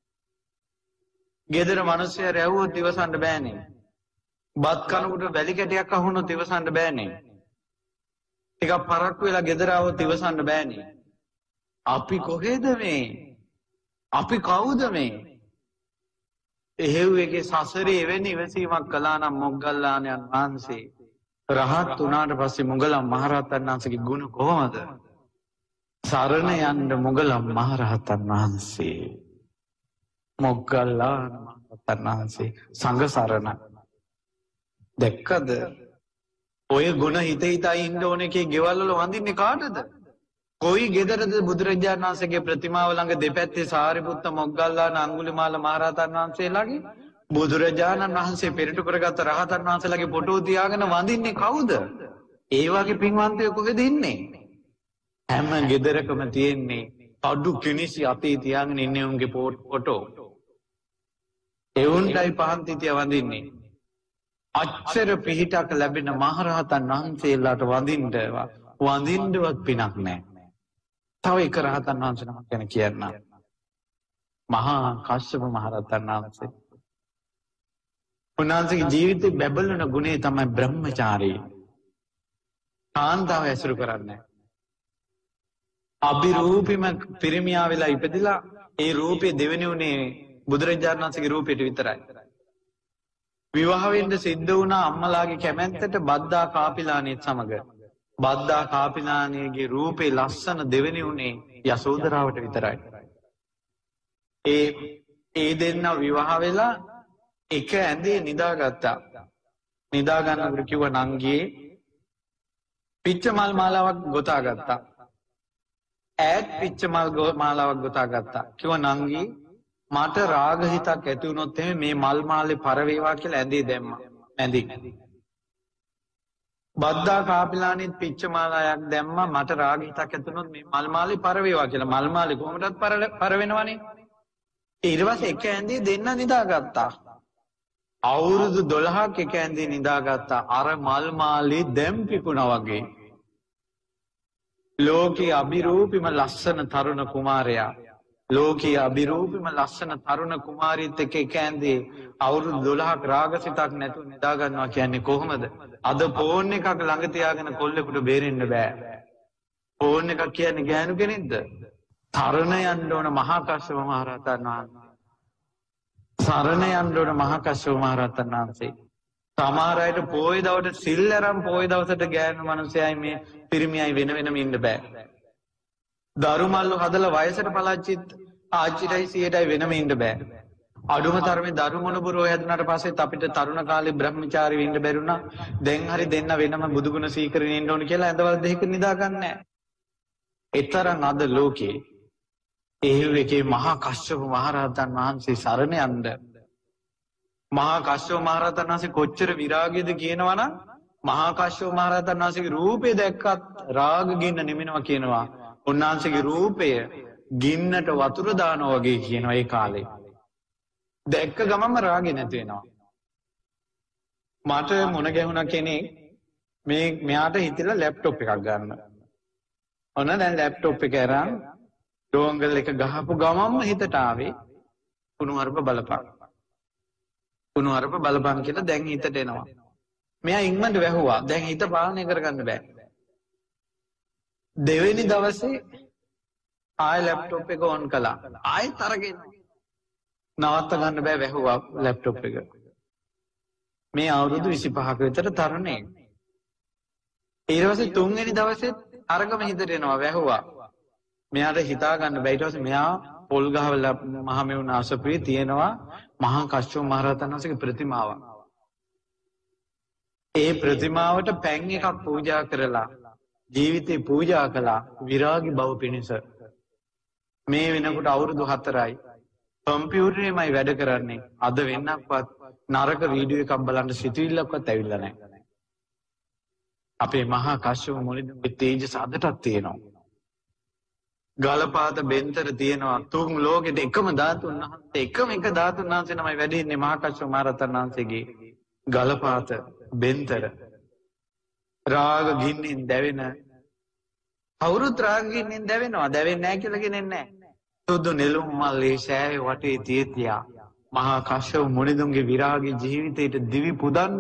ගෙදර මිනිස්සු රැවුවොත් ඉවසන්න බෑනේ. බත් කනකොට වැලි කැටයක් අහුනොත් ඉවසන්න බෑනේ. ටිකක් පරක්කු වෙලා ගෙදර ආවොත් ඉවසන්න බෑනේ. අපි කොහෙද මේ? අපි කවුද මේ? එහෙව් එකේ සසරේ එවැනි ඉවසීමක් කළා නම් මොග්ගල්ලාණන් වහන්සේ රහත් වුණාට පස්සේ මොගලන් මහරහතන් වහන්සේගේ ගුණ කොහොමද? සරණ යන්න මොගලන් මහරහතන් වහන්සේ. මොග්ගල්ලාන මහරහතන් වහන්සේ සංඝ සරණ. දැක්කද? ඔය ගුණ හිත හිතා ඉන්න ඕන එකේ ගෙවල් වල වඳින්නේ කාටද? කොයි ගෙදරද බුදුරජාණන් වහන්සේගේ ප්‍රතිමාව ළඟ දෙපැත්තේ සාරිපුත්ත මොග්ගල්ලාන අඟුලිමාල මහරහතන් වහන්සේලාගේ බුදුරජාණන් වහන්සේ පෙරටු කරගත්ත රහතන් වහන්සේලාගේ ෆොටෝ තියාගෙන වඳින්නේ කවුද? ඒ වගේ පින්වන්තයෝ කොහෙද ඉන්නේ? හැම ගෙදරකම තියෙන්නේ අඩු කිනිසි අතේ තියාගෙන ඉන්නේ උන්ගේ ෆොටෝ. එවුන්ටයි පහන් තිතිය වඳින්නේ. අච්චර පිහිටක් ලැබෙන මහරහතන් වහන්සේලාට වඳින්න වඳින්නවත් පිනක් නැහැ. තව එක රහතන් වහන්සේ නමක් ගැන කියන්න. මහා කාශ්‍යප මහරහතන් වහන්සේ. උන්වහන්සේගේ ජීවිතේ බැබලන ගුණය තමයි බ්‍රහ්මචාරී. කාන්තාව ඇසුරු කරන්නේ. අභිරූපිම පිරිමියා වෙලා ඉපදිලා ඒ රූපේ දෙවෙනි උනේ බුදුරජාණන් වහන්සේගේ රූපෙට විතරයි. විවාහ වෙන්න සිද්ධ වුණා අම්මලාගේ කැමැත්තට බද්දා කාපිලානියත් සමග. බද්දා කාපිලානියගේ රූපේ ලස්සන දෙවෙනි උනේ යසෝදරාවට විතරයි. ඒ ඒ දෙන්න විවාහ වෙලා එක ඇඳේ නිදාගත්තා. නිදා ගන්නකොට කිව්ව නංගියේ පිච්ච මල් මාලාවක් ගොතා ගත්තා. ඈත් පිච්ච මල් මාලාවක් ගොතා ගත්තා. කිව්ව නංගි මට රාග හිතක් ඇති වුණොත් එහෙම මේ මල් මාලේ පර වේවා කියලා ඇඳේ දැම්මා. ඇඳි. බද්දා කාපිලානිත් පිච්ච මාලාවක් දැම්මා මට රාග හිතක් ඇති වුණොත් මේ මල් මාලේ පර වේවා කියලා. මල් මාලේ කොහොමදත් පර වෙනවනේ. ඊට පස්සේ එක ඇඳේ දෙන්න නිදාගත්තා. අවුරුදු දොළහක් එක ඇඳේ නිදාගත්තා. අර මල් මාලේ දැම් පිපුණා වගේ. ලෝකේ අභිරූපිම ලස්සන තරුණ කුමාරයා ලෝකයේ අභිරූපිම ලස්සන තරුණ කුමාරියත් එක්ක එක ඇඳේ අවුරුදු දොළහක් රාගසිතක් නැතුව නිදා ගන්නවා කියන්නේ කොහොමද? අද ෆෝන් එකක් ළඟ තියාගෙන කොල්ලෙකුට බේරෙන්න බෑ. ෆෝන් එකක් කියන්නේ ගෑනු කෙනෙක්ද? තරණ යන්න ඕන මහා කාශ්‍යප මහ රහතන් වහන්සේ. සරණ යන්න ඕන මහා කාශ්‍යප මහ රහතන් වහන්සේ. සමහර අයට පොයේ දවසට සිල් අරන් පොයේ දවසට ගෑනු මිනිසයයි මේ පිරිමියයි වෙන වෙනම ඉන්න බෑ. දරුමල්ලු හදලා වයසට පලච්චිත් ආච්චිටයි සීයටයි වෙනම ඉන්න බෑ. අඩුම තරමේ දරුමොණබුරෝ හැදුනට පස්සෙත් අපිට තරුණ කාලේ බ්‍රහ්මචාරී වෙන්න බැරුණා. දැන් හරි දෙන්න වෙනම බුදුගුණ සීකරගෙන ඉන්න ඕන කියලා ඇඳවල දෙක නිදා ගන්න නැහැ. ඒතරම් අද ලෝකේ ඒ එකේ මහා කාශ්‍යප මහ රහතන් වහන්සේ සරණ යන්න. මහා කාශ්‍යප මහ රහතන් වහන්සේ කොච්චර විරාගයද කියනවනම් මහා කාශ්‍යප මහ රහතන් වහන්සේගේ රූපය දැක්කත් රාග ගින්න නිමිනවා කියනවා. උන්වහන්සේගේ රූපය ගින්නට වතුර දානවා වගේ කියනවා ඒ කාලේ. දැක්ක ගමන්ම රාගෙ නැති වෙනවා. මට මොන ගැහුණා කෙනෙක් මේ මෙයාට හිතලා ලැප්ටොප් එකක් ගන්න. ඔන්න දැන් ලැප්ටොප් එක අරන් ඩෝංගල් එක ගහපු ගමන්ම හිතට ආවේ කුණුහරුප බලපං. කුණුහරුප බලපං කියලා දැන් හිතට එනවා. මෙයා ඉක්මනට වැහුවා. දැන් හිත පාලනය කරගන්න බෑ. දෙවෙනි දවසේ ආය ලැප්ටොප් එක ඔන් කළා. ආයෙත් අරගෙන නවත්ත ගන්න බෑ වැහුවා ලැප්ටොප් එක. මේ අවුරුදු විසිපහක විතර තරුණයෙක්. ඊට පස්සේ තුන්වෙනි දවසෙත් අරගම හිතට එනවා වැහුවා. මෙයාට හිතා ගන්න බෑ. ඊට පස්සේ මෙයා පොල් ගහවල මහමෙවුන අසපුවේ තියෙනවා මහා කාශ්‍යප මහ රහතන් වහන්සේගේ ප්‍රතිමාවක්. ඒ ප්‍රතිමාවට පැන් එකක් පූජා කරලා ජීවිතේ පූජා කළා විරාගි බව පිණිස. මේ වෙනකොට අවුරුදු හතරයි. කම්පියුටරේමයි වැඩ කරන්නේ. අද වෙන්නක්වත් නරක වීඩියෝ එකක් බලන්න සිතුවිල්ලක්වත් ඇවිල්ලා නැහැ. අපේ මහා කාශ්‍යප මුනිදුගේ තේජස අදටත් තියෙනවා. ගලපාත බෙන්තර තියෙනවා. තුන් ලෝකෙට එකම ධාතුන් වහන්සේ එකම එක ධාතුන් වහන්සේ නමයි වැඩ ඉන්නේ මහා කාශ්‍යප මහ රහතන් වහන්සේගේ ගලපාත බෙන්තර. රාග ගින්නෙන් දැවෙන කවුරුත් රාග ගින්නෙන් දැවෙනවා. දැවෙන්නේ නැහැ කියලා කියන්නේ නැහැ. සුදු නෙළුම් මල්ලේ ශෑවේ වටේ තියතියා මහා කාශ්‍යප මුනිදුන්ගේ විරාගී ජීවිතයට දිවි පුදන්න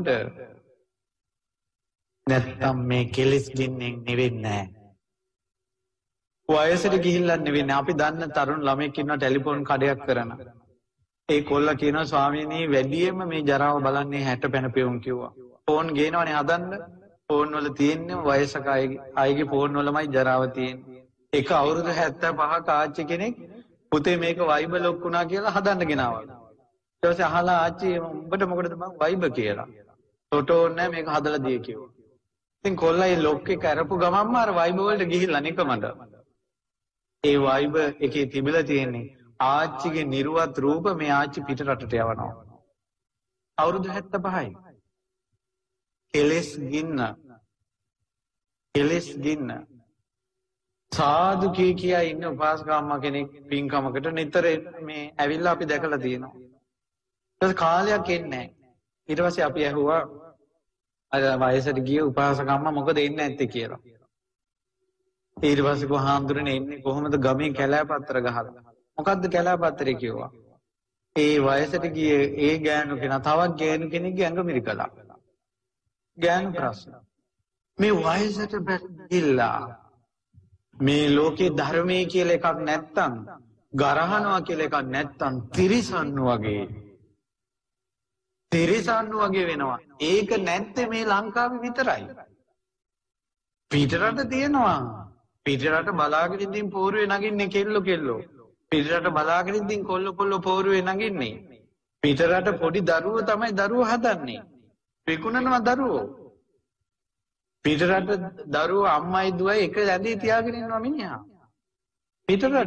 නැත්තම් මේ කෙලෙස් ගින්නෙන් නෙවෙන්නේ නැහැ. වයසට ගිහිල්ලා නෙවෙන්නේ. අපි දන්න තරුණ ළමෙක් ඉන්නවා ටෙලිෆෝන් කඩයක් කරන. ඒ කොල්ලා කියනවා ස්වාමීනි වැඩියෙන්ම මේ ජරාව බලන්නේ හැට පැනපෙවුන් කිව්වා. ෆෝන් ගේනවනේ හදන්න. ෆෝන් වල තියෙන්නේ වයසක අයගේ ෆෝන් වලමයි ජරාව තියෙන්නේ. එක අවුරුදු හැත්තෑ පහක ආච්චි කෙනෙක් පුතේ මේක වයිබර් ලොක් වුණා කියලා හදන්න ගෙනාවා. ඊට පස්සේ අහලා ආච්චි උඹට මොකටද මං වයිබර් කියලා. ටොටෝ නෑ මේක හදලා දිය කිව්වා. ඉතින් කොල්ලා ඒ ලොක් එක අරපු ගමන්ම අර වයිබර් වලට ගිහිල්ලා නිකමඩ. ඒ වයිබර් එකේ තිබිලා තියෙන්නේ ආච්චිගේ නිර්වත් රූප මේ ආච්චි පිට රටට යවනවා. අවුරුදු හැත්තෑ පහයි. කෙලෙස් ගින්න කෙලෙස් ගින්න. සාදු කී කියා ඉන්න උපාසක අම්මා කෙනෙක් පින්කමකට නිතර මේ ඇවිල්ලා අපි දැකලා තියෙනවා. ඊට කාලයක් එන්නේ නැහැ. ඊට පස්සේ අපි ඇහුවා අර වයසට ගිය උපාසක අම්මා මොකද එන්නේ නැත්තේ කියලා. ඊට පස්සේ කො හාමුදුරනේ එන්නේ කොහොමද ගමේ කැලෑපත්‍ර ගහලා. මොකද්ද කැලෑපත්‍රේ කිව්වා. ඒ වයසට ගියේ ඒ ගෑනු කෙනා තවත් ගෑනු කෙනෙක්ගේ ඇඟ මිරිකලා. ගෑනු ප්‍රශ්න. මේ වයසට බැරිලා මේ ලෝකේ ධර්මයේ කියලා එකක් නැත්තම් ගරහනවා කියලා එකක් නැත්තම් තිරිසන්නු වගේ තිරිසන්නු වගේ වෙනවා. ඒක නැත්තේ මේ ලංකාවේ විතරයි. පිටරට තියෙනවා. පිටරට බලාගෙන ඉඳින් පෝරුවේ නගින්නේ කෙල්ලෝ කෙල්ලෝ. පිටරට බලාගෙන ඉඳින් කොල්ල කොල්ල පෝරුවේ නගින්නේ. පිටරට පොඩි දරුවෝ තමයි දරුවෝ හදන්නේ. විකුණනවා දරුවෝ. පිටරට දරුවෝ අම්මයි දුවයි එක ඇඳේ තියාගෙන ඉන්නවා මිනිහා. පිටරට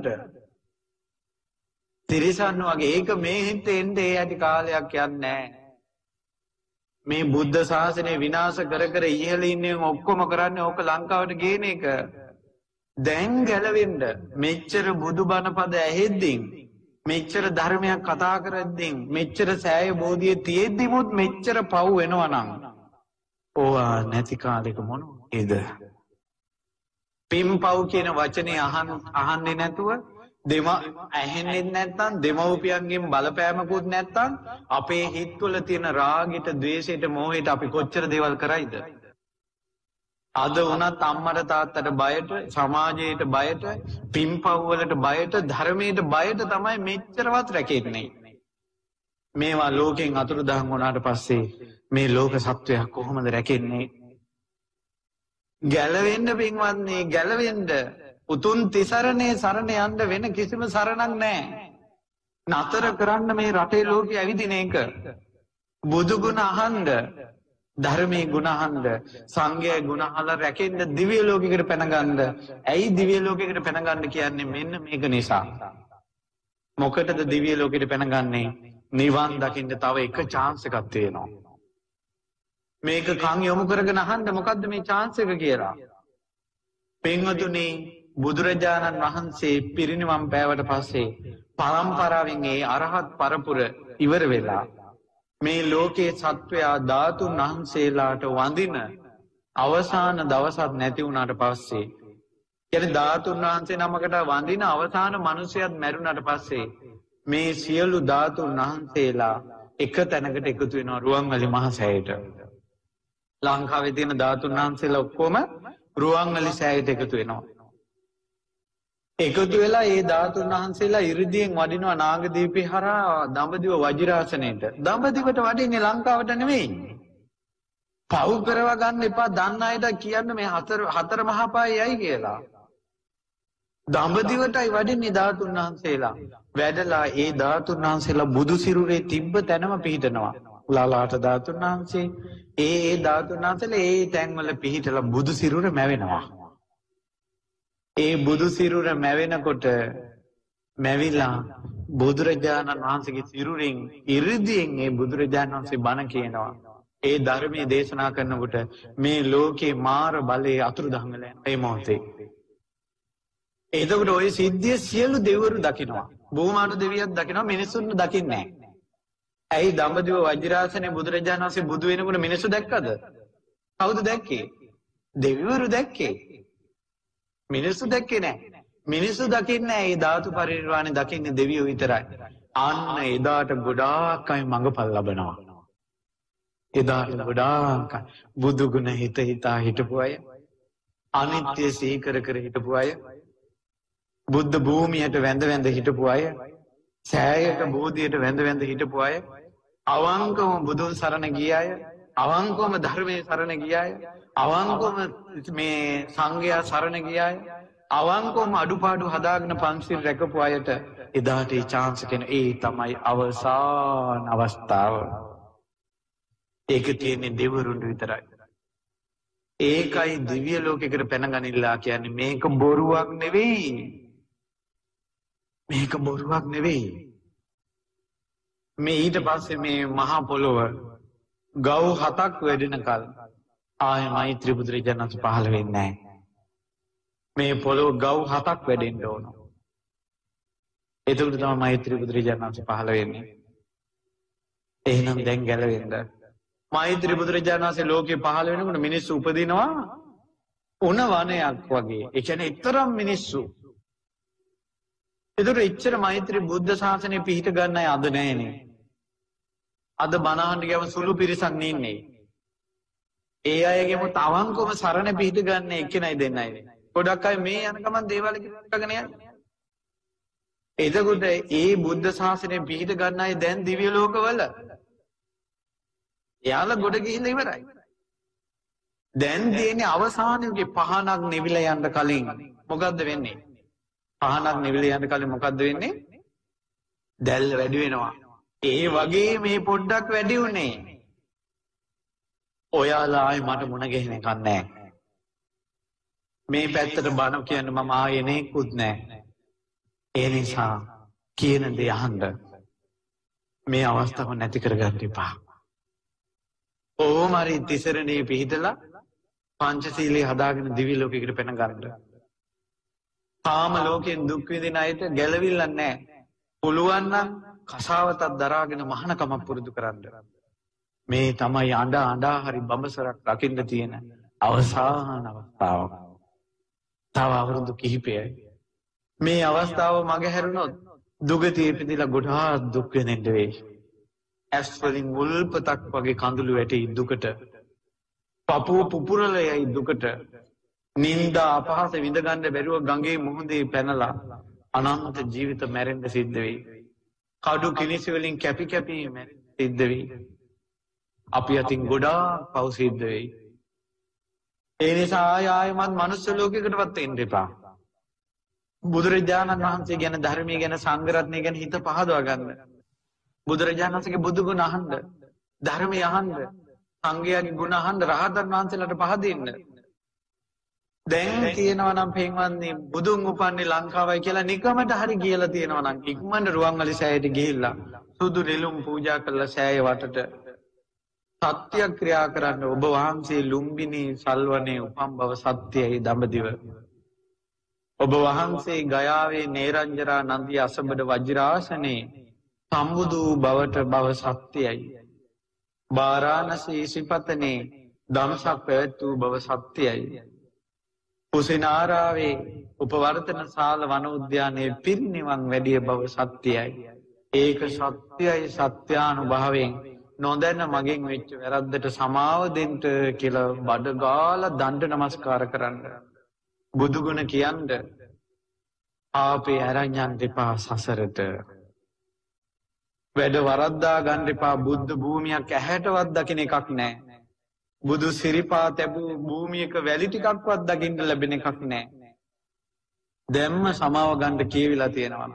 තිරිසන් වගේ ඒක මේ හිතේ එන්නේ ඇති කාලයක් යන්නේ නැහැ. මේ බුද්ධ ශාසනය විනාශ කර කර ඉහළ ඉන්නේ ඔක්කොම කරන්නේ ඕක ලංකාවට ගේන එක. දැන් ගැලවෙන්න මෙච්චර බුදුබණ පද ඇහෙද්දින් මෙච්චර ධර්මයක් කතා කරද්දින් මෙච්චර සෑය බෝධිය තියෙද්දිමුත් මෙච්චර පව් වෙනවා නම් ඕවා නැති කාලෙක මොනවද? පින් පව් කියන වචනේ අහන් අහන්නේ නැතුව දෙම ඇහෙන්නේ නැත්නම් දෙමව්පියන්ගෙන් බලපෑමකුත් නැත්නම් අපේ හිත්වල තියෙන රාගෙට, ද්වේෂයට, මෝහයට අපි කොච්චර දේවල් කරයිද? අද වුණත් අම්මට තාත්තට බයට, සමාජයට බයට, පින්පව් වලට බයට, ධර්මයට බයට තමයි මෙච්චරවත් රැකෙන්නේ. මේවා ලෝකෙන් අතුරුදහන් වුණාට පස්සේ මේ ලෝක සත්වයා කොහොමද රැකෙන්නේ? ගැලවෙන්න පින්වත්නි, ගැලවෙන්න උතුම් තිසරණේ සරණ යන්න වෙන කිසිම සරණක් නැහැ. නතර කරන්න මේ රටේ ලෝකෙ ඇවිදින එක. බුදු ගුණ අහන්න, ධර්මයේ ගුණ අහන්න, සංඝයේ ගුණ අහලා රැකෙන්න දිව්‍ය ලෝකයකට පැනගන්න. ඇයි දිව්‍ය ලෝකයකට පැනගන්න කියන්නේ? මෙන්න මේක නිසා. මොකටද දිව්‍ය ලෝකෙට පැනගන්නේ? නිවන් දකින්න තව එක chance එකක් තියෙනවා. මේක කන් යොමු කරගෙන අහන්න මොකද්ද මේ chance එක කියලා. පින්වතුනි, බුදුරජාණන් වහන්සේ පිරිනිවන් පෑවට පස්සේ පරම්පරාවෙන් ඒ අරහත් පරපුර ඉවර වෙලා මේ ලෝකයේ සත්වයා ධාතුන් වහන්සේලාට වඳින අවසාන දවසක් නැති වුණාට පස්සේ, කියන්නේ ධාතුන් වහන්සේ නමකට වඳින අවසාන මිනිසයාත් මැරුණාට පස්සේ මේ සියලු ධාතුන් වහන්සේලා එක තැනකට එකතු වෙනවා රුවන්වැලි මහ සෑයට. ලංකාවේ තියෙන ධාතුන් වහන්සේලා ඔක්කොම රුවන්වැලි සෑයට එකතු වෙනවා. එකතු වෙලා ඒ ධාතුන් වහන්සේලා ඉරිදියෙන් වඩිනවා නාගදීපේ හරහා දඹදිව වජිරාසනයට. දඹදිවට වඩින්නේ ලංකාවට නෙමෙයි. පව් කරව ගන්න එපා. දන්න අයට කියන්න මේ හතර හතර මහා පායයි කියලා. දඹදිවටයි වඩින්නේ ධාතුන් වහන්සේලා. වැඩලා ඒ ධාතුන් වහන්සේලා බුදු සිරුරේ තිබ්බ තැනම පිහිටනවා. ලලාට ධාතුන් වහන්සේ ඒ ඒ ධාතුන් වහන්සේලා ඒ තැන්වල පිහිටලා බුදු සිරුර මැවෙනවා. ඒ බුදු සිරුර මැවෙනකොට මැවිලා බුදුරජාණන් වහන්සේගේ සිරුරින් ඉරිදියෙන් ඒ බුදුරජාණන් වහන්සේ බණ කියනවා. ඒ ධර්මයේ දේශනා කරනකොට මේ ලෝකේ මාර බලයේ අතුරුදහන් වෙලා යන ඒ මොහොතේ. එතකොට ওই සිද්ධිය සියලු දෙවිවරු දකිනවා. භූමාට දෙවියන් දකිනවා, මිනිසුන් දකින්නේ නැහැ. ඇයි දඹදිව වජිරාසනේ බුදුරජාණන් වහන්සේ බුදු වෙනකොට මිනිස්සු දැක්කද? කවුද දැක්කේ? දෙවිවරු දැක්කේ. මිනිස්සු දැක්කේ නැහැ. මිනිස්සු දකින්නේ නැහැ. ඒ ධාතු පරිනිර්වාණය දකින්නේ දෙවියෝ විතරයි. අන්න එදාට ගොඩාක් අය මඟපල් ලබනවා. එදාට ගොඩාක් බුදු ගුණ හිත හිතා හිටපු අය, අනිත්‍ය සිහි කර කර හිටපු අය, බුද්ධ භූමියට වැඳ වැඳ හිටපු අය, සෑයට බෝධියට වැඳ වැඳ හිටපු අය, අවංකවම බුදුන් සරණ ගිය අය, අවංකවම ධර්මයේ සරණ ගිය අය, අවංකවම මේ සංඝයා සරණ ගිය අය, අවංකවම අඩුපාඩු හදාගෙන පන්සිල් රැකපු අයට එදාට ඒ chance කෙන ඒ තමයි අවසාන අවස්ථාව. ඒක තියෙන්නේ දෙවිවරුන්ට විතරයි. ඒකයි දිව්‍ය ලෝකයකට පැනගනිලා කියන්නේ. මේක බොරුවක් නෙවෙයි. මේක බොරුවක් නෙවෙයි. මේ ඊට පස්සේ මේ මහා පොළොව ගව් හතක් වැඩෙනකල් ආයේ මෛත්‍රී බුදුරජාණන් වහන්සේ පහළ වෙන්නේ නැහැ. මේ පොළොව ගව් හතක් වැඩෙන්න ඕන. එතකොට තමයි මෛත්‍රී බුදුරජාණන් වහන්සේ පහළ වෙන්නේ. එහෙනම් දැන් ගැලවෙන්න. මෛත්‍රී බුදුරජාණන් වහන්සේ ලෝකේ පහළ වෙනකොට මිනිස්සු උපදිනවා උණ වනයක් වගේ. ඒ කියන්නේ ඊතරම් මිනිස්සු. ඒතර ඉච්ඡර මෛත්‍රී බුද්ධ ශාසනය පිහිට ගන්න අය අද නැහැනේ. අද බණහන් ගියම සුළු පිරිසක් නින්නේ. ඒ අයගේම තවංකම සරණ පිහිට ගන්න එක්කෙනයි දෙන්නයි. ගොඩක් අය මේ යන ගමන් දේවාල කරගෙන යන්නේ. එතකොට ඒ බුද්ධ ශාසනය පිහිට ගන්න අය දැන් දිව්‍ය ලෝකවල. එයාලා ගොඩ ගිහිල්ලා ඉවරයි. දැන් තියෙන්නේ අවසානයේ පහනක් නිවිලා යන්න කලින් මොකද්ද වෙන්නේ? පහනක් නිවිලා යන්න කලින් මොකද්ද වෙන්නේ? දැල්ල වැඩි වෙනවා. ඒ වගේ මේ පොඩ්ඩක් වැඩි උනේ. ඔයාලා ආයි මට මුණ ගැහෙන එකක් නැහැ. මේ පැත්තට බණ කියන්න මම ආයේ නෙකුත් නැහැ. ඒ නිසා කියන දේ අහන්න. මේ අවස්ථාව නැති කරගන්න එපා. ඕම හරි තිසරණේ පිහිටලා පංචශීලයේ හදාගෙන දිවි ලෝකයකට පැන ගන්න. කාම ලෝකයෙන් දුක් විඳින අයට ගැලවිල්ල නැහැ. පුළුවන් නම් කසාවතක් දරාගෙන මහානකම පුරුදු කරන්න. මේ තමයි අඬ අඬා හරි බඹසරක් රකින්න තියෙන අවසාන අවස්ථාව. තව අවුරුදු කිහිපයයි. මේ අවස්ථාව මගහැරුණොත් දුගතිය ඉපදිලා ගොඩාක් දුක් වෙනෙන්න වෙයි. ඇස් වලින් මුල්පතක් වගේ කඳුළු වැටි දුකට. පපුව පුපුරලයි දුකට. නින්දා අපහාස විඳ ගන්න බැරුව ගඟේ මුහුදේ පැනලා අනන්ත ජීවිත මැරෙන්න සිද්ධ වෙයි. කඩු කිනිසි වලින් කැපි කැපි මැරෙන්න සිද්ධ වෙයි. අපි අතින් ගොඩාක් පව් සිද්ධ වෙයි. ඒ නිසා ආය ආයමත් මනුස්ස ලෝකයකටවත් එන්න එපා. බුදුරජාණන් වහන්සේ ගැන ධර්මයේ ගැන සංඝ රත්නය ගැන හිත පහදවා ගන්න. බුදුරජාණන් වහන්සේගේ බුදු ගුණ අහන්න, ධර්මය අහන්න, සංඝයාගේ ගුණ අහන්න, රහතන් වහන්සේලාට පහදින්න. දැන් කියනවා නම් පින්වත්නි බුදුන් උපන්නේ ලංකාවයි කියලා නිකමට හරි කියලා තියෙනවා නම් ඉක්මනට රුවන්වැලි සෑයට ගිහිල්ලා සුදු නෙළුම් පූජා කරලා සෑය වටට සත්‍යක්‍රියා කරන්න. ඔබ වහන්සේ ලුම්බිනි සල්වනේ උපම් බව සත්‍යයි දඹදිව. ඔබ වහන්සේ ගයාවේ නේරංජරා නන්දිය අසබඩ වජිරාසනේ සම්බුදු බවට බව සත්‍යයි. බාරාණසී ඉසිපතනේ දම්සක් පැවැත් වූ බව සත්‍යයි. කුසිනාරාවේ උපවර්තන ශාල වන උද්‍යානයේ පිරිනිවන් වැඩිය බව සත්‍යයි. ඒක සත්‍යයි සත්‍යානුභවයෙන් නොදැන මගෙන් වෙච්ච වැරද්දට සමාව දෙන්න කියලා බඩ ගාලා දණ්ඩ නමස්කාර කරන්න. බුදු ගුණ කියන්න. ආපේ අරන් යන්න එපා සසරට. වැඩ වරද්දා ගන්න එපා. බුද්ධ භූමියක් ඇහැටවත් දකින්න එකක් නැහැ. බුදු සිරිපා තැබූ භූමියක වැලි ටිකක්වත් දකින්න ලැබෙන එකක් නැහැ. දැම්ම සමාව ගන්න කියවිලා තියෙනවා.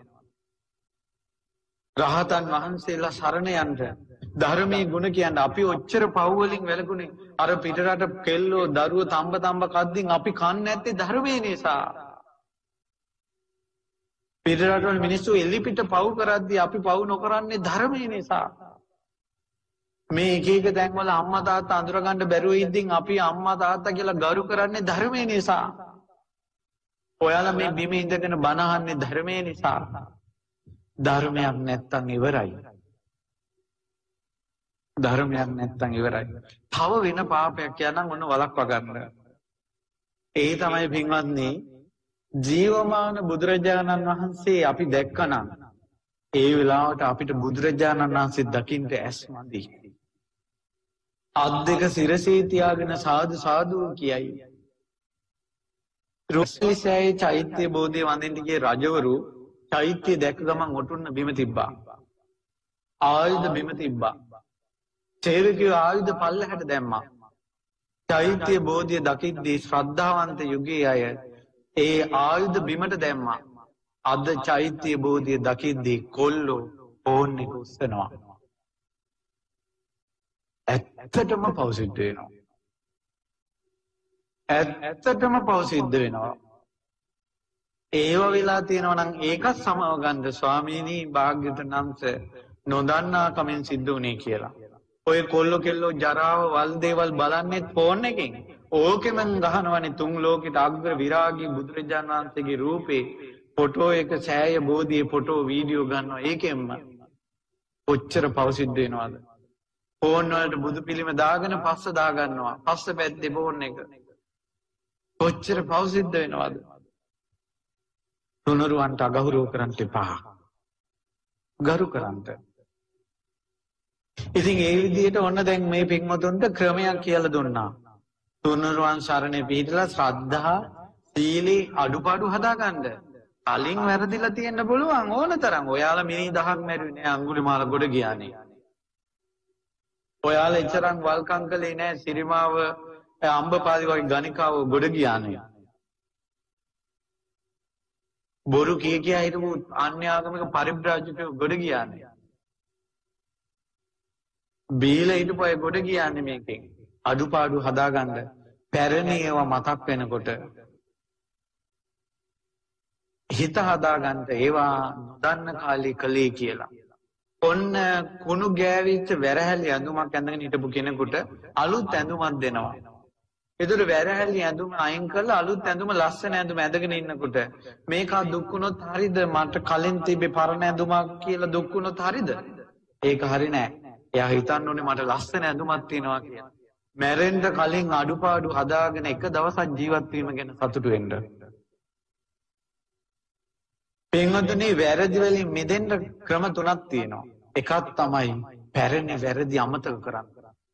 රහතන් වහන්සේලා සරණ යන්න ධර්මයේ ගුණ කියන්න. අපි ඔච්චර පව් වලින් වැළකුනේ. අර පිටරට කෙල්ලෝ දරුවෝ තම්බ තම්බ කද්දින් අපි කන්නේ නැත්තේ ධර්මයේ නිසා. පිටරටවල මිනිස්සු එලි පිට පව් කරද්දී අපි පව් නොකරන්නේ ධර්මයේ නිසා. මේ එක එක තැන්වල අම්මා තාත්තා අඳුරගන්න බැරුව ඉඳින් අපි අම්මා තාත්තා කියලා ගරු කරන්නේ ධර්මයේ නිසා. ඔයාලා මේ බිම ඉඳගෙන බණ අහන්නේ ධර්මයේ නිසා. ධර්මයක් නැත්තම් ඉවරයි. ධර්මයක් නැත්තම් ඉවරයි. තව වෙන පාපයක් යනනම් ඔන්න වලක්වා ගන්න. ඒ තමයි පින්වත්නි ජීවමාන බුදුරජාණන් වහන්සේ අපි දැක්කනම් ඒ වෙලාවට අපිට බුදුරජාණන් වහන්සේ දකින්න ඇස් මදි. අත් දෙක සිරසේ තියාගෙන සාදු සාදු කියයි. රුස්ලිසෑයේ චෛත්‍ය බෝධිය වඳින්න ගිය රජවරු චෛත්‍ය දැක ගමන් ඔටුන්න බිම තිබ්බා. ආයුධ බිම තිබ්බා. සේවකයෝ ආයුධ පල්ලෙහාට දැම්මා. චෛත්‍ය බෝධිය දකිද්දී ශ්‍රද්ධාවන්ත යුගයේ අය ඒ ආයුධ බිමට දැම්මා. අද චෛත්‍ය බෝධිය දකිද්දී කොල්ලෝ ඕන් එක උස්සනවා. ඇත්තටම පව් සිද්ධ වෙනවා. ඇත්තටම පව් සිද්ධ වෙනවා. ඒව වෙලා තියෙනවා නම් ඒකත් සමව ගන්න ස්වාමීනි භාග්‍යවතුන් වහන්සේ නොදන්නා කමෙන් සිද්ධ වුණේ කියලා. ඔය කොල්ලෝ කෙල්ලෝ ජරාව වල් දේවල් බලන්නේ ෆෝන් එකෙන්. ඕකෙම ගහනවනේ තුන් ලෝකෙට අග්‍ර විරාගී බුදුරජාණන් වහන්සේගේ රූපේ ෆොටෝ එක සෑය බෝධියේ ෆොටෝ වීඩියෝ ගන්නවා. ඒකෙන්ම ඔච්චර පව සිද්ධ වෙනවද? ෆෝන් වලට බුදු පිළිම දාගෙන පස්ස දා ගන්නවා. පස්ස පැත්තේ ෆෝන් එක. ඔච්චර පව සිද්ධ වෙනවද? තුනුරුවන්ට අගෞරව කරන්න එපා. ගරු කරන්න. ඉතින් ඒ විදිහට ඔන්න දැන් මේ පින්වතුන්ට ක්‍රමයක් කියලා දුන්නා. තුනුරුවන් සරණේ පිහිටලා ශ්‍රද්ධා, සීලී අඩුපාඩු හදාගන්න. කලින් වැරදිලා තියෙන්න පුළුවන් ඕන තරම්. ඔයාලා මිනි දහක් මැරුවේ නෑ අඟුලිමාල ගොඩ ගියානේ. ඔයාලා එච්චරම් වල්කම් කළේ නෑ සිරිමාව අම්බපාලි වගේ ගණිකාව ගොඩ ගියානේ. බොරු කිය කියා හිටපු අන්‍ය ආගමික පරිබ්‍රාජකයෝ ගොඩ ගියානේ. බීලා හිටපු අය ගොඩ ගියානේ මේකෙන්. අඩුපාඩු හදාගන්න පැරණි ඒවා මතක් වෙනකොට හිත හදාගන්න ඒවා නොදන්න කාලේ කලේ කියලා. ඔන්න කුණු ගෑවිච්ච වැරහැලි ඇඳුමක් ඇඳගෙන හිටපු කෙනෙකුට අලුත් ඇඳුමක් දෙනවා. ඒතර වැරහැලි ඇඳුම අයින් කරලා අලුත් ඇඳුම ලස්සන ඇඳුම ඇඳගෙන ඉන්නකොට මේක දුක් වුණොත් හරිද? මට කලින් තිබේ පරණ ඇඳුමක් කියලා දුක් වුණොත් හරිද? ඒක හරි නෑ. එයා හිතන්න ඕනේ මට ලස්සන ඇඳුමක් තියෙනවා කියලා. මැරෙන්න කලින් අඩුපාඩු හදාගෙන එක දවසක් ජීවත් වීම ගැන සතුටු වෙන්න. පින්වතුනි වැරදි වලින් මිදෙන්න ක්‍රම තුනක් තියෙනවා. එකක් තමයි පැරණි වැරදි අමතක කරන්න.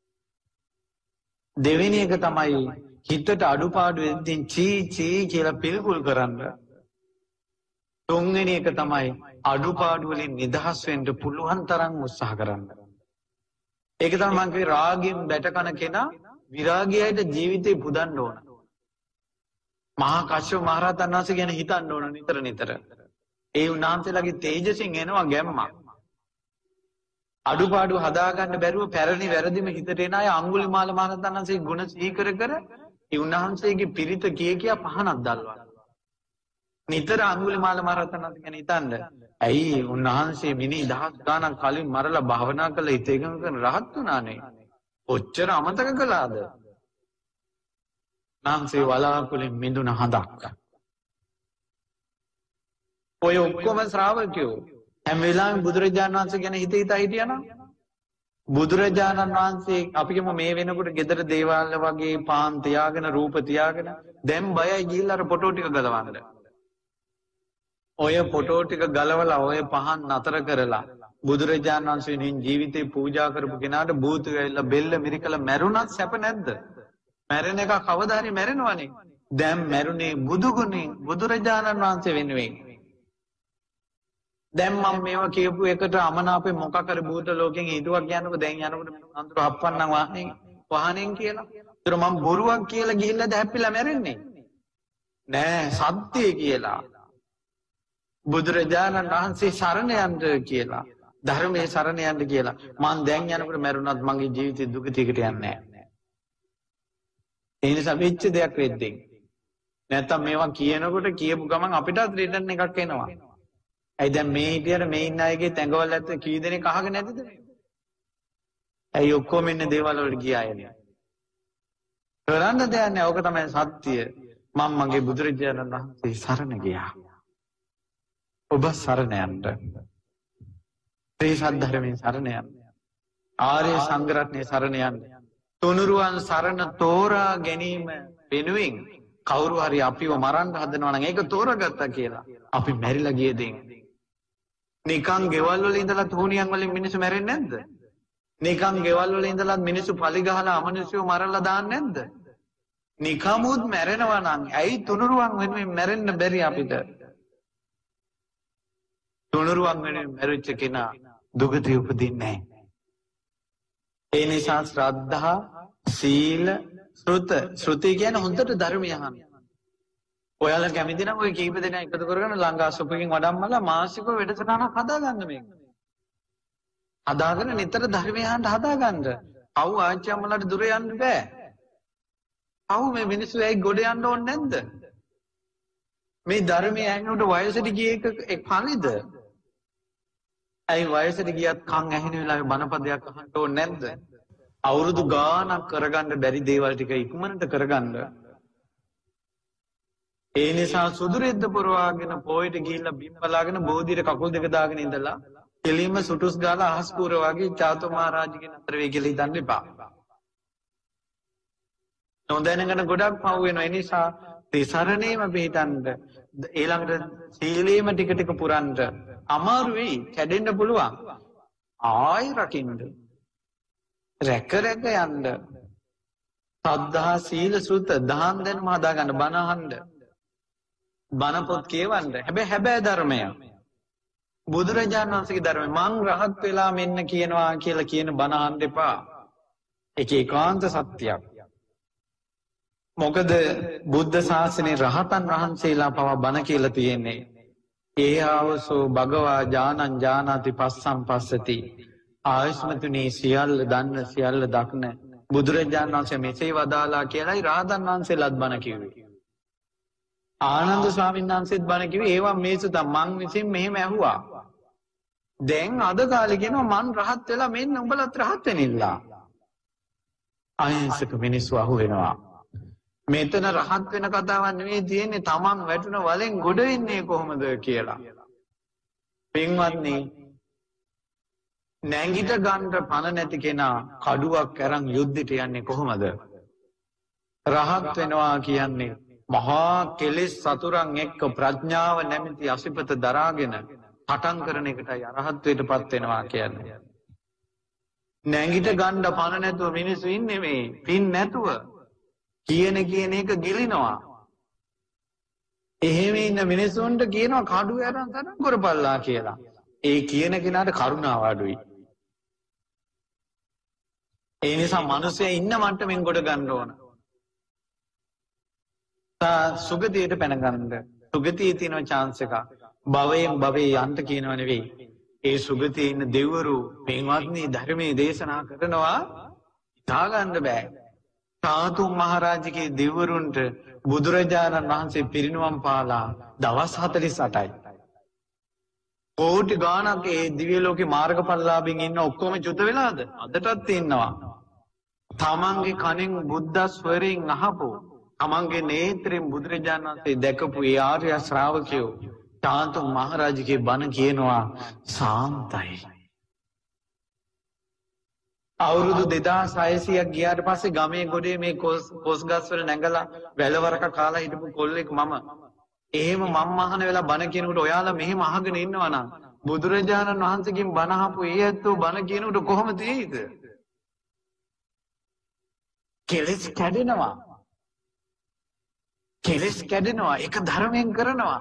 දෙවෙනි එක තමයි හිතට අඩුපාඩු වෙද්දී චී චී කියලා පිළිකුල් කරන්න. තුන්වෙනි එක තමයි අඩුපාඩු වලින් නිදහස් වෙන්න පුළුවන් තරම් උත්සාහ කරන්න. ඒක තමයි මම කිව්වේ රාගයෙන් බැටකන කෙනා විරාගයයිට ජීවිතේ පුදන්න ඕන. මහා කශ්‍යප මහ රහතන් වහන්සේ ගැන හිතන්න ඕන නිතර නිතර. ඒ උන්වහන්සේලාගේ තේජසින් එනවා ගැම්මක්. අඩුපාඩු හදාගන්න බැරුව පැරණි වැරදිම හිතට එන අය අඟුලිමාල මහ රහතන් වහන්සේ ගුණ සිහි කර කර ඒ උන්වහන්සේගේ පිරිත කිය කියා පහනක් දැල්වනවා. නිතර අඟුලිමාල මහ රහතන් වහන්සේ ගැන හිතන්න. ඇයි උන්වහන්සේ මිනි දහස් ගාණක් කලින් මරලා භාවනා කළ හිත එකඟ කරන රහත් වුණානේ. ඔච්චර අමතක කළාද? නාන්සේ වලාකුලින් මිදුන හඳක්. ඔය ඔක්කොම ශ්‍රාවකයෝ හැම වෙලාවෙම බුදුරජාණන් වහන්සේ ගැන හිත හිතා හිටියනම් බුදුරජාණන් වහන්සේ අපිකම මේ වෙනකොට ගෙදර දේවාල වගේ පාන් තියාගෙන රූප තියාගෙන දැන් බයයි ගිහිල්ලා අර ෆොටෝ ටික ගලවන්න. ඔය ෆොටෝ ටික ගලවලා ඔය පහන් නතර කරලා බුදුරජාණන් වහන්සේගෙන් ජීවිතේ පූජා කරපු කෙනාට භූත වෙලා බෙල්ල මිරිකලා මැරුණත් සැප නැද්ද? මැරෙන එක කවදා හරි මැරෙනවනේ. දැන් මැරුණේ බුදු ගුණෙන් බුදුරජාණන් වහන්සේ වෙනුවෙන්. දැන් මම මේවා කියපු එකට අමනාපේ මොකක් හරි භූත ලෝකෙන් හිතුවක් කියනකොට දැන් යනකොට අඳුර හප්පන්නම් වාහනේ වාහනෙන් කියලා. ඒතර මම බොරුවක් කියලා ගිහිල්ලාද හැප්පිලා මැරෙන්නේ? නෑ සත්‍යය කියලා. බුදුරජාණන් වහන්සේ සරණ යන්න කියලා. ධර්මයේ සරණ යන්න කියලා. මං දැන් යනකොට මැරුණත් මගේ ජීවිතේ දුගතියකට යන්නේ නෑ. ඒ නිසා වෙච්ච දෙයක් වෙද්දී. නැත්තම් මේවා කියනකොට කියපු ගමන් අපිටත් රිටර්න් එකක් එනවා. ඇයි දැන් මේ හිටියට මේ ඉන්න අයගේ තැඟවල් ඇත්ත කී දෙනෙක් අහගෙන නැතිද? ඇයි ඔක්කොම ඉන්නේ දේවල් වලට ගියායනේ. කරන්න දෙයක් නෑ. ඕක තමයි සත්‍ය. මම මගේ බුදුරජාණන් වහන්සේ සරණ ගියා. ඔබ සරණ යන්න. ශ්‍රී සද්ධර්මයේ සරණ යන්න. ආර්ය සංඝ රත්නයේ සරණ යන්න. තුනුරුවන් සරණ තෝරා ගැනීම වෙනුවෙන් කවුරු හරි අපිව මරන්න හදනවා නම් ඒක තෝරගත්තා කියලා අපි මැරිලා ගිය දෙයින්. නිකන් ගෙවල් වල ඉඳලා තෝනියන් වලින් මිනිස්සු මැරෙන්නේ නැද්ද? නිකන් ගෙවල් වල ඉඳලා මිනිස්සු පලි ගහලා අමනුෂ්‍යව මරලා දාන්නේ නැද්ද? නිකමුත් මැරෙනවා නම් ඇයි තුනුරුවන් වෙනුවෙන් මැරෙන්න බැරි අපිට? තුනුරුවන් වෙනුවෙන් මැරිච්ච කෙනා දුගතිය උපදින්නේ නැහැ. ඒ නිසා ශ්‍රද්ධා, සීල, ශ්‍රුත, ශ්‍රුති කියන්නේ හොඳට ධර්මය අහන්න. ඔයාලා කැමති නම් ඔය කීප දෙනා එකතු කරගෙන ලංකා සොපකින් වඩම්මලා මාසිකව වැඩසටහනක් හදාගන්න මේක. හදාගෙන නිතර ධර්මය අහන්න හදාගන්න. අවු ආච්චි අම්මලාට දුර යන්න බෑ. අවු මේ මිනිස්සු ඇයි ගොඩ යන්න ඕනේ නැද්ද? මේ ධර්මය ඇහෙනකොට වයසට ගිය එක එක් පරිද? ඇයි වයසට ගියත් කන් ඇහෙන වෙලාවේ බණපදයක් අහන්න ඕනේ නැද්ද? අවුරුදු ගානක් කරගන්න බැරි දේවල් ටික ඉක්මනට කරගන්න. ඒ නිසා සුදු රෙද්ද පුරවාගෙන පොයට ගිහිල්ලා බිම් බලාගෙන බෝධියට කකුල් දෙක දාගෙන ඉඳලා කෙලින්ම සුටුස් ගාලා අහස් කූර වගේ චාතු මහරජාගේ නතර වෙයි කියලා හිතන්න එපා. නොදැනගෙන ගොඩක් පව් වෙනවා. ඒ නිසා තිසරණේම පිළිතන්න ඊළඟට සීලේම ටික ටික පුරන්න අමාරු වෙයි, කැඩෙන්න පුළුවන්. ආයි රකින්න. රැක රැක යන්න. සද්ධා සීල සුත දහම් දැනුම හදාගන්න, බණ අහන්න. බණ පොත් කියවන්න. හැබැයි හැබැයි ධර්මය. බුදුරජාණන් වහන්සේගේ ධර්මය මං රහත් වෙලා මෙන්න කියනවා කියලා කියන බණ අහන්න එපා. ඒක ඒකාන්ත සත්‍යයක්. මොකද බුද්ධ ශාසනයේ රහතන් වහන්සේලා පවා බණ කියලා තියෙන්නේ. ඒ ආවසෝ භගවා ඥානං ඥානාති පස්සම් පස්සති. ආයස්මතුනි සියල්ල දන්න සියල්ල දක්න බුදුරජාණන් වහන්සේ මෙසේ වදාලා කියලායි රහතන් වහන්සේලාත් බණ කිව්වේ. ආනන්ද ස්වාමීන් වහන්සේත් බණ කිව්වේ ඒවා මේසු තම මං විසින් මෙහෙම ඇහුවා. දැන් අද කාලේ කියනවා මං රහත් වෙලා මෙන්න උඹලත් රහත් වෙනිලා. අහිංසක මිනිස්සු අහු වෙනවා. මෙතන රහත් වෙන කතාවක් නෙවෙයි තියෙන්නේ තමන් වැටුණ වලෙන් ගොඩ වෙන්නේ කොහොමද කියලා. පින්වත්නි, නැගිට ගන්න පණ නැති කෙනා කඩුවක් අරන් යුද්ධෙට යන්නේ කොහොමද? රහත් වෙනවා කියන්නේ මහා කෙලෙස් සතුරන් එක්ක ප්‍රඥාව නැමැති අසිපත දරාගෙන පටන් කරන එකටයි අරහත්ත්වයටපත් වෙනවා කියන්නේ. නැගිට ගන්න පණ නැතුව මිනිස්සු ඉන්නේ මේ පින් නැතුව කියන කියන එක ගිලිනවා. එහෙම ඉන්න මිනිසුන්ට කියනවා කඩු අරන් තරම් කරපල්ලා කියලා. ඒ කියන කෙනාට කරුණාව අඩුයි. ඒ නිසා මිනිස්සේ ඉන්න මට්ටමින් ගොඩ ගන්න ඕන. තා සුගතියට පැන ගන්න. සුගතියේ තියෙන chance එක. භවයෙන් භවේ යන්ත කියනව නෙවෙයි. ඒ සුගතියේ ඉන්න දෙවිවරු පින්වත්නි ධර්මයේ දේශනා කරනවා හිතා ගන්න බෑ. සාතුම් මහරජගේ දෙවිවරුන්ට බුදුරජාණන් වහන්සේ පිරිනුවම් පාලා දවස් හතළිස් අටයි. කෝටි ගාණක් ඒ දිව්‍ය ලෝකේ මාර්ගඵලලාභින් ඉන්න ඔක්කොම චුත වෙලාද? අදටත් ඉන්නවා. තමන්ගේ කනෙන් බුද්ධ ස්වරයෙන් අහපු, තමන්ගේ නේත්‍රයෙන් බුදුරජාණන් වහන්සේ දැකපු ඒ ආර්ය ශ්‍රාවකයෝ සාතුම් මහරජගේ බණ කියනවා සාන්තයි. අවුරුදු දෙදාස් හයසීයක් ගියාට පස්සේ ගමේ ගොඩේ මේ කොස් ගස් වල නැගලා වැලවරක කාලා හිටපු කොල්ලෙක් මම. එහෙම මම අහන වෙලාව බණ කියනකොට ඔයාලා මෙහෙම අහගෙන ඉන්නවා නම් බුදුරජාණන් වහන්සේගෙන් බණ අහපු ඒ ඇත්තෝ බණ කියනකොට කොහොමද තියෙයිද? කෙලෙස් කැඩෙනවා. කෙලෙස් කැඩෙනවා. ඒක ධර්මයෙන් කරනවා.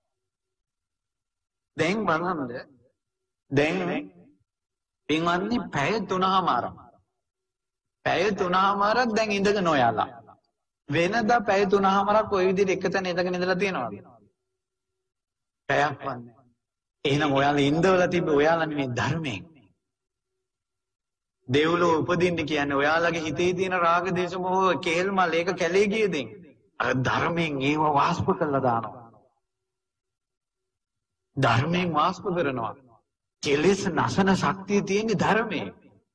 දැන් බලන්න. දැන් පින්වත්නි පැය තුනමාරක්. පැය තුනමාරක් දැන් ඉඳගෙන ඔයාලා. වෙනදා පැය තුනමාරක් ওই විදිහට එක තැන ඉඳගෙන ඉඳලා තියෙනවද? පැයක් වන්නේ. එහෙනම් ඔයාලා ඉඳවලා තිබ්බ ඔයාලා නෙමෙයි ධර්මයෙන්. දෙව්ලෝ උපදින්න කියන්නේ ඔයාලගේ හිතේ තියෙන රාග දේශ මොහ කේල් මල් ඒක කැලේ ගියදින් අර ධර්මයෙන් ඒව වාස්ප කරලා දානවා. ධර්මයෙන් වාස්ප කරනවා. කෙලෙස් නැසන ශක්තිය තියෙන ධර්මයේ.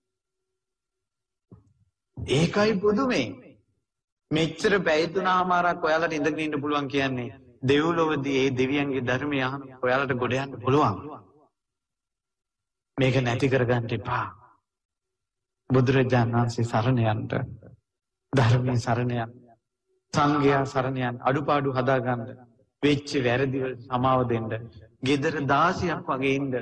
ඒකයි පුදුමේ. මෙච්චර පැය තුනමාරක් ඔයාලට ඉඳගෙන ඉන්න පුළුවන් කියන්නේ දෙව්ලොවදී ඒ දෙවියන්ගේ ධර්මය අහන ඔයාලට ගොඩ යන්න පුළුවන්. මේක නැති කරගන්න එපා. බුදුරජාණන් වහන්සේ සරණ යන්න, ධර්මයේ සරණ යන්න, සංඝයා සරණ යන්න, අඩුපාඩු හදාගන්න, වෙච්ච වැරදි වලට සමාව දෙන්න, ගෙදර දාසියක් වගේ ඉන්න.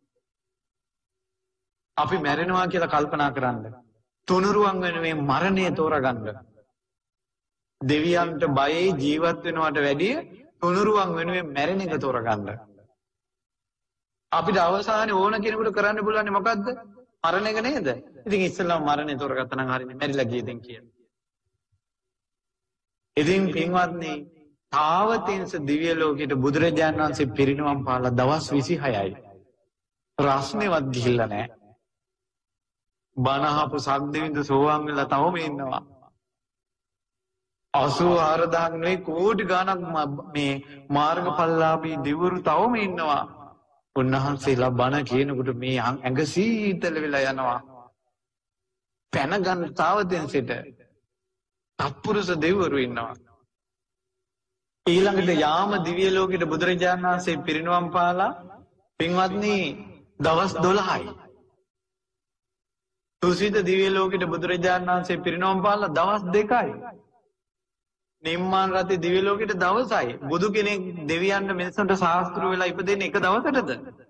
අපි මැරෙනවා කියලා කල්පනා කරන්න. තුනුරුවන් වෙනුවෙන් මරණය තෝරගන්න. දෙවියන්ට බයේ ජීවත් වෙනවට වැඩිය තුනුරුවන් වෙනුවෙන් මැරෙන එක තෝරගන්න. අපිට අවසානයේ ඕන කෙනෙකුට කරන්න පුළුවන් මොකද්ද? මරණ එක නේද? ඉතින් ඉස්සෙල්ලාම මරණය තෝරගත්තා නම් හරිනේ මැරිලා ගියදෙන් කියන. ඉතින් පින්වත්නි, තාවතින්ස දිව්‍ය ලෝකෙට බුදුරජාණන් වහන්සේ පිරිනුවම් පාලා දවස් විසිහයයි. රස්නේවත් ගිහිල්ලා නැහැ. බණ අහපු සද්දෙවිඳ සෝවාන් වෙලා තවම ඉන්නවා. අසූ හාරදාහක් නෙවෙයි කෝටි ගණක් මේ මාර්ගඵලලාභී දිවුරු තවම ඉන්නවා. උන්වහන්සේලා බණ කියනකොට මේ ඇඟ සීතල වෙලා යනවා. පැන ගන්න තාවතින් සිට අත්පුරුෂ දෙවිවරු ඉන්නවා. ඊළඟට යාම දිව්‍ය ලෝකෙට බුදුරජාණන් වහන්සේ පිරිනුවම් පාලා පින්වත්නි දවස් දොළහයි. තුසිත දිව්‍ය ලෝකෙට බුදුරජාණන් වහන්සේ පිරිනුවම් පාලා දවස් දෙකයි. නිම්මාන රතේ දිව්‍ය ලෝකෙට දවසයි. බුදු කෙනෙක් දෙවියන්ට මිනිසුන්ට ශාස්ත්‍ර වෙලා ඉපදෙන්නේ එක දවසකටද?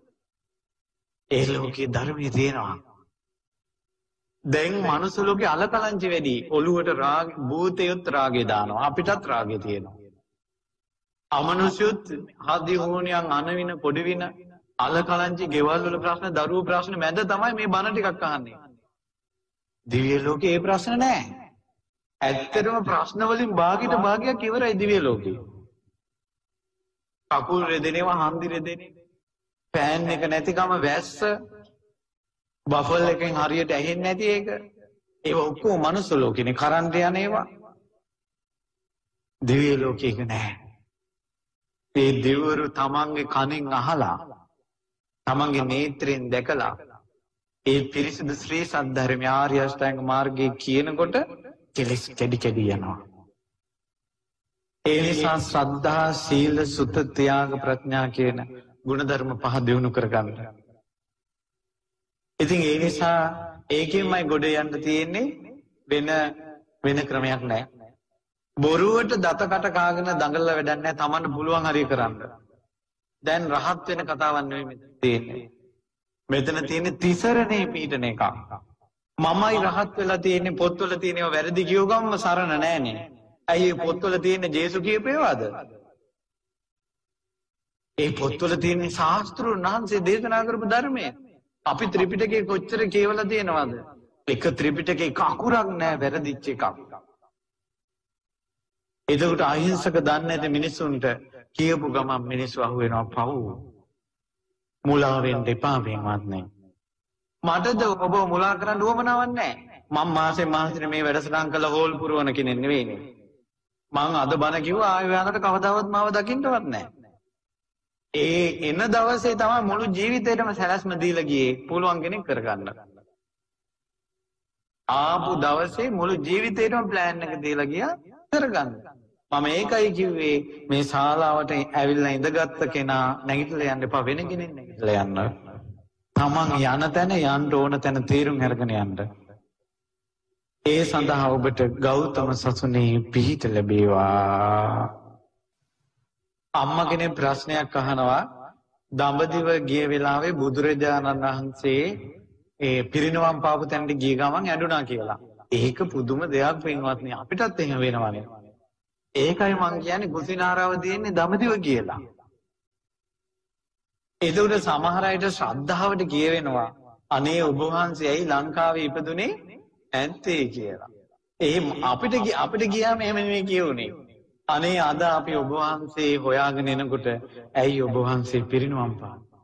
ඒ ලෝකේ ධර්මයේ තියෙනවා. දැන් මනුස්ස ලෝකේ අලකලංචි වැඩි. ඔළුවට රාග භූතයොත් රාගේ දානවා. අපිටත් රාගේ තියෙනවා. අමනුෂ්‍යොත් හදි හෝනියන් අනවින පොඩිවින අලකලංචි ගෙවල් වල ප්‍රශ්න දරුවෝ ප්‍රශ්න මැද තමයි මේ බණ ටිකක් අහන්නේ. දිව්‍ය ලෝකේ ඒ ප්‍රශ්න නැහැ. ඇත්තටම ප්‍රශ්න වලින් භාගයට භාගයක් ඉවරයි දිව්‍ය ලෝකේ. කකුල් රෙදෙනවා හන්දි රෙදෙන්නේ. පෑන් එක නැතිකම වැස්ස බෆල් එකෙන් හරියට ඇහෙන්නේ නැති එක. ඒව ඔක්කොම මනුස්ස ලෝකෙනේ කරන්ට යන ඒවා. දිව්‍ය ලෝකයක නැහැ. ඒ දෙවිවරු තමන්ගේ කනෙන් අහලා තමන්ගේ නේත්‍රයෙන් දැකලා ඒ පිරිසිදු ශ්‍රී සද්ධර්ම ආර්ය අෂ්ටාංග මාර්ගයේ කියනකොට කෙලෙස් කැඩි කැඩි යනවා. ඒ නිසා ශ්‍රද්ධා සීල සුත ත්‍යාග ප්‍රඥා කියන ගුණධර්ම පහ දියුණු කරගන්න. ඉතින් ඒ නිසා ඒකෙන්මයි ගොඩ යන්න තියෙන්නේ, වෙන වෙන ක්‍රමයක් නැහැ. බොරුවට දතකට කාගෙන දඟලලා වැඩක් නැහැ. Tamanට පුළුවන් හරිය කරන්න. දැන් රහත් වෙන කතාවක් නෙවෙයි මෙතන තියෙන්නේ. මෙතන තියෙන්නේ තිසරණේ පීඨන එකක්. මමයි රහත් වෙලා තියෙන්නේ පොත්වල තියෙනව වැරදි කියව ගමම සරණ නැහනේ. ඇයි මේ පොත්වල තියෙන්නේ ජේසු කියපේවාද? ඒ පොත්වල තියෙන්නේ ශාස්ත්‍රඥ වහන්සේ දේශනා කරපු ධර්මය. අපි ත්‍රිපිටකේ කොච්චර කියවලා තියෙනවද? එක ත්‍රිපිටකේ එක අකුරක් නැහැ වැරදිච්ච එකක්. එතකොට අහිංසක දන්නේ නැති මිනිසුන්ට කියපු ගමන් මිනිස්සු අහු වෙනවා පව්. මුලා වෙන්න එපා වෙනවත් නැහැ. මටද ඔබ මුලා කරන්න උවමනාවක් නැහැ. මම මාසෙ මාසෙට මේ වැඩසටහන් කළ හෝල් පුරවන කෙනෙක් නෙවෙයිනේ. මං අද බණ කිව්වා ආයෙ ඔයාලට කවදාවත් මාව දකින්නවත් නැහැ. ඒ එන දවසේ තමයි මුළු ජීවිතේටම සැලැස්ම දීලා ගියේ පුළුවන් කෙනෙක් කරගන්න. ආපු දවසේ මුළු ජීවිතේටම ප්ලෑන් එක දීලා ගියා කරගන්න. මම ඒකයි කිව්වේ මේ ශාලාවට ඇවිල්ලා ඉඳගත්ත කෙනා නැගිටලා යන්න එපා, වෙන කෙනෙක් නැගිටලා යන්න. තමන් යන තැන යන්න ඕන තැන තීරුම් අරගෙන යන්න. ඒ සඳහා ඔබට ගෞතම සසුනේ පිහිට ලැබේවා. අම්මා කෙනෙක් ප්‍රශ්නයක් අහනවා, දඹදිව ගිය වෙලාවේ බුදුරජාණන් වහන්සේ ඒ පිරිනවම් පාපු තැනට ගිය ගමන් ඇඬුණා කියලා. ඒක පුදුම දෙයක් වෙනවත් නේ, අපිටත් එහෙම වෙනවනේ. ඒකයි මං කියන්නේ කුසිනාරාව තියෙන්නේ දඹදිව කියලා. ඒකට සමහර අයට ශ්‍රද්ධාවට කියවෙනවා අනේ ඔබ වහන්සේ ඇයි ලංකාවේ ඉපදුනේ ඇත්තේ කියලා. ඒ අපිට අපිට ගියාම එහෙම නෙමෙයි කියුනේ. අනේ අද අපි ඔබ වහන්සේ හොයාගෙන එනකොට ඇයි ඔබ වහන්සේ පිරිනුවම් පාන්නේ?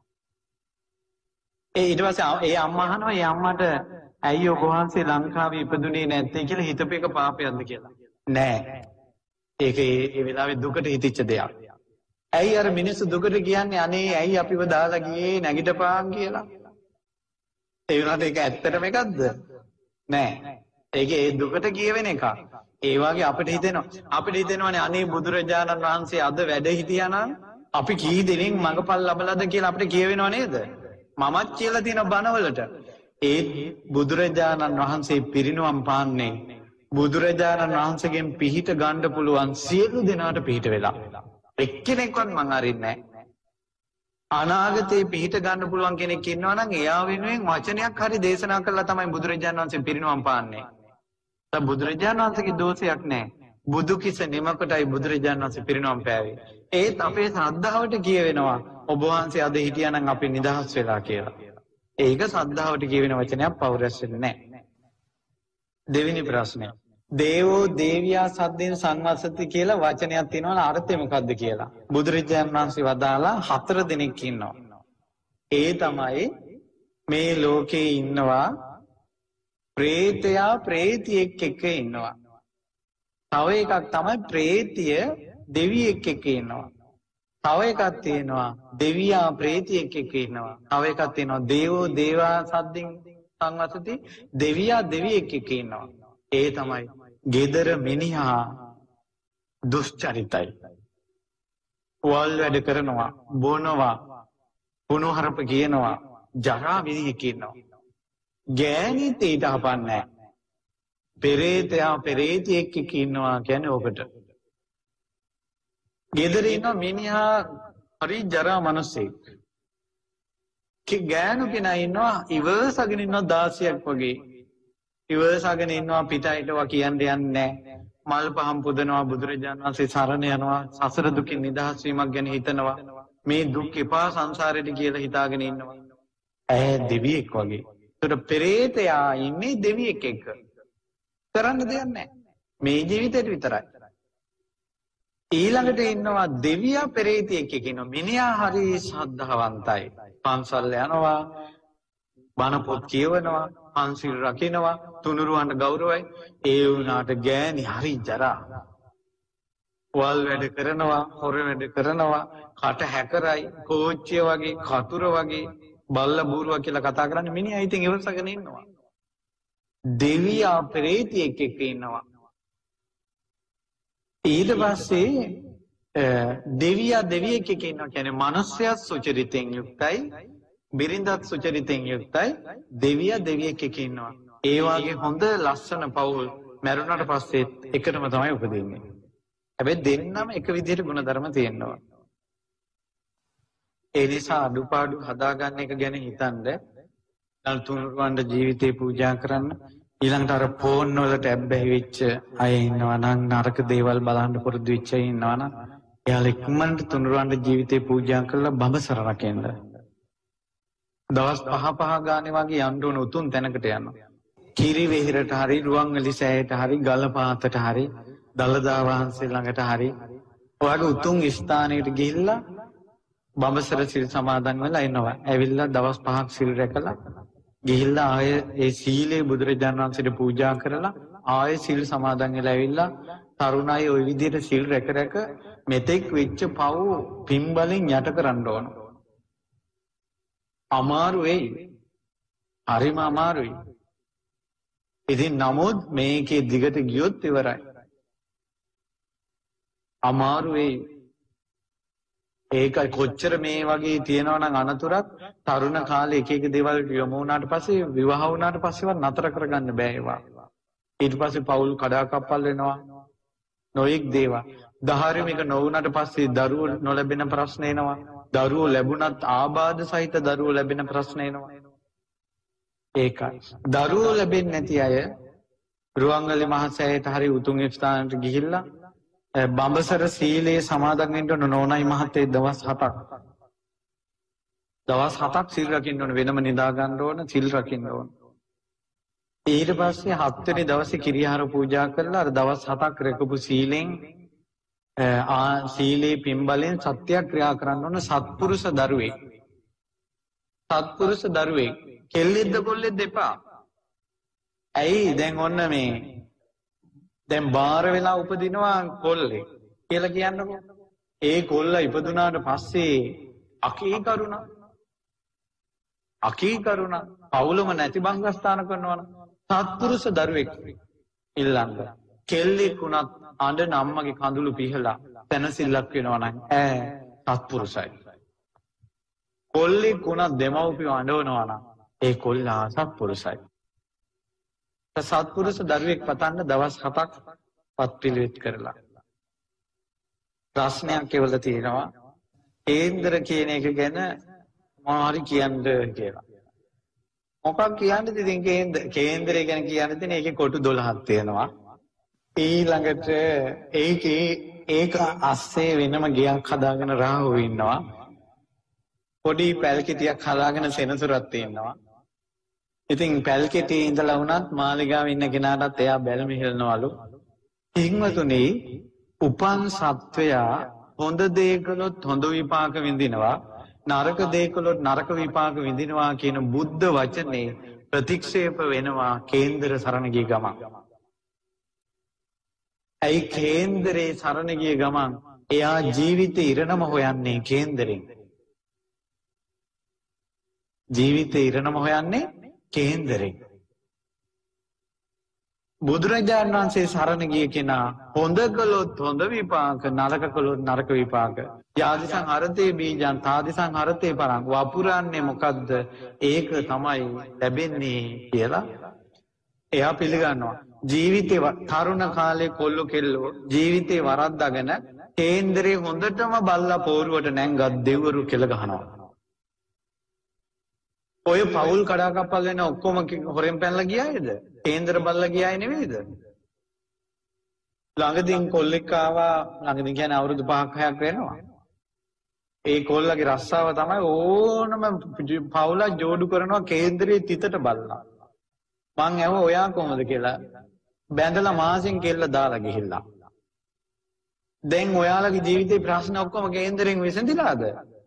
ඒ ඊට පස්සේ ඒ අම්මා අහනවා ඒ අම්මට ඇයි ඔබ වහන්සේ ලංකාවේ ඉපදුනේ නැත්තේ කියලා හිතපේක පාපයක්ද කියලා. නෑ. ඒක ඒ වෙලාවේ දුකට හිතිච්ච දෙයක්. ඇයි අර මිනිස්සු දුකට කියන්නේ අනේ ඇයි අපිව දාලා ගියේ නැගිටපාන් කියලා? ඒ වුණාට ඒක ඇත්තටම එකක්ද? නෑ. ඒක ඒ දුකට කියවෙන එකක්. ඒ වගේ අපිට හිතෙනවා අපිට හිතෙනවානේ අනේ බුදුරජාණන් වහන්සේ අද වැඩ හිටියානම් අපි කී දෙනෙක් මඟපල් ලබලාද කියලා අපිට කියවෙනව නේද? මමත් කියලා තියෙන බණවලට. ඒ බුදුරජාණන් වහන්සේ පිරිනුවම් පාන්නේ බුදුරජාණන් වහන්සේගෙන් පිහිට ගන්න පුළුවන් සියලු දෙනාට පිහිට වෙලා. එක්කෙනෙක්වත් මං අරින්නේ නැහැ. අනාගතේ පිහිට ගන්න පුළුවන් කෙනෙක් ඉන්නවා නම් එයා වෙනුවෙන් වචනයක් හරි දේශනා කළා තමයි බුදුරජාණන් වහන්සේ පිරිනුවම් පාන්නේ. දැන් බුදුරජාණන් වහන්සේගේ දෝෂයක් නැහැ. බුදු කිස නිමකටයි බුදුරජාණන් වහන්සේ පිරිනුවම් පෑවේ. ඒත් අපේ ශ්‍රද්ධාවට කියවෙනවා ඔබ වහන්සේ අද හිටියානම් අපි නිදහස් වෙලා කියලා. ඒක ශ්‍රද්ධාවට කියවෙන වචනයක් පෞරස් වෙන්නේ නැහැ. දෙවෙනි ප්‍රශ්නය. දේවෝ දේවියා සද්දෙන් සංවසති කියලා වචනයක් තියෙනවා. අර්ථය මොකක්ද කියලා. බුදුරජාණන් වහන්සේ වදාලා හතර දෙනෙක් ඉන්නවා. ඒ තමයි මේ ලෝකේ ඉන්නවා ප්‍රේතයා ප්‍රේතියෙක් එක්ක ඉන්නවා. තව එකක් තමයි ප්‍රේතිය දෙවියෙක් එක්ක ඉන්නවා. තව එකක් තියෙනවා දෙවියා ප්‍රේතියෙක් එක්ක ඉන්නවා. තව එකක් තියෙනවා දේවෝ දේවා සද්දෙන් සංවසති දෙවියා දෙවියෙක් එක්ක ඉන්නවා. ඒ තමයි ගෙදර මිනිහා දුෂ්චරිතයි. වල් වැඩ කරනවා, බොනවා, කුණු හරප කියනවා, ජරා මිනිහෙක් ඉන්නවා. ගෑණිත් ඊට හපන්නේ නැහැ. පෙරේතයා පෙරේතියෙක් එක්ක ඉන්නවා කියන්නේ ඕකට. ගෙදර ඉන්න මිනිහා හරි ජරා මිනිස්සෙක්. ගෑනු කෙනා ඉන්නවා ඉවසගෙන ඉන්නවා දාසියක් වගේ. ඉවසගෙන ඉන්නවා පිටයිටවා කියන්න යන්නේ නැහැ. මල් පහන් පුදනවා, බුදුරජාණන් වහන්සේ සරණ යනවා, සසර දුකින් නිදහස් වීමක් ගැන හිතනවා. මේ දුක් එපා සංසාරෙට කියලා හිතාගෙන ඉන්නවා. ඈ දෙවියෙක් වගේ. ඒතර පෙරේතයා ඉන්නේ දෙවියෙක් එක්ක. කරන්න දෙයක් නැහැ. මේ ජීවිතේට විතරයි. ඊළඟට ඉන්නවා දෙවියා පෙරේතියෙක් එක්ක ඉන්නවා. මිනිහා හරි ශ්‍රද්ධාවන්තයි. පන්සල් යනවා, බණ පොත් කියවනවා, පන්සිල් රකින්නවා, තුනුරුවන්ට ගෞරවයි. ඒ වුණාට ගෑණි හරි ජරා. වල් වැඩ කරනවා, හොර වැඩ කරනවා, කට හැකරයි, කෝච්චිය වගේ, කතුර වගේ, බල්ල බූරුවා කියලා කතා කරන්නේ මිනිහා ඉතින් ඉවසගෙන ඉන්නවා. දෙවියා පෙරේතියෙක් එක්ක ඉන්නවා. ඊට පස්සේ දෙවියා දෙවියෙක් එක්ක ඉන්නවා කියන්නේ මනුස්සයා සුචරිතෙන් යුක්තයි, බිරිඳත් සුචරිතෙන් යුක්තයි, දෙවියා දෙවියෙක් එක්ක ඉන්නවා. ඒ වගේ හොඳ ලස්සන පවුල් මරුණාට පස්සේ එකටම තමයි උපදින්නේ. හැබැයි දෙන්නම එක විදිහට ගුණධර්ම තියෙනවා. ඒ නිසා අඩුපාඩු හදාගන්න එක ගැන හිතන්න. තුනුරුවන්ට ජීවිතේ පූජා කරන්න. ඊළඟට අර ෆෝන් වලට ඇබ්බැහි වෙච්ච අය ඉන්නවා නම්, නරක දේවල් බලන්න පුරුදු වෙච්ච අය ඉන්නවා නම්, එයාලා ඉක්මනට තුනුරුවන්ට ජීවිතේ පූජා කරලා බඹසර රකින්න. දවස් පහ පහ ගානේ වගේ යන්න ඕන උතුම් තැනකට යනවා. කිරි වෙහිරට හරි, රුවන්වැලි සෑයට හරි, ගල පාතට හරි, දලදා වහන්සේ ළඟට හරි, ඔයාගේ උතුම් ස්ථානයකට ගිහිල්ලා බඹසර සිල් සමාදන් වෙලා එනවා. ඇවිල්ලා දවස් පහක් සිල් රැකලා ගිහිල්ලා ආය ඒ සීලේ බුදුරජාණන් වහන්සේට පූජා කරලා ආය සිල් සමාදන් වෙලා ඇවිල්ලා තරුණ අය ওই විදිහට සිල් රැක රැක මෙතෙක් වෙච්ච පව් පින් බලෙන් යට කරන්න ඕන. අමාරු වෙයි. හරිම අමාරුයි. ඉතින් නමුත් මේකේ දිගට ගියොත් ඉවරයි. අමාරු වෙයි. ඒකයි කොච්චර මේ වගේ තියෙනවා නම් අනතුරක් තරුණ කාලේ එක එක දේවල් යොමු වුණාට පස්සේ විවාහ වුණාට පස්සේවත් නතර කරගන්න බෑ ඒවා. ඊට පස්සේ පවුල් කඩාකප්පල් වෙනවා. නොඑක් දේවල්. ධාර්මික නොවුණාට පස්සේ දරුවෝ නොලැබෙන ප්‍රශ්න එනවා. දරුවෝ ලැබුණත් ආබාධ සහිත දරුවෝ ලැබෙන ප්‍රශ්න එනවා. ඒකයි. දරුවෝ ලැබෙන්නේ නැති අය රුවන්වැලි මහසෑයට හරි උතුම් ස්ථානට ගිහිල්ලා බඹසර සීලේ සමාදන් වෙන්න ඕන. නෝනයි මහත්තේ දවස් හතක්. දවස් හතක් සිල් රකින්න ඕන. වෙනම නිදා ගන්න ඕන, සිල් රකින්න ඕන. ඊට පස්සේ හත්වෙනි දවසේ කිරියාර පූජා කරලා අර දවස් හතක් රැකපු සීලෙන් ආ සීලේ පින්බලෙන් සත්‍යක්‍රියා කරන්න ඕන. සත්පුරුෂ දරුවෙක්. සත්පුරුෂ දරුවෙක්. කෙල්ලෙද්ද කොල්ලෙද්ද එපා. ඇයි දැන් ඔන්න මේ දැන් බාර වෙලා උපදිනවා කොල්ලේ කියලා කියන්නකෝ. ඒ කොල්ල ඉපදුනාට පස්සේ අකී කරුණා අකී කරුණා පවුලම නැති බංගස්ථාන කරනවනම් සත්පුරුෂ දරුවෙක් ඉල්ලන්න. කෙල්ලෙක් වුණත් අඬන අම්මගේ කඳුළු පිහලා තනසිල්ලක් වෙනවා නම් ඈ සත්පුරුෂයි. කොල්ලෙක් වුණත් දෙමව්පියෝ අඬවනවා නම් ඒ කොල්ලා සත්පුරුෂයි. සත්පුරුෂ දරුවෙක් පතන්න දවස් හතක් පත්පිළිවෙත් කරලා. ප්‍රශ්නයක් කෙවලා තියෙනවා. කේන්දර කියන එක ගැන මොනවාරි කියන්න කියලා. මොකක් කියන්නද ඉතින් කේන්දර කේන්දරය ගැන කියන්න තියෙන ඒකේ කොටු දොළහක් තියෙනවා. ඊළඟට ඒකේ ඒක අස්සේ වෙනම ගියක් හදාගෙන රාහුව ඉන්නවා. පොඩි පැල්කිටියක් හදාගෙන සෙනසුරක් තියෙනවා. ඉතින් පැල්කෙටේ ඉඳලා වුණත් මාලිගාවේ ඉන්න කෙනාටත් එයා බැල මිහිල්නවලු. හිංවතුනි උපන් සත්වයා හොඳ දේ කළොත් හොඳ විපාක විඳිනවා, නරක දේ කළොත් නරක විපාක විඳිනවා කියන බුද්ධ වචනේ ප්‍රතික්ෂේප වෙනවා කේන්දර සරණ ගිය ගමන්. ඇයි කේන්දරේ සරණ ගිය ගමන් එයා ජීවිතේ ඉරණම හොයන්නේ කේන්දරෙන්. ජීවිතේ ඉරණම හොයන්නේ කේන්දරේ. බුදුරජාණන් වහන්සේ සරණ ගිය කෙනා හොඳ කළොත් හොඳ විපාක, නරක කළොත් නරක විපාක. යාදිසං හරතේ බීජං තාදිසං හරතේ පරං. වපුරන්නේ මොකද්ද? ඒක තමයි ලැබෙන්නේ කියලා එයා පිළිගන්නවා. ජීවිතේ තරුණ කාලේ කොල්ල කෙල්ලෝ ජීවිතේ වරද්දාගෙන කේන්දරේ හොඳටම බල්ලා පෝරුවට නැංගත් දෙවරු කෙල ගහනවා. ඔය පවුල් කඩාකප්පල් වෙන ඔක්කොම හොරෙන් පැනලා ගියායද? කේන්දර බල්ලා ගියාය නෙවෙයිද? ළඟදීන් කොල්ලෙක් ආවා, ළඟදීන් කියන්නේ අවුරුදු පහක් හයක් වෙනවා. ඒ කොල්ලගේ රස්සාව තමයි ඕනම පවුලක් ජෝඩු කරනවා කේන්දරේ තිතට බල්ලා. මං ඇහුවා ඔයා කොහොමද කියලා. බැඳලා මාසෙන් කෙල්ල දාලා ගිහිල්ලා. දැන් ඔයාලගේ ජීවිතේ ප්‍රශ්න ඔක්කොම කේන්දරෙන් විසඳිලාද?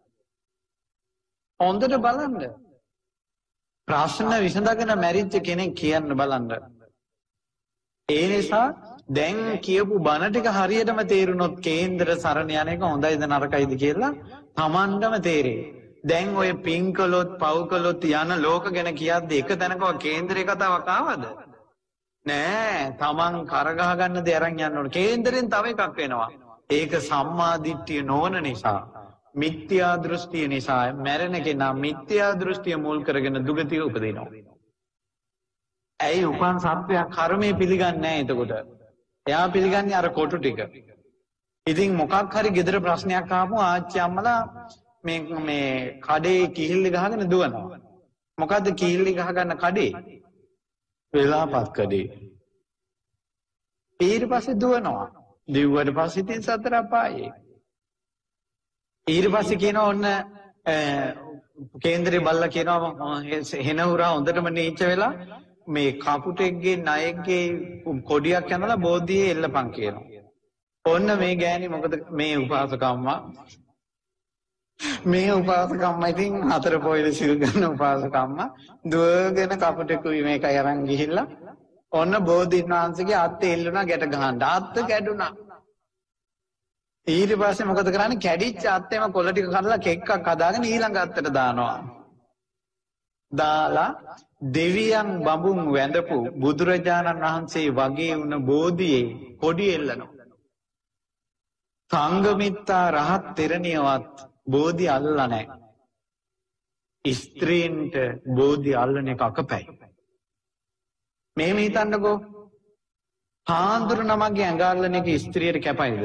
හොඳට බලන්න. ප්‍රශ්න විසඳගෙන මැරිච්ච කෙනෙක් කියන්න බලන්න. ඒ නිසා දැන් කියපු බණ ටික හරියටම තේරුනොත් කේන්දර සරණ යන එක හොඳයිද නරකයිද කියලා Tamandම තේරෙයි. දැන් ඔය පින් කළොත් පව් කළොත් යන ලෝක ගැන කියද්දි එක තැනකව කේන්දරේ කතාවක් ආවද? නෑ. Taman කරගහ ගන්න දේ අරන් යන්න ඕන. කේන්දරෙන් තව එකක් වෙනවා. ඒක සම්මා දිට්ඨිය නොවන නිසා, මිත්‍යා දෘෂ්ටිය නිසා මැරෙන කෙනා මිත්‍යා දෘෂ්ටිය මුල් කරගෙන දුගතිය උපදිනවා. ඇයි උපන් සත්වයා කර්මය පිළිගන්නේ නැහැ එතකොට. එයා පිළිගන්නේ අර කොටු ටික. ඉතින් මොකක් හරි ගෙදර ප්‍රශ්නයක් ආපුම ආච්චි අම්මලා මේ මේ කඩේ කිහිල්ලි ගහගෙන දුවනවා. මොකද්ද කිහිල්ලි ගහ ගන්න කඩේ? වෙලාපත් කඩේ. ඊට පස්සේ දුවනවා. දිව්වට පස්සේ ඉතින් සතර අපායේ. ඊට පස්සේ කියනවා ඔන්න කේන්දරේ බල්ලා කියනවා හෙන හුරා හොඳටම නීච වෙලා මේ කපුටෙක්ගේ ණයෙක්ගේ කොඩියක් යනලා බෝධියේ එල්ලපන් කියනවා. ඔන්න මේ ගෑණි මොකද මේ උපාසකම්මා මේ උපාසකම්මා ඉතින් හතර පොයිද සිල් ගන්න උපාසකම්මා දුවගෙන කපුටෙකුයි මේකයි අරන් ගිහිල්ලා ඔන්න බෝධීන් වහන්සේගේ අත් එල්ලුණා ගැට ගහන්න. අත් කැඩුනා. ඊට පස්සේ මොකද කරන්නේ? කැඩිච්ච අත්තේම කොළ ටික කඩලා කෙක්කක් හදාගෙන ඊළඟ අත්තට දානවා. දාලා දෙවියන් බඹුන් වැඳපු බුදුරජාණන් වහන්සේ වගේ වුණ බෝධියේ කොඩි එල්ලනවා. සංඝමිත්තා රහත් තෙරණියවත් බෝධි අල්ලලා නැහැ. ස්ත්‍රීන්ට බෝධි අල්ලන එක අකපැයි. මෙහෙම හිතන්නකෝ. හාඳුරු නමගේ ඇඟ අල්ලන එක ස්ත්‍රියට කැපයිද?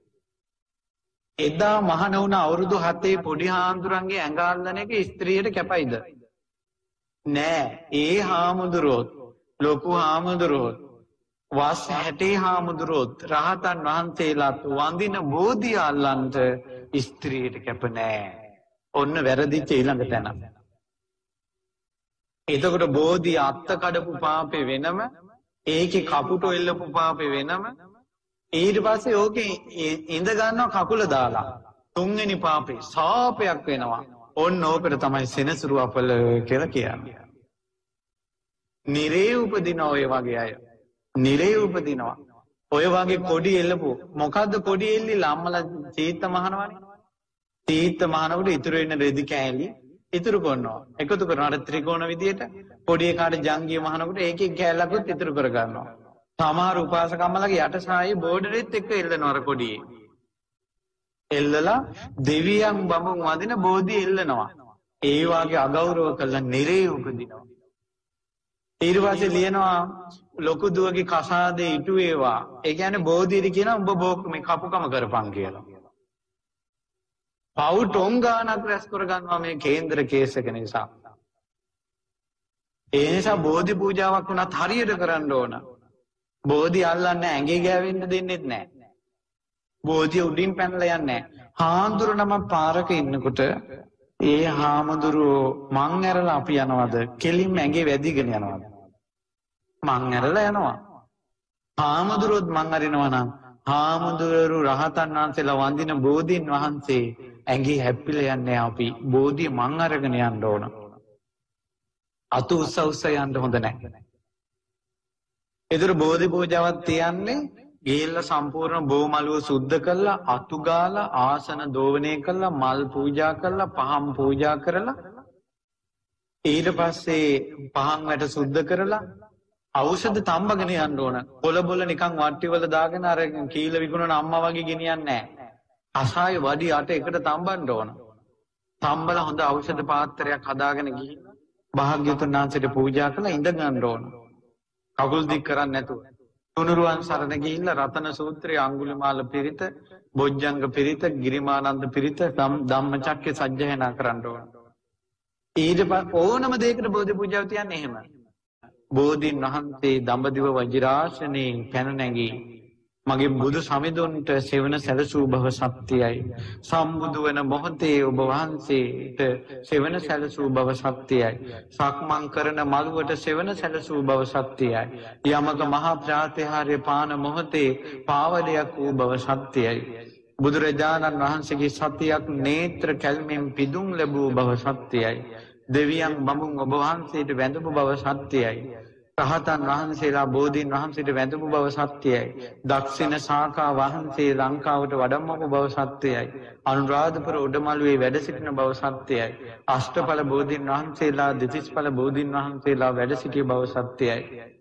එදා මහණ වුණ අවුරුදු හතේ පොඩි හාමුදුරන්ගේ ඇඟ අල්ලන එක ස්ත්‍රියට කැපයිද? නෑ. ඒ හාමුදුරුවොත් ලොකු හාමුදුරුවොත් වස් හැටේ හාමුදුරුවොත් රහතන් වහන්සේලාත් වඳින බෝධිය අල්ලන්ට ස්ත්‍රියට කැප නෑ. ඔන්න වැරදිච්ච ඊළඟ තැන. එතකොට බෝධිය අත්ත කඩපු පාපේ වෙනම, ඒකේ කපුටෝ එල්ලපු පාපේ වෙනම, ඊට පස්සේ ඕකේ ඉඳ ගන්නවා කකුල දාලා. තුන්වෙනි පාපේ සාපයක් වෙනවා. ඔන්න ඕකට තමයි සෙනසුරු අපල කියලා කියන්නේ. නිරේ උපදින ඔය වගේ අය. නිරේ උපදිනවා. ඔය වගේ කොඩි එල්ලපු. මොකද්ද කොඩි එල්ලිලා අම්මලා චීත්ත මහනවනේ. චීත්ත මහනකොට ඉතුරු වෙන රෙදි කෑලි ඉතුරු කරනවා. එකතු කරනවා ත්‍රිකෝණ විදියට. පොඩි එකාට ජංගිය මහනකොට ඒකෙන් කෑල්ලකුත් ඉතුරු කර ගන්නවා. සමහර උපාසකම්මලගේ යට සායේ බෝඩරෙත් එක්ක එල්ලනවා අර කොඩියේ. එල්ලලා දෙවියන් බඹුන් වදින බෝධිය එල්ලනවා. ඒ වාගේ අගෞරව කළා නිරේ උපදිනවා. ඊට පස්සේ ලියනවා ලොකු දුවගේ කසාදේ ඉටු වේවා. ඒ කියන්නේ බෝධියට කියනවා උඹ බෝක් මේ කපුකම කරපන් කියලා. පව් ටොංගානක් රැස් කර ගන්නවා මේ කේන්දර කේස් එක නිසා. ඒ නිසා බෝධි පූජාවක් වුණත් හරියට කරන්න ඕන. බෝධි අල්ලන්නේ ඇඟේ ගෑවෙන්න දෙන්නෙත් නැහැ. බෝධිය උඩින් පැනලා යන්නේ නැහැ. හාමුදුරු නම පාරක ඉන්නකොට ඒ හාමුදුරුවෝ මං ඇරලා අපි යනවද? කෙලින්ම ඇඟේ වැදිගෙන යනවද? මං ඇරලා යනවා. හාමුදුරුවොත් මං අරිනවා නම් හාමුදුරු රහතන් වහන්සේලා වඳින බෝධීන් වහන්සේ ඇඟේ හැප්පිලා යන්නේ අපි. බෝධිය මං අරගෙන යන්න ඕන. අතු උස්ස උස්ස යන්න හොඳ නැහැ. ඒතර බෝධි පූජාවක් තියන්නේ ගිහිල්ලා සම්පූර්ණ බෝමලුව සුද්ධ කරලා අතු ගාලා ආසන දෝවණය කරලා මල් පූජා කරලා පහම් පූජා කරලා ඊට පස්සේ පහන් වැට සුද්ධ කරලා ඖෂධ තම්බගෙන යන්න ඕන. පොළ බොළ නිකන් වට්ටි වල දාගෙන අර කීල විකුණන අම්මා වගේ ගෙනියන්නේ නැහැ. අසාය වඩි අට එකට තම්බන්න ඕන. තම්බලා හොඳ ඖෂධ පාත්‍රයක් හදාගෙන ගිහින් භාග්‍යවතුන් වහන්සේට පූජා කරලා ඉඳ ගන්න ඕන. කකුල් දික් කරන්නේ නැතුව. තුනුරුවන් සරණ ගිහිල්ලා රතන සූත්‍රයේ අඟුලිමාල පිරිත, බොජ්ජංග පිරිත, ගිරිමානන්ද පිරිත, ධම්මචක්කය සජ්ජායනා කරන්න ඕන. ඊට පස්සේ ඕනම දෙයකට බෝධි පූජාව තියන්නේ එහෙම. බෝධීන් වහන්සේ දඹදිව වජිරාසනේ පැන නැගී මගේ බුදු සමිඳුන්ට සෙවණ සැලසූ බව සත්‍යයි. සම්බුදු වන මොහොතේ ඔබ වහන්සේට සෙවණ සැලසූ බව සත්‍යයි. සක්මන් කරන මළුවට සෙවණ සැලසූ බව සත්‍යයි. යමක මහා ප්‍රාතිහාර්ය පාන මොහොතේ පාවඩයක් වූ බව සත්‍යයි. බුදුරජාණන් වහන්සේගේ සතියක් නේත්‍ර කැල්මෙන් පිදුම් ලැබූ බව සත්‍යයි. දෙවියන් බඹුන් ඔබ වහන්සේට වැඳපු බව සත්‍යයි. රහතන් වහන්සේලා බෝධීන් වහන්සේට වැඳපු බව සත්‍යයි. දක්ෂිණ ශාඛා වහන්සේ ලංකාවට වඩම්මපු බව සත්‍යයි. අනුරාධපුර උඩමළුවේ වැඩ සිටින බව සත්‍යයි. අෂ්ටඵල බෝධීන් වහන්සේලා දෙතිස්ඵල බෝධීන් වහන්සේලා වැඩ සිටිය බව සත්‍යයි.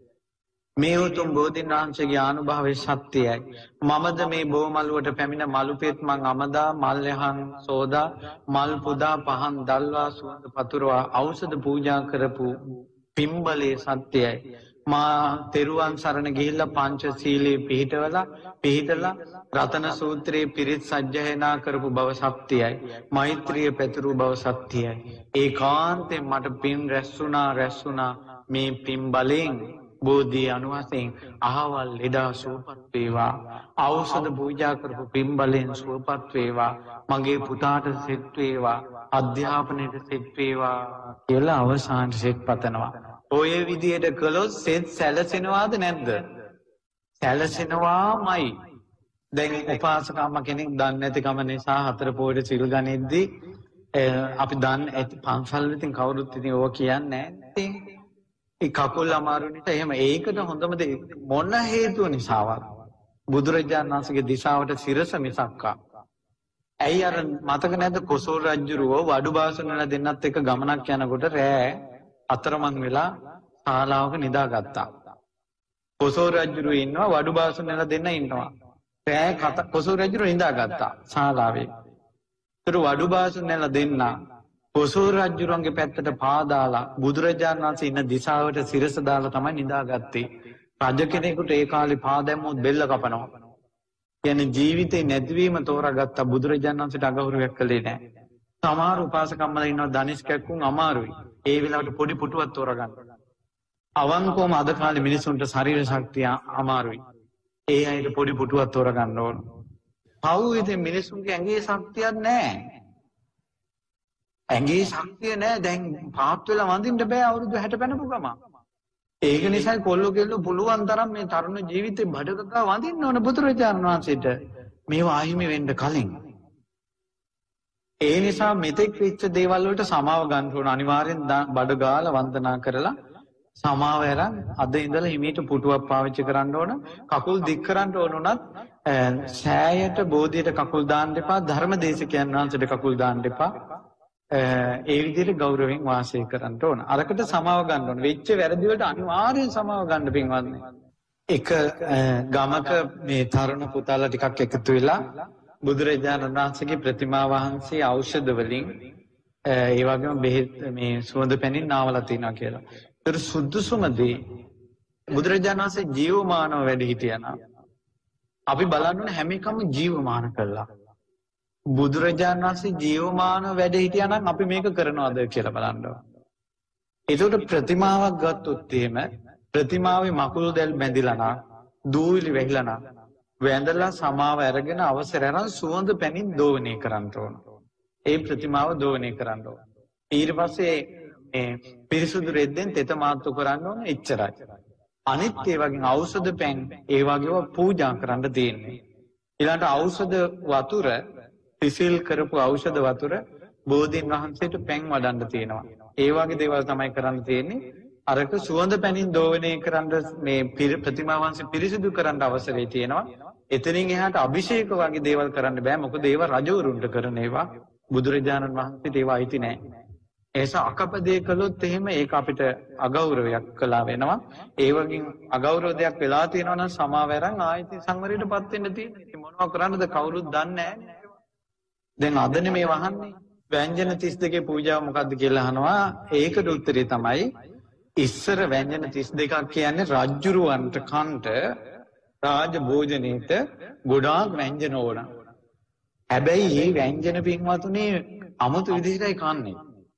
මේ උතුම් බෝධීන් වහන්සේගේ ආනුභාවය සත්‍යයි. මමද මේ බෝමළුවට පැමිණ මලුපෙත් මං අමදා මල්යහන් සෝදා මල් පුදා පහන් දල්වා සුවඳ පතුරවා ඖෂධ පූජා කරපු පිම්බලේ සත්‍යයි. මා තෙරුවන් සරණ ගිහිල්ලා පංච සීලේ පිහිටවලා පිහිටලා රතන සූත්‍රයේ පිරිත් සජ්ජායනා කරපු බව සත්‍යයි. මෛත්‍රිය පැතුරු බව සත්‍යයි. ඒකාන්තයෙන් මට පින් රැස්ුණා රැස්ුණා මේ පිම්බලෙන් බෝධි අනුවසයෙන් අහවල් ලෙඩා සුවපත් වේවා. ඖෂධ පූජා කරපු පිම්බලෙන් සුවපත් වේවා. මගේ පුතාට සෙත් වේවා. අධ්‍යාපනයට සෙත් වේවා කියලා අවසාන සෙත් පතනවා. ඔය විදියට කළොත් සෙත් සැලසෙනවාද නැද්ද? සැලසෙනවාමයි. දැන් උපාසකම්ම කෙනෙක් දන්නේ නැතිකම නිසා හතර පොයට සිල් ගනිද්දී අපි දන්නේ ඇති පන්සල් වලින් කවුරුත් ඉතින් ඕක කියන්නේ නැහැ. ඒ කකුල් අමාරු නිසා එහෙම ඒකට හොඳම දේ මොන හේතුව නිසාවත් බුදුරජාණන් වහන්සේගේ දිශාවට සිරස මිසක්කා. ඇයි අර මතක නැද්ද කොසල් රජුරෝ වඩු බාසනලා දෙන්නත් එක ගමනක් යනකොට රෑ අතරමං වෙලා ශාලාවක නිදාගත්තා. කොසල් රජුරෝ ඉන්නවා වඩු බාසනලා දෙන්න ඉන්නවා. රෑ කොසල් රජුරෝ නිදාගත්තා ශාලාවේ. ඒතර වඩු බාසනලා දෙන්න කොසල් රජුරන්ගේ පැත්තට පාදාලා බුදුරජාණන් වහන්සේ ඉන්න දිශාවට සිරස දාලා තමයි නිදාගත්තේ. රජ කෙනෙකුට ඒ කාලේ පාදැම්මොත් බෙල්ල කපනවා. කියන්නේ ජීවිතේ නැතිවීම තෝරාගත්ත බුදුරජාණන් වහන්සේට අගෞරවයක් කළේ නැහැ. සමහර උපාසකම්මලා ඉන්නවා ධනිස් කැක්කුම් අමාරුයි. ඒ වෙලාවට පොඩි පුටුවක් තෝරගන්න. අවංකවම අද කාලේ මිනිසුන්ට ශරීර ශක්තිය අමාරුයි. ඒ අයට පොඩි පුටුවක් තෝරගන්න ඕන. පව් ඉතින් මිනිසුන්ගේ ඇඟේ ශක්තියක් නැහැ. ඇඟේ ශක්තිය නැහැ. දැන් පාත් වෙලා වඳින්න බෑ අවුරුදු හැට පැනපු ගම. ඒක නිසා කොල්ලෝ කෙල්ලෝ පුළුවන් තරම් මේ තරුණ ජීවිතේ බඩගගා වඳින්න ඕන බුදුරජාණන් වහන්සේට මේවා අහිමි වෙන්න කලින්. ඒ නිසා මෙතෙක් වෙච්ච දේවල් වලට සමාව ගන්න ඕන. අනිවාර්යෙන් බඩ ගාලා වන්දනා කරලා සමාව අරන් අද ඉඳලා හිමීට පුටුවක් පාවිච්චි කරන්න ඕන. කකුල් දික් කරන්න ඕන උනත් සෑයට බෝධියට කකුල් දාන්න එපා. ධර්මදේශකයන් වහන්සේට කකුල් දාන්න එපා. ඒ විදිහට ගෞරවයෙන් වාසය කරන්න ඕන. අරකට සමාව ගන්න ඕන. වෙච්ච වැරදි වලට අනිවාර්යෙන් සමාව ගන්න පින්වත්නි. එක ගමක මේ තරුණ පුතාලා ටිකක් එකතු වෙලා බුදුරජාණන් වහන්සේගේ ප්‍රතිමා වහන්සේ ඖෂධ වලින් ඒ වගේම බෙහෙත් මේ සුවඳ පැනින් නාවලා තියනවා කියලා. ඒතර සුදුසුම දේ බුදුරජාණන් වහන්සේ ජීවමානව වැඩ හිටියනම් අපි බලන්න ඕනේ හැම එකම ජීවමාන කළා. බුදුරජාණන් වහන්සේ ජීවමාන වැඩ හිටියා නම් අපි මේක කරනවද කියලා බලන්න ඕන. ඒකට ප්‍රතිමාවක් ගත්තොත් එහෙම ප්‍රතිමාවේ මකුළු දැල් බැඳිලා නම් දූවිලි වැහිලා නම් වැඳලා සමාව අරගෙන අවසර අරන් සුවඳ පැනින් දෝවණය කරන්න ඕන. ඒ ප්‍රතිමාව දෝවණය කරන්න ඕන. ඊට පස්සේ මේ පිරිසුදු රෙද්දෙන් තෙත මාත්තු කරන්න ඕන එච්චරයි. අනිත් ඒ වගේ ඖෂධ පැන් ඒ වගේව පූජා කරන්න තියෙන්නේ. ඊළඟට ඖෂධ වතුර පිසිල් කරපු ඖෂධ වතුර බෝධීන් වහන්සේට පැන් වඩන්න තියෙනවා. ඒ වගේ දේවල් තමයි කරන්න තියෙන්නේ. අරක සුවඳ පැනින් දෝවණය කරන්න මේ ප්‍රතිමා වහන්සේ පිරිසිදු කරන්න අවසරය තියෙනවා. එතනින් එහාට අභිෂේක වගේ දේවල් කරන්න බෑ. මොකද ඒවා රජවරුන්ට කරන ඒවා. බුදුරජාණන් වහන්සේට ඒවා අයිති නෑ. ඒස අකපදේ කළොත් එහෙම ඒක අපිට අගෞරවයක් කළා වෙනවා. ඒ වගේ අගෞරවයක් වෙලා තියෙනවා නම් සමාවැරන් ආයෙත් සංවරයටපත් වෙන්න තියෙනවා. ඉතින් මොනව කරන්නද කවුරුත් දන්නේ නැහැ. දැන් අදනේ මේ වහන්නේ. ව්‍යංජන තිස් දෙකේ පූජාව මොකද්ද කියලා අහනවා. ඒකට උත්තරේ තමයි ඉස්සර ව්‍යංජන තිස් දෙකක් කියන්නේ රජ්ජුරුවන්ට කන්ට රාජ භෝජනෙට ගොඩාක් ව්‍යංජන ඕන. හැබැයි මේ ව්‍යංජන පින්වතුනි අමුතු විදිහටයි කන්නේ.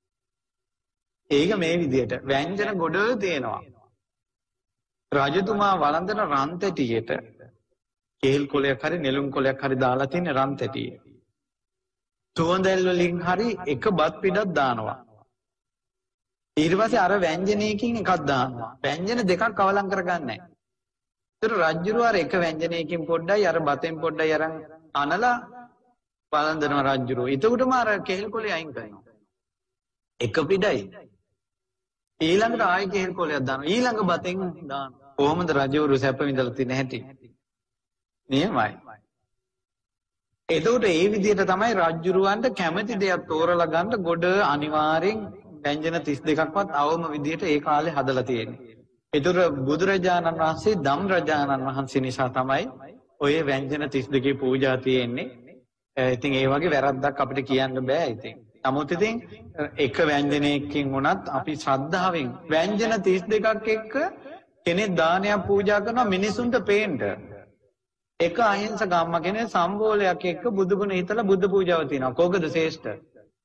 ඒක මේ විදිහට ව්‍යංජන ගොඩ තියෙනවා. රජතුමා වළඳන රන් තැටියට කේල් කොලයක් හරි නෙළුම් කොලයක් හරි දාලා තියෙන රන් තැටිය. සුවඳැල් වලින් හරි එක බත් පිටක් දානවා. ඊට පස්සේ අර ව්‍යංජනයකින් එකක් දානවා. ව්‍යංජන දෙකක් අවලං කරගන්නේ නැහැ. ඒතර රජුර අර එක ව්‍යංජනයකින් පොඩ්ඩයි අර බතෙන් පොඩ්ඩයි අරන් අනලා වළඳනවා රජුර. එතකොටම අර කේල් කොලේ අයින් කරනවා. එක පිටයි. ඊළඟට ආයෙ කේල් කොලයක් දානවා. ඊළඟ බතෙන් දානවා. කොහොමද රජවරු සැප විඳලා තියෙන හැටි? නියමයි. එතකොට ඒ විදිහට තමයි රජුරවන්ට කැමති දෙයක් තෝරලා ගන්න ගොඩ අනිවාර්යෙන් ව්‍යංජන තිස් දෙකක්වත් අවම විදිහට ඒ කාලේ හදලා තියෙන්නේ. ඒතර බුදුරජාණන් වහන්සේ ධම් රජාණන් වහන්සේ නිසා තමයි ඔය ව්‍යංජන තිස් දෙකේ පූජා තියෙන්නේ. ඉතින් ඒ වගේ වැරද්දක් අපිට කියන්න බෑ ඉතින්. නමුත් ඉතින් එක ව්‍යංජනයකින් වුණත් අපි ශ්‍රද්ධාවෙන් ව්‍යංජන තිස් දෙකක් එක්ක කෙනෙක් දානයක් පූජා කරනවා මිනිසුන්ට පේන්න. එක අහිංසක අම්මා කෙනෙක් සම්බෝලයක් එක්ක බුදුගුණ හිතලා බුද්ධ පූජාව තියනවා. කෝකද ශ්‍රේෂ්ඨ?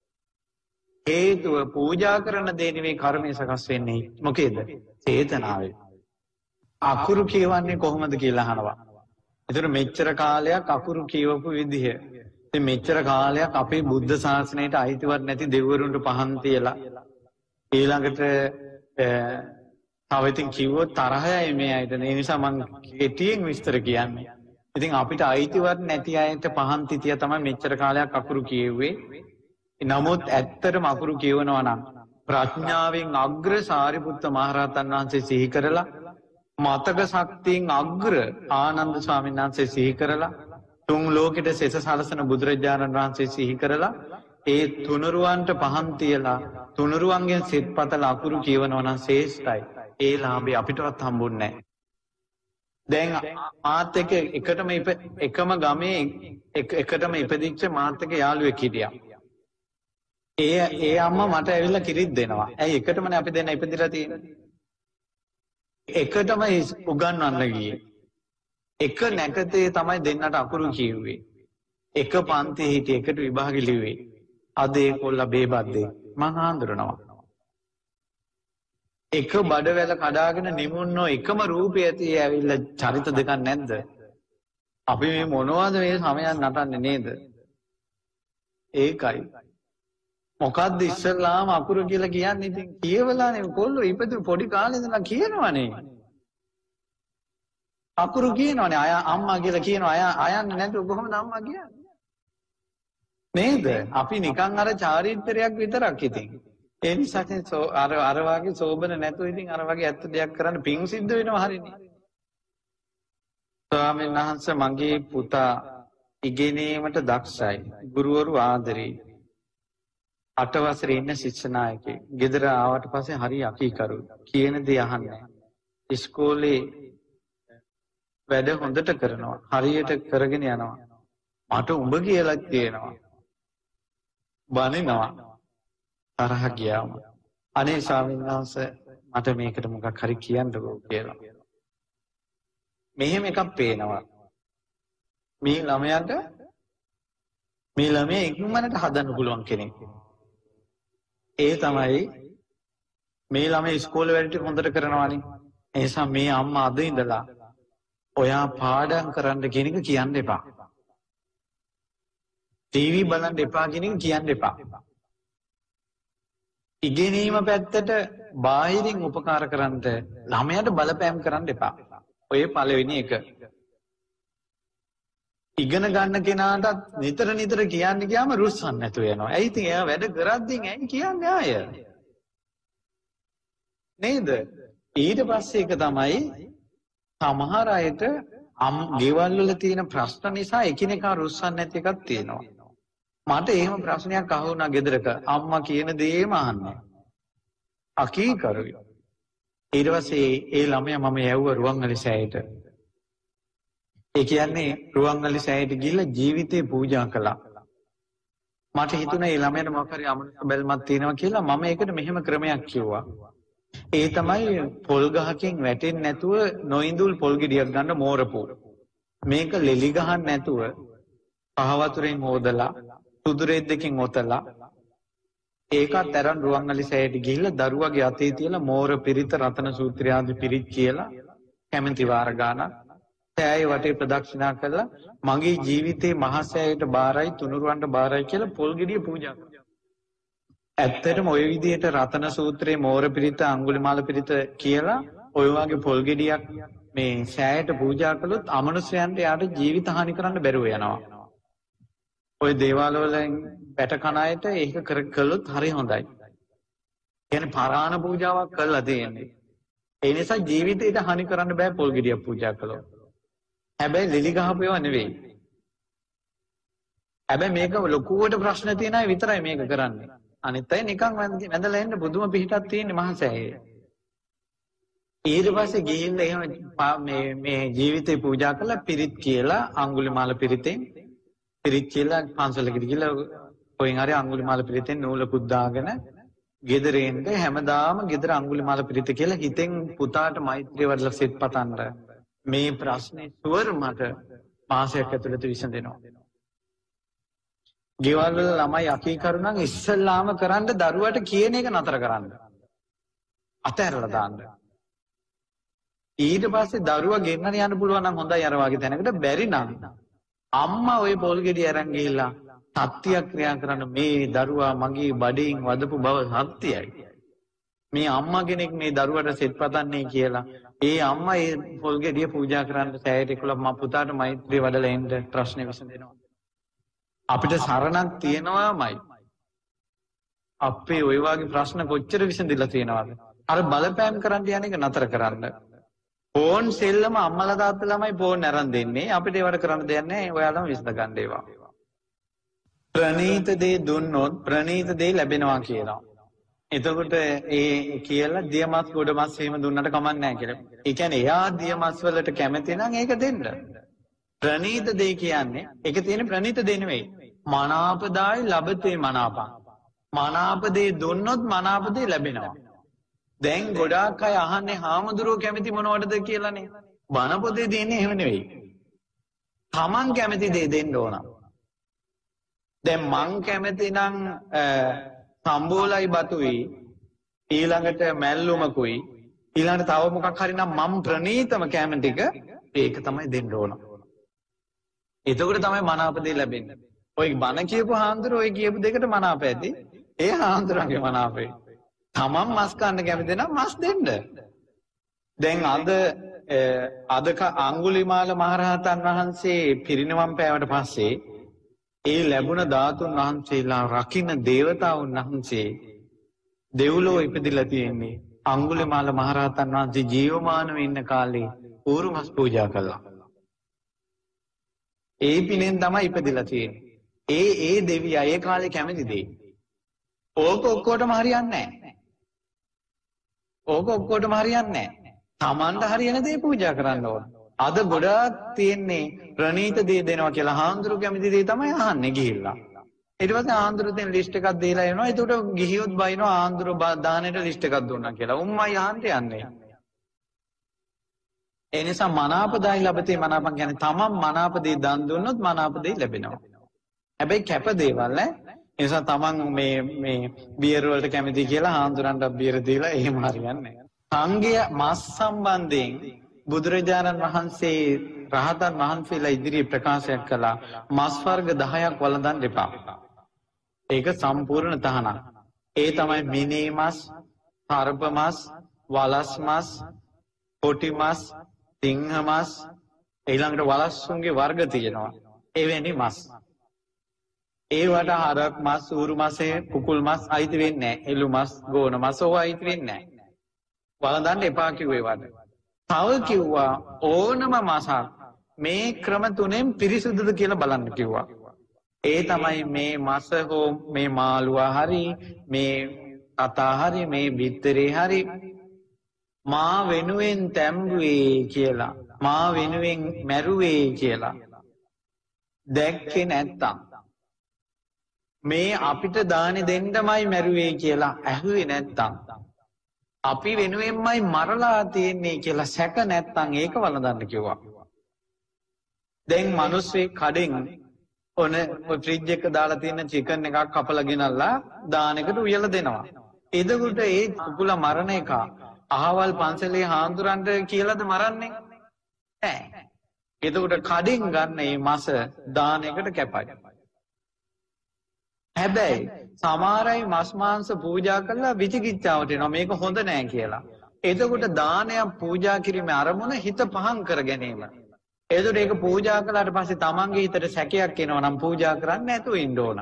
හේතුව පූජා කරන දේ නෙවෙයි කර්මය සකස් වෙන්නේ. මොකේද? චේතනාවේ. අකුරු කියවන්නේ කොහොමද කියලා අහනවා. ඒතර මෙච්චර කාලයක් අකුරු කියවපු විදිහ. ඉතින් මෙච්චර කාලයක් අපේ බුද්ධ ශාසනයට අයිතිවත් නැති දෙවිවරුන්ට පහන් තියලා ඊළඟට තව ඉතින් කිව්වොත් තරහයි මේ අයට. ඒ නිසා මම කෙටියෙන් විස්තර කියන්නේ. ඉතින් අපිට අයිතිවත් නැති අයට පහන් තිතිය තමයි මෙච්චර කාලයක් අකුරු කියෙව්වේ. නමුත් ඇත්තටම අකුරු කියවනවා නම් ප්‍රඥාවෙන් අග්‍ර සාරිපුත්ත මහරහතන් වහන්සේ සිහි කරලා මතක ශක්තියෙන් අග්‍ර ආනන්ද ස්වාමීන් වහන්සේ සිහි කරලා තුන් ලෝකෙට සෙස සලසන බුදුරජාණන් වහන්සේ සිහි කරලා ඒ තුනුරුවන්ට පහන් තියලා තුනුරුවන්ගෙන් සිත්පතල අකුරු කියවනවා නම් ශ්‍රේෂ්ඨයි. ඒ ලාභය අපිටවත් හම්බුන්නේ නැහැ. දැන් මාත් එක්ක එකටම එකම ගමේ එකටම ඉපදිච්ච මාත් එක්ක යාළුවෙක් හිටියා. ඒ ඒ අම්මා මට ඇවිල්ලා කිරිත් දෙනවා. ඇයි එකටමනේ අපි දෙන්න ඉපදිලා තියෙන්නේ. එකටම උගන්වන්න ගියේ. එක නැකතේ තමයි දෙන්නට අකුරු කිව්වේ. එක පන්තියේ හිටිය එකට විභාගෙ ලිව්වේ. අද ඒකොල්ල බේබද්දේ මං හඳුරනවා. එක බඩවැල කඩාගෙන නිමුන්නෝ එකම රූපය ඇති ඇවිල්ලා චරිත දෙකක් නැද්ද? අපි මේ මොනවද මේ සමයන් නටන්නේ නේද? ඒකයි. මොකද්ද ඉස්සල්ලාම අකුරු කියලා කියන්නේ? ඉතින් කියවලානේ කොල්ලෝ ඉපදු පොඩි කාලේ ඉඳලා කියනවනේ. අකුරු කියනවනේ අය අම්මා කියලා කියනවා. අය අයන්නේ නැතුව කොහොමද අම්මා කියන්නේ? නේද? අපි නිකන් අර චාරිත්‍රයක් විතරක් ඉතින්. ඒ නිසා අර අර වගේ සෝබන නැතුව ඉතින් අර වගේ ඇත්ත දෙයක් කරන්න පිං සිද්ධ වෙනවා හරිනේ. ස්වාමීන් වහන්සේ මගේ පුතා ඉගෙනීමට දක්ෂයි. ගුරුවරු ආදරේ. අට වසරේ ඉන්න ශිෂ්‍ය නායකයෙක්. ගෙදර ආවට පස්සේ හරි අකීකරු. කියන දේ අහන්නේ. ඉස්කෝලේ වැඩ හොඳට කරනවා. හරියට කරගෙන යනවා. මට උඹ කියලා කියනවා. බනිනවා. තරහ ගියාම. අනේ ස්වාමීන් වහන්සේ මට මේකට මොකක් හරි කියන්නකෝ කියලා. මෙහෙම එකක් පේනවා. මේ ළමයාට මේ ළමයා ඉක්මනට හදන්න පුළුවන් කෙනෙක්. ඒ තමයි මේ ළමයා ඉස්කෝලේ වැඩ ටික හොඳට කරනවානේ. ඒ නිසා මේ අම්මා අද ඉඳලා ඔයා පාඩම් කරන්න කියන එක කියන්න එපා. ටීවී බලන්න එපා කියන එක කියන්න එපා. ඉගෙනීම පැත්තට බාහිරින් උපකාර කරන්න ළමයාට බලපෑම් කරන්න එපා. ඔය පළවෙනි එක. ඉගෙන ගන්න කෙනාටත් නිතර නිතර කියන්න ගියාම රුස්සන්න නැතුව යනවා. ඇයි ඉතින් එයා වැඩ කරද්දී ඇයි කියන්නේ ආය? නේද? ඊට පස්සේ එක තමයි සමහර අයට ගෙවල් වල තියෙන ප්‍රශ්න නිසා එකිනෙකා රුස්සන්න නැති එකක් තියෙනවා. මට එහෙම ප්‍රශ්නයක් අහුණා ගෙදරක. අම්මා කියන දේම අහන්නේ. අකී කරුයි. ඊට පස්සේ ඒ ළමයා මම යවුවා රුවන්වැලි සෑයට. ඒ කියන්නේ රුවන්වැලි සෑයට ගිහිල්ලා ජීවිතේ පූජා කළා. මට හිතුණා මේ ළමයාට මොකක් හරි අමනුෂ්‍ය බැල්මක් තියෙනවා කියලා. මම ඒකට මෙහෙම ක්‍රමයක් කිව්වා. ඒ තමයි පොල් ගහකින් වැටෙන්නේ නැතුව නොඉඳුල් පොල් ගෙඩියක් ගන්න මෝරපු. මේක ලෙලි ගහන්න නැතුව පහ වතුරෙන් හොදලා සුදු රෙද්දකින් ඔතලා ඒකත් අරන් රුවන්වැලි සෑයට ගිහිල්ලා දරුවගේ අතේ තියලා මෝර පිරිත රතන සූත්‍රය ආදී පිරිත් කියලා කැමැති වාර ගානක් සෑය වටේ ප්‍රදක්ෂිනා කළා. මගේ ජීවිතේ මහා සෑයට බාරයි තුනුරුවන්ට බාරයි කියලා පොල් ගෙඩිය පූජා කළා. ඇත්තටම ওই විදිහට රතන සූත්‍රයේ මෝර පිරිත අඟුලිමාල පිරිත කියලා ඔය වගේ පොල් ගෙඩියක් මේ සෑයට පූජා කළොත් අමනුෂ්‍යයන්ට යාට ජීවිත හානි කරන්න බැරුව යනවා. ඔය දේවාල වලින් බැට කන අයට ඒක කර කළොත් හරි හොඳයි. කියන්නේ පරාණ පූජාවක් කළා තියෙන්නේ. ඒ නිසා ජීවිතයට හානි කරන්න බෑ පොල් ගෙඩියක් පූජා කළොත්. හැබැයි ලිලි ගහපු ඒවා නෙවෙයි. හැබැයි මේක ලොකුවට ප්‍රශ්න තියෙන අය විතරයි මේක කරන්නේ. අනිත් අය නිකන් වැඳලා එන්න බුදුම පිහිටක් තියෙන්නේ මහසෑයේ. ඊට පස්සේ ගිහින් එහෙම මේ මේ ජීවිතේ පූජා කළා පිරිත් කියලා අඟුලිමාල පිරිතෙන් පිරිත් කියලා පන්සලකට ගිහලා කොහෙන් හරි අඟුලිමාල පිරිතෙන් නූලකුත් දාගෙන ගෙදර එන්න හැමදාම ගෙදර අඟුලිමාල පිරිත කියලා හිතෙන් පුතාට මෛත්‍රිය වඩලා සෙත් පතන්න මේ ප්‍රශ්නේ සුවර් මට මාසයක් ඇතුළත විසඳෙනවා. ගෙවල් වල ළමයි අකීකරු නම් ඉස්සල්ලාම කරන්න දරුවට කියන එක නතර කරන්න. අතහැරලා දාන්න. ඊට පස්සේ දරුවා ගෙන්නන යන්න පුළුවන් නම් හොඳයි අර වගේ තැනකට. බැරි නම් අම්මා ওই පොල් ගෙඩිය අරන් ගිහිල්ලා සත්‍ය ක්‍රියා කරන මේ දරුවා මගේ බඩේන් වදපු බව සත්‍යයි. මේ අම්මා කෙනෙක් මේ දරුවට සෙත් පතන්නේ කියලා. ඒ අම්මා ඒ පොල් ගෙඩිය පූජා කරන්න සෑයට එක්කලා මම පුතාට මෛත්‍රිය වඩලා එන්න ප්‍රශ්නේ විසඳෙනවා. අපිට සරණක් තියෙනවාමයි. අපේ ওই වගේ ප්‍රශ්න කොච්චර විසඳිලා තියෙනවද? අර බලපෑම් කරන්න යන එක නතර කරන්න. ෆෝන් සෙල්ලම අම්මලා තාත්තලාමයි ෆෝන් අරන් දෙන්නේ. අපිට ඒවට කරන්න දෙයක් නැහැ. ඔයාලම විසඳ ගන්න ඒවා. ප්‍රණීත දේ දුන්නොත් ප්‍රණීත දේ ලැබෙනවා කියනවා. එතකොට ඒ කියලා දියමස් ගොඩමස් එහෙම දුන්නට කමක් නැහැ කියලා. ඒ කියන්නේ එයා දියමස් වලට කැමති නම් ඒක දෙන්න. ප්‍රණීත දේ කියන්නේ ඒක තියෙන ප්‍රණීත දේ නෙවෙයි. මනාපදායි ලබතේ මනාපං. මනාප දේ දුන්නොත් මනාප දේ ලැබෙනවා. දැන් ගොඩාක් අය අහන්නේ හාමුදුරුවෝ කැමති මොනවටද කියලානේ. බණ පොතේ දෙන්නේ එහෙම නෙවෙයි. Taman කැමති දේ දෙන්න ඕන. දැන් මං කැමති නම් සම්බෝලයි බතුයි ඊළඟට මැල්ලුමකුයි ඊළඟට තව මොකක් හරි නම් මම ප්‍රණීතම කැමතික ඒක තමයි දෙන්න ඕන. එතකොට තමයි මනාප දේ ලැබෙන්නේ. ඔය බණ කියපු හාමුදුරුවෝ ඔය කියපු දෙකට මනාප ඇති. ඒ හාමුදුරන්ගේ මනාපේ. තමන් මස් කන්න කැමති නම් මස් දෙන්න. දැන් අද අද අඟුලිමාල මහරහතන් වහන්සේ පිරිනිවන් පෑවට පස්සේ ඒ ලැබුණ ධාතුන් වහන්සේලා රකින්න දේවතාවුන් වහන්සේ දෙව්ලොව ඉපදිලා තියෙන්නේ අඟුලිමාල මහරහතන් වහන්සේ ජීවමානව ඉන්න කාලේ ඌරුමස් පූජා කළා. ඒ පිනෙන් තමයි ඉපදිලා තියෙන්නේ. ඒ ඒ දෙවියා ඒ කාලේ කැමති දෙයි. ඕක ඔක්කොටම හරියන්නේ නැහැ. ඕක ඔක්කොටම හරියන්නේ නැහැ. Tamanda හරියන දේ පූජා කරන්න ඕන. අද ගොඩාක් තියෙන්නේ ප්‍රණීත දේ දෙනවා කියලා හාමුදුරු කැමති දේ තමයි අහන්නේ ගිහිල්ලා. ඊට පස්සේ හාමුදුරු දෙන ලිස්ට් එකක් දීලා එනවා. ඒකට ගිහියොත් බයිනවා හාමුදුරු දානෙට ලිස්ට් එකක් දුන්නා කියලා. උම්මයි අහන්න යන්නේ. ඒ නිසා මනාපදායි ලැබතේ මනාපන් කියන්නේ තමන් මනාප දේ දන් දුන්නොත් මනාප දේ ලැබෙනවා. හැබැයි කැප දේවල් ඈ. ඒ නිසා තමන් මේ මේ බියර් වලට කැමති කියලා හාමුදුරන්ට බියර් දීලා එහෙම හරියන්නේ නැහැ. සංඝය මස් සම්බන්ධයෙන් බුදුරජාණන් වහන්සේ රහතන් වහන්සේලා ඉදිරියේ ප්‍රකාශයක් කළා මස් වර්ග දහයක් වළඳන්න එපා. ඒක සම්පූර්ණ තහනම්. ඒ තමයි මිනී මස්, සර්ප මස්, වලස් මස්, කොටි මස්, සිංහ මස්, ඊළඟට වලස්සුන්ගේ වර්ග තියෙනවා. එවැනි මස්. ඒවට හරක් මස්, ඌරු මසේ, කුකුල් මස් අයිති වෙන්නේ නැහැ. එළු මස්, ගෝන මස් ඕවා අයිති වෙන්නේ නැහැ. වළඳන්න එපා කිව්වේ වට. තව කිව්වා ඕනම මාසක් මේ ක්‍රම තුනෙන් පිරිසුදුද කියලා බලන්න කිව්වා. ඒ තමයි මේ මස හෝ මේ මාළුවා හරි මේ කතා හරි මේ බිත්තරේ හරි මා වෙනුවෙන් තැම්බුවේ කියලා මා වෙනුවෙන් මැරුවේ කියලා දැක්කේ නැත්තම් මේ අපිට දානේ දෙන්නමයි මැරුවේ කියලා ඇහුවේ නැත්තම් අපි වෙනුවෙන්මයි මරලා තියෙන්නේ කියලා සැක නැත්තම් ඒක වළඳන්න කිව්වා. දැන් මිනිස්සේ කඩෙන් ඔන ෆ්‍රිජ් එක දාලා තියෙන චිකන් එකක් කපලා ගෙනල්ලා දානෙකට උයලා දෙනවා. එතකොට ඒ කුකුලා මරණ එක අහවල් පන්සලේ හාමුදුරන්ට කියලාද මරන්නේ? නෑ. එතකොට කඩෙන් ගන්න මේ මස දානෙකට කැපයි. හැබැයි සමහර අය මස් මාංශ පූජා කරලා විචිකිච්ඡාවට එනවා මේක හොඳ නෑ කියලා. එතකොට දානයක් පූජා කිරීමේ අරමුණ හිත පහන් කර ගැනීම. එතකොට ඒක පූජා කළාට පස්සේ තමන්ගේ හිතට සැකයක් එනවා නම් පූජා කරන්න නැතුව ඉන්න ඕන.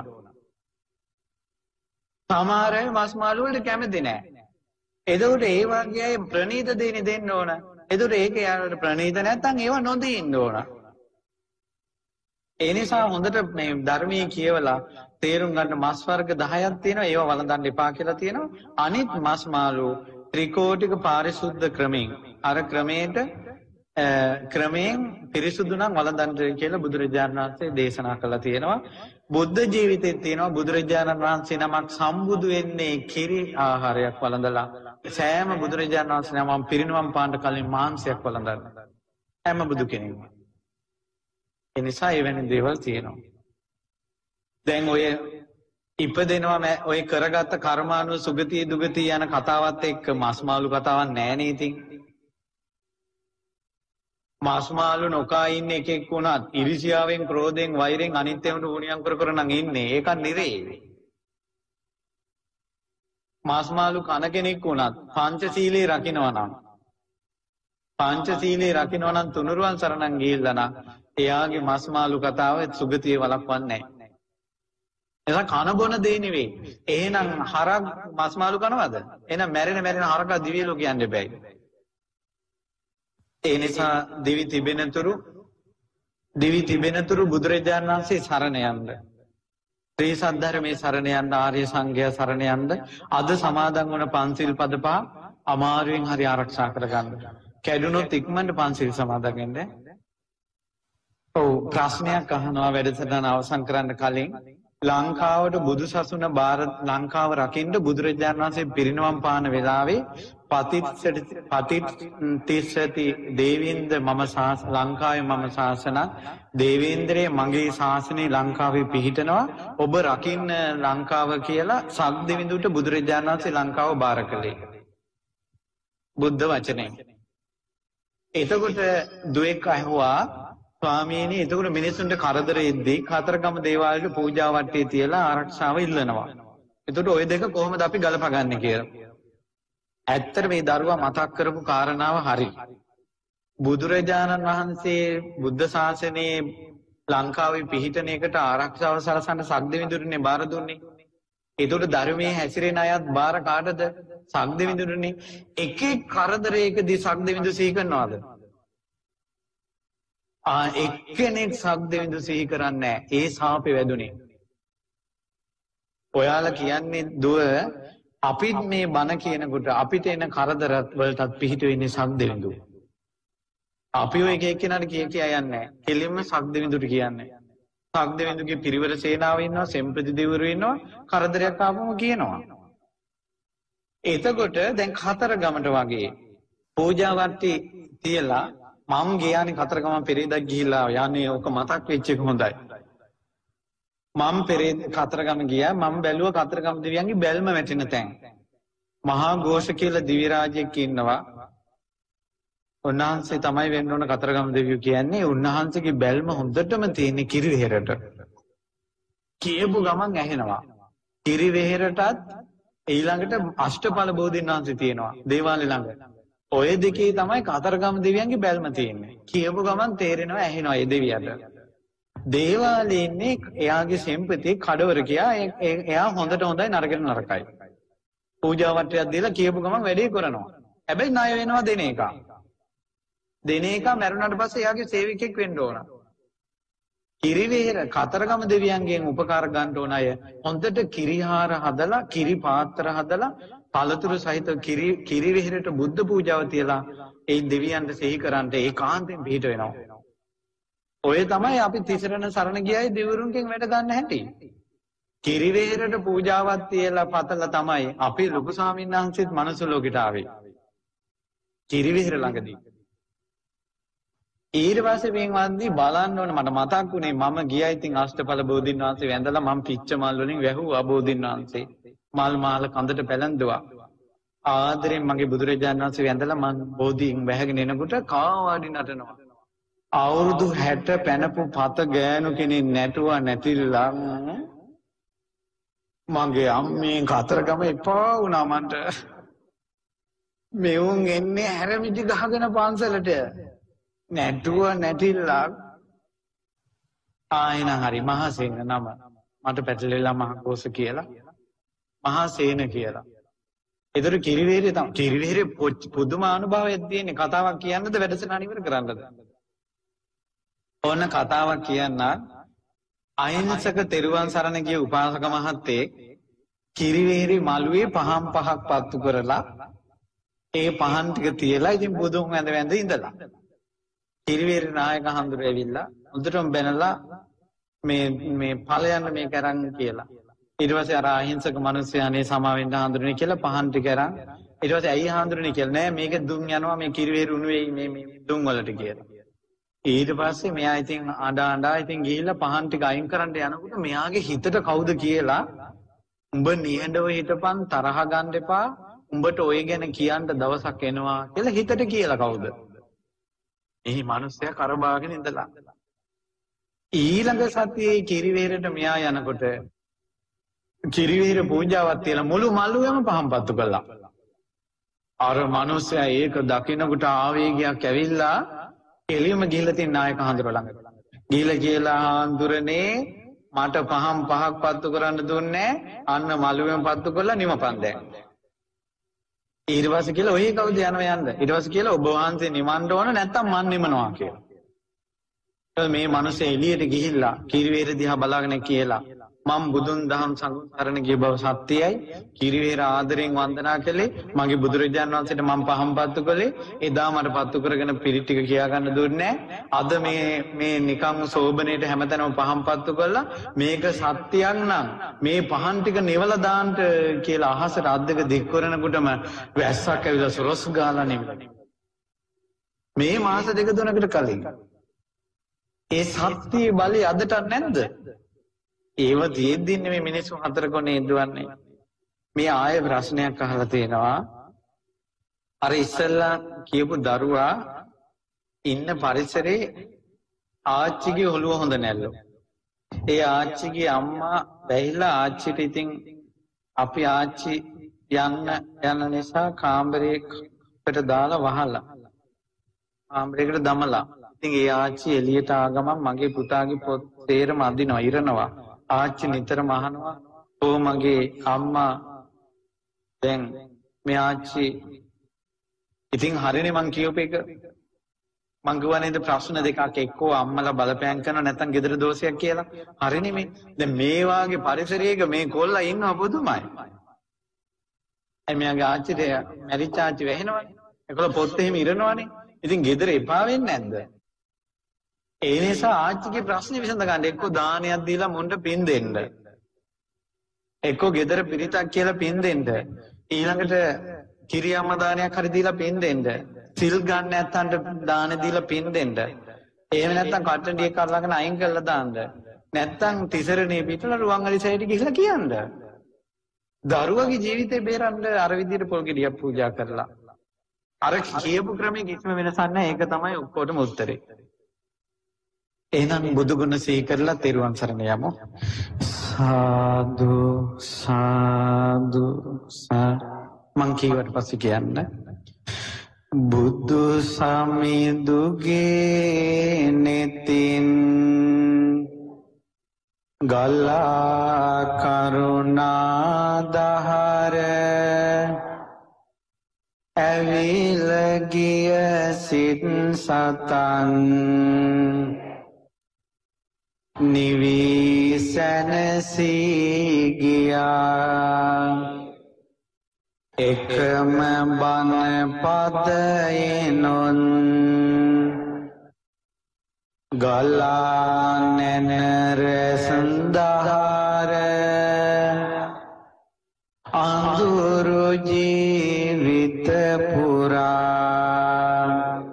සමහර අය මස් මාළු වලට කැමති නෑ. එතකොට ඒ වගේ අය ප්‍රණීත දෙන්නේ දෙන්න ඕන. එතකොට ඒක යාළුවට ප්‍රණීත නැත්නම් ඒව නොදී ඉන්න ඕන. ඒ නිසා හොඳට මේ ධර්මයේ කියවලා තේරුම් ගන්න මස් වර්ග දහයක් තියෙනවා ඒවා වළඳන්න එපා කියලා තියෙනවා. අනිත් මස් මාළු ත්‍රිකෝටික පාරිශුද්ධ ක්‍රමයෙන් අර ක්‍රමයට ක්‍රමයෙන් පිරිසුදු නම් වළඳන්න කියලා බුදුරජාණන් වහන්සේ දේශනා කළා තියෙනවා. බුද්ධ ජීවිතේ තියෙනවා බුදුරජාණන් වහන්සේ නමක් සම්බුදු වෙන්නේ කිරි ආහාරයක් වළඳලා සෑම බුදුරජාණන් වහන්සේ නමක් පිරිනුවම් පාන්න කලින් මාංශයක් වළඳන්න. හැම බුදු කෙනෙක්ම. ඒ නිසා එවැනි දේවල් තියෙනවා. දැන් ඔය ඉපදෙනවා ඔය කරගත්ත කර්මානුව සුගතිය දුගතිය යන කතාවත් එක්ක මස් මාළු කතාවක් නෑ නේ ඉතින්. මස් මාළු නොකා ඉන්න එකෙක් වුණත් ඉරිසියාවෙන් ක්‍රෝධයෙන් වෛරයෙන් අනිත් ඒවාට උණියම් කර කර නම් ඉන්නේ ඒක නෙරේ. මස් මාළු කන කෙනෙක් වුණත් පංචශීලයේ රකින්නවා නම් පංචශීලයේ රකින්නවා නම් තුනුරුවන් සරණන් ගිහිල්ලා නම් එයාගේ මස් මාළු කතාව සුගතිය වළක්වන්නේ නැහැ. එතන කන බොන දෙය නෙවෙයි. එහෙනම් හරක් මස් මාළු කනවද? එහෙනම් මැරෙන මැරෙන හරක දිව්‍ය ලෝක යන්න බෑ. ඒ නිසා දිවි තිබෙනතුරු දිවි තිබෙනතුරු බුදුරජාණන් වහන්සේ සරණ යන්න. ත්‍රි සද්ධර්මයේ සරණ යන්න ආර්ය සංඝයා සරණ යන්න අද සමාදන් වන පන්සිල් පද පහ අමාරුවෙන් හරි ආරක්ෂා කරගන්න. කැඩුනොත් ඉක්මනට පන්සිල් සමාදන් වෙන්න. ඔව් ප්‍රශ්නයක් අහනවා වැඩසටහන අවසන් කරන්න කලින් ලංකාවට බුදු සසුන ಭಾರತ ලංකාව රකින්න බුදුරජාණන් වහන්සේ පිරිනවම් පාන වෙලාවේ පතිත්තිස්සති දේවීන්ද්‍ර මම ශාස ලංකාවේ මම ශාසන දේවේන්ද්‍රයේ මගේ ශාසනය ලංකාවේ පිහිටනවා ඔබ රකින්න ලංකාව කියලා සක්දෙවිඳුට බුදුරජාණන් වහන්සේ ලංකාව බාර කළේ බුද්ධ වචනේ. එතකොට දුවෙක් අහුවා ස්වාමීනි එතකොට මිනිස්සුන්ට කරදර එද්දී කතරගම දේවාලයට පූජා වට්ටිය තියලා ආරක්ෂාව ඉල්ලනවා. එතකොට ওই දෙක කොහොමද අපි ගලපගන්නේ කියලා. ඇත්තට මේ දරුවා මතක් කරපු කාරණාව හරි. බුදුරජාණන් වහන්සේ බුද්ධ ශාසනයේ ලංකාවේ පිහිටන එකට ආරක්ෂාව සලසන්න සක්දෙවිඳුරනේ බාර දුන්නේ. එතකොට ධර්මයේ හැසිරෙන අයත් බාර කාටද? සක්දෙවිඳුරනේ. එක එක් කරදරයකදී සක්දෙවිඳු සිහි කරනවද? ආ එක්කෙනෙක් සක්දෙවිඳු සිහි කරන්නේ නැහැ. ඒ සාපේ වැදුනේ. ඔයාලා කියන්නේ දුව අපිත් මේ බණ කියනකොට අපිට එන කරදර වලටත් පිහිට වෙන්නේ සක්දෙවිඳු. අපි ඔය එක එක්කෙනාට කිය කියා යන්නේ නැහැ. කෙලින්ම සක්දෙවිඳුට කියන්නේ. සක්දෙවිඳුගේ පිරිවර සේනාව ඉන්නවා, සෙම්පති දෙවිවරු ඉන්නවා, කරදරයක් ආවම කියනවා. එතකොට දැන් කතරගමට වගේ පූජා වට්ටි තියලා මම ගියානේ කතරගම පෙරේදක් ගිහිල්ලා යන්නේ ඕක මතක් වෙච්ච එක හොඳයි. මම පෙරේද කතරගම ගියා මම බැලුවා කතරගම දෙවියන්ගේ බැල්ම වැටෙන තැන්. මහා ഘോഷ කියලා දිව්‍ය රාජ්‍යයක් ඉන්නවා. උන්වහන්සේ තමයි වෙන්න ඕන කතරගම දෙවියෝ කියන්නේ. උන්වහන්සේගේ බැල්ම හොඳටම තියෙන කිරිවෙහෙරට. කියපු ගමන් ඇහෙනවා. කිරිවෙහෙරටත් ඊළඟට අෂ්ටඵල බෝධීන් වහන්සේ තියෙනවා දේවාලේ ළඟ. ඔය දෙකේ තමයි කතරගම දෙවියන්ගේ බැල්ම තියෙන්නේ. කියපු ගමන් තේරෙනවා ඇහෙනවා ඒ දෙවියට. දේවාලේ ඉන්නේ එයාගේ සෙම්පති කඩවර කියා එයා හොඳට හොඳයි නරකට නරකයි. පූජා වට්ටියක් දීලා කියපු ගමන් වැඩේ කරනවා. හැබැයි ණය වෙනවා දෙන එක. දෙන එක මරුණාට පස්සේ එයාගේ සේවකෙක් වෙන්න ඕන. කිරිවෙහෙර කතරගම දෙවියන්ගෙන් උපකාර ගන්න ඕන අය හොඳට කිරිහාර හදලා කිරි පාත්‍ර හදලා පළතුරු සහිත කිරි කිරිවෙහෙරට බුද්ධ පූජාව තියලා ඒ දෙවියන්ට සිහි කරන්ට ඒකාන්තයෙන් පිට වෙනවා. ඔය තමයි අපි තිසරණ සරණ ගියයි දෙවිවරුන්ගෙන් වැඩ ගන්න හැටි. කිරිවෙහෙරට පූජාවක් තියලා පතලා තමයි අපි ලොකු ස්වාමීන් වහන්සේත් මනුස්ස ලෝකෙට ආවේ. කිරිවෙහෙර ළඟදී. ඊට පස්සේ මේ වන්දි බලන්න ඕන මට මතක් වුණේ මම ගියා ඉතින් අෂ්ටඵල බෝධින් වහන්සේ වැඳලා මම පිච්ච මල් වලින් වැහුවා බෝධින් වහන්සේ. මල් මාල කඳට පැලඳුවා. ආදරෙන් මගේ බුදුරජාණන් වහන්සේ වැඳලා මම බෝධියෙන් වැහගෙන එනකොට කාවාඩි නටනවා. අවුරුදු හැට පැනපු පත ගෑනු කෙනෙක් නැටුවා නැතිලා මගේ අම්මේ කතරගම එපා වුණා මන්ට. මෙවුන් එන්නේ හැරමිටි ගහගෙන පන්සලට. නැටුව නැටිලා ආයෙන හරි මහසේන නම මට පැටලෙලා මහකෝස කියලා මහසේන කියලා. ඒතර කිරිවෙහෙරේ තමයි කිරිවෙහෙරේ පුදුම අනුභවයක් තියෙන කතාවක් කියන්නද වැඩසටහන ඉවර කරන්නද? ඕන කතාවක් කියන්න අහිංසක තෙරුවන් සරණ ගිය උපාසක මහත්තයෙක් කිරිවෙහෙරේ මළුවේ පහන් පහක් පත්තු කරලා ඒ පහන් ටික තියලා ඉතින් බුදුන් වැඳ වැඳ ඉඳලා කිරිවෙහෙරේ නායක හඳුර ඇවිල්ලා උදටම බැනලා මේ මේ ඵලයන් මේක අරන් කියලා. ඊට පස්සේ අර අහිංසක මිනිස්සයානේ සමාවෙන්න හඳුරන්නේ කියලා පහන් ටික අරන් ඊට පස්සේ ඇයි හඳුරන්නේ කියලා නෑ මේක දුම් යනවා මේ කිරිවෙහෙර උණු වෙයි මේ මේ දුම් වලට කියලා. ඊට පස්සේ මෙයා ඉතින් අඬා අඬා ඉතින් ගිහිල්ලා පහන් ටික අයින් කරන්න යනකොට මෙයාගේ හිතට කවුද කියලා උඹ නිහඬව හිටපන් තරහ ගන්න එපා උඹට ඔය ගැන කියන්න දවසක් එනවා කියලා හිතට කියලා කවුද? එහි මිනිස්සයා කරබාගෙන ඉඳලා ඊළඟ සතියේ කිරිවෙහෙරට මෙයා යනකොට කිරිවෙහෙර පූජාවක් තියලා මුළු මළුවම පහම්පත්තු කළා. අර මිනිස්සයා ඒක දකින්නකොට ආවේගයක් ඇවිල්ලා එළියම ගිහිල්ලා තියෙන නායක හඳුර ළඟ. ගිහිල්ලා කියලා හඳුරනේ මට පහම් පහක් පත්තු කරන්න දුන්නේ අන්න මළුවෙම පත්තු කරලා නිමපන් දැන්. ඊට පස්සේ කියලා ඔය කවුද යනවා යන්න. ඊට පස්සේ කියලා ඔබ වහන්සේ නිවන්න ඕන නැත්තම් මන් නිමනවා කියලා. මේ මිනිස්සේ එළියට ගිහිල්ලා කිරිවෙහෙර දිහා බලාගෙන කියලා මම බුදුන් දහම් සංසරණ ගිය බව සත්‍යයයි කිරිවෙහෙර ආදරෙන් වන්දනා කළේ මගේ බුදුරජාණන් වහන්සේට මම පහම් පත්තු කළේ එදා මට පත්තු කරගෙන පිරිත් ටික කියා ගන්න දුන්නේ අද මේ මේ නිකම් සෝබනේට හැමතැනම පහම් පත්තු කළා මේක සත්‍යයක් නම් මේ පහන් ටික නිවලා දාන්න කියලා අහසට අත් දෙක දික් කරනකොටම වැස්සක් ඇවිල්ලා සොරස් ගාලා නෙමෙයි මේ මාස දෙක තුනකට කලින් ඒ සත්‍ය බලය අදට නැද්ද? ඒව තියෙද්දි මේ මිනිස්සු හතර කොනේ ඉදවන්නේ. මේ ආයෙ ප්‍රශ්නයක් අහලා තියෙනවා. අර ඉස්සෙල්ලා කියපු දරුවා ඉන්න පරිසරේ ආච්චිගේ ඔළුව හොඳ නැල්ලු. ඒ ආච්චිගේ අම්මා බැහිලා ආච්චිට ඉතින් අපි ආච්චි යන්න යන නිසා කාමරේකට දාලා වහලා. කාමරේකට දමලා. ඉතින් ඒ ආච්චි එළියට ආ ගමන් මගේ පුතාගේ පොත් තේරම අදිනවා ඉරනවා. ආච්චි නිතරම අහනවා "ඕ මගේ අම්මා දැන් මේ ආච්චි ඉතින් හරිනේ මං කියූප එක මං ගුවා නේද ප්‍රශ්න දෙකක් එක්කෝ අම්මලා බලපෑම් කරනවා නැත්නම් ගෙදර දෝෂයක් කියලා හරිනේ මේ දැන් මේ වාගේ පරිසරයක මේ කොල්ලා ඉන්නව පුදුමයි අය මෙයාගේ ආච්චිට මැරිච්ච ආච්චි වැහෙනවනේ ඒකල පොත් එහෙම ඉරනවනේ ඉතින් ගෙදර එපා වෙන්නේ නැද්ද ඒ නිසා ආච්චිගේ ප්‍රශ්නේ විසඳ ගන්න එක්කෝ දානයක් දීලා මොන්ට පින් දෙන්න. එක්කෝ ගෙදර පිරිතක් කියලා පින් දෙන්න. ඊළඟට කිරියම්ම දානයක් හරි දීලා පින් දෙන්න. සිල් ගන්න නැත්තන්ට දාන දීලා පින් දෙන්න. එහෙම නැත්තම් කට්ටඩියක් අරගෙන අයින් කරලා දාන්න. නැත්තම් තිසරණේ පිටලා රුවන්වැලි සයිඩ් ගිහිල්ලා කියන්න. දරුවගේ ජීවිතේ බේරන්න අර විදිහට පොල් ගෙඩියක් පූජා කරලා. අර කියපු ක්‍රමයේ කිසිම වෙනසක් නැහැ. ඒක තමයි ඔක්කොටම උත්තරේ. එහෙනම් බුදු ගුණ සිහි කරලා තෙරුවන් සරණ යමු. සාදු සාදු සා මං කීවට පස්සේ කියන්න. බුදු සමිඳුගේ නෙතින් ගලා කරුණා දහර ඇවිල ගිය සිත් සතන් නිවී සැනසී ගියා එකම බණ පදයෙනොත් ගලා නැනර සඳහාර අඳුරු ජීවිත පුරා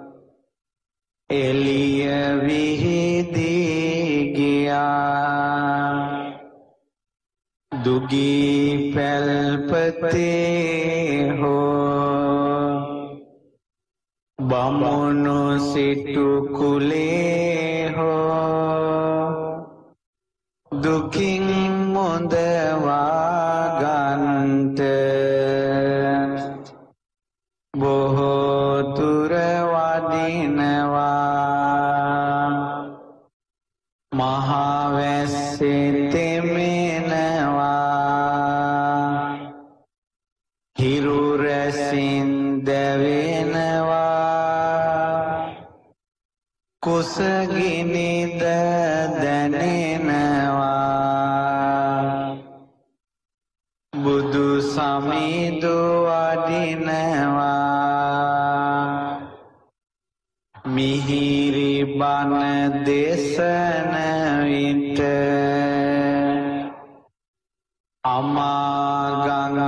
එළිය විහිදී ගියා දුගී පැල්පතේ හෝ බමුණු සිටු කුලේ හෝ දුකින් මුදවා ගන්ට බොහෝ දුර වඩිනවා මහා වැස්සේ තෙමෙනවා හිරු රැසින් දැවෙනවා කුසගිනිද දැනෙනවා බුදු සමිඳු වඩිනවා මිහිරි බණ දේශන විට අමා ගඟ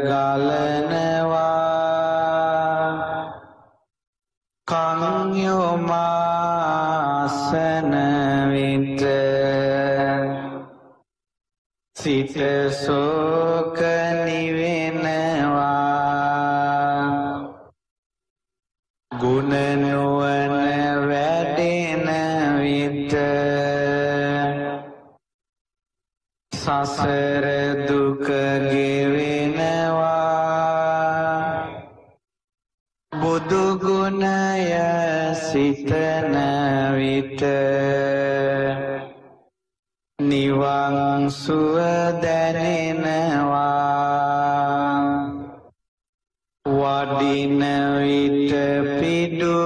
ගලනවා කන් යොමාසන විට සිත සෝක නිවෙනවා ගුණ නුවණ වැඩෙන විට සසර දුක ගෙවෙනවා බුදු ගුණය සිතන විට නිවන් සුව දැනෙනවා වඩින විට පිඩු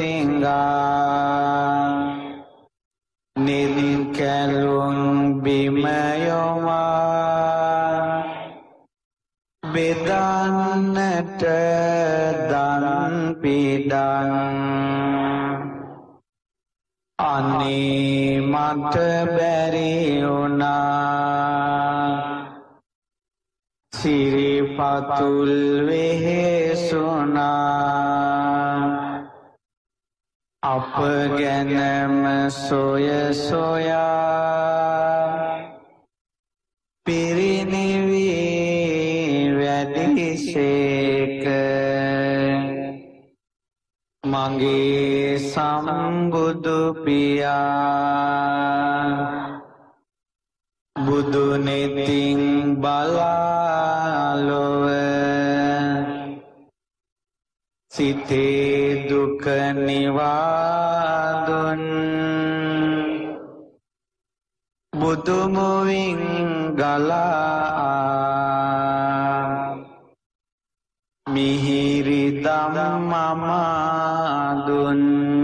සිඟා නිල් කැලුම් බිම යොමා බෙදන්නට දන් පිඩන් අනේ මට බැරි වුණා සිරිපතුල් වෙහෙසුණා අප ගැනම සොය සොයා පිරිනිවී වැඩිසේක මගේ සම්බුදු පියා බුදු නෙතින් බලාලොව සිතේ දුක නිවාදුන් බුදුමුවින් ගලා මිහිරි ධම්මමාදුන්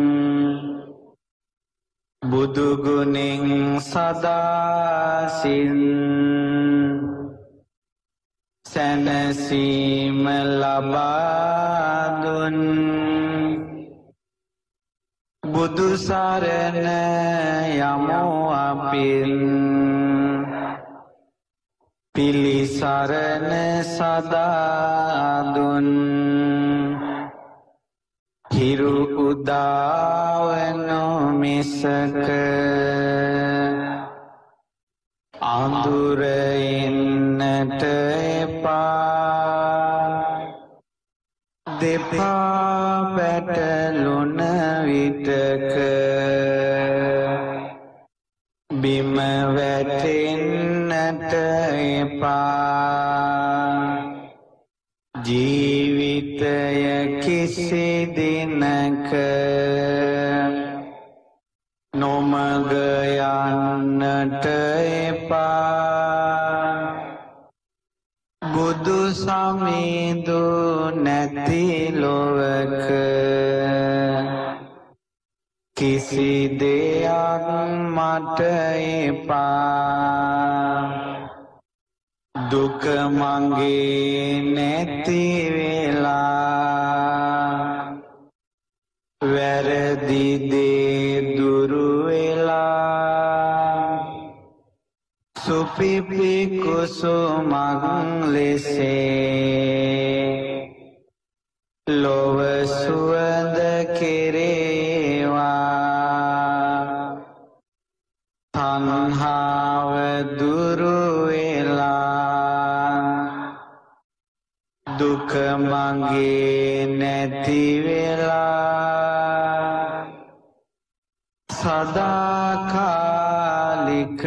බුදුගුණෙන් සදාසින් සැනසීම ලබාදුන් බුදු සරණ යමු අපින් පිළිසරණ සදාදුන් හිරු උදාවනු මිසක අඳුර එන්නට එපා දෙපා පැටලුන විටක බිම වැටෙන්නට එපා ජීවිතය කිසි දිනක නොමග යන්නට එපා බුදු සමිඳු නැති ලොවක කිසි දෙයක් මට එපා දුක මගේ නැති වෙලා වැරදි දේ දුරු වෙලා සුපිපි කුසුමක් ලෙසේ ලොව සුවඳ කෙරේවා තණ්හාව දුරු වෙලා දුක මගේ නැති වෙලා සදාකාලික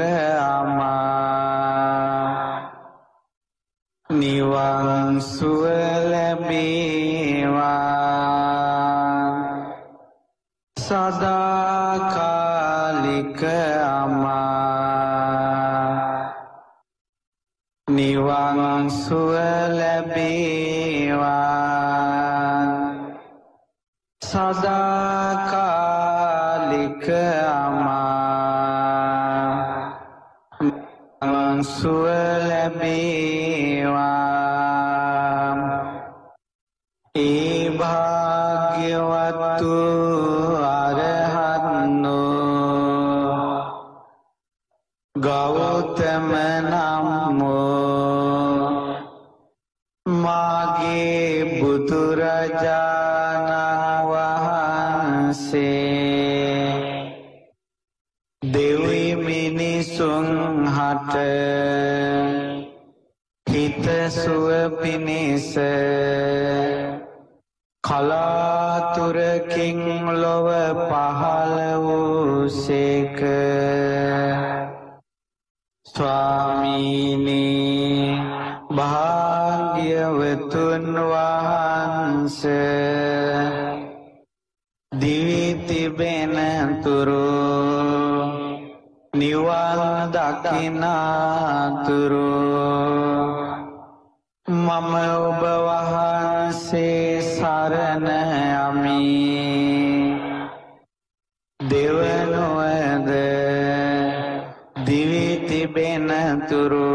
අමා නිවන් සුව ලැබේවා සදාකාලික අමා නිවන් සුව ලැබේවා සදාකාලික අමා නිවන් සුව ලැබේවා ඒ භාග්‍යවත් අරහත්නෝ ගෞතම නම්මෝ මාගේ බුදුරජාණන් වහන්සේ දෙවි මිනිසුන් හට හිතසුව පිණිස කලාතුරකින් ලොව පහළ වූසේක ස්වාමීනී භාග්‍යවතුන් වහන්සේ දිවි තිබෙන තුරු නිවන් දකිනාතුරු මම ඔබ වහන්සේ සරණ යමි දෙවනුවද දිවි තිබෙන තුරු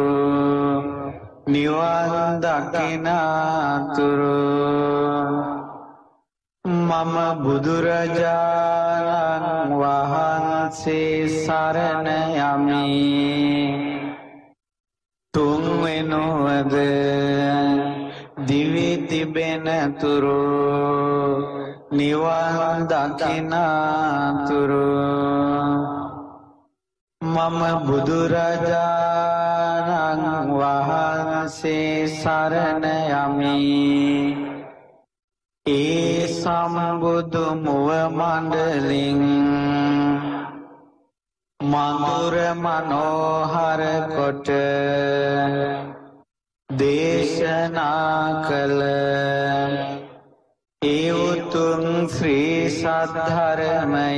නිවන් දකිනාතුරු මම බුදුරජාණන් වහන්සේ සරණ යමි තුන්වෙනුවද දිවි තිබෙන තුරු නිවන් දකිනාතුරු මම බුදුරජාණන් වහන්සේ සරණ යමි ඒ සම්බුදු මුව මණ්ඩලින් මధుර මනෝහර කොට දේශනා කළ ඒ උතුම් ශ්‍රී සද්ධර්මය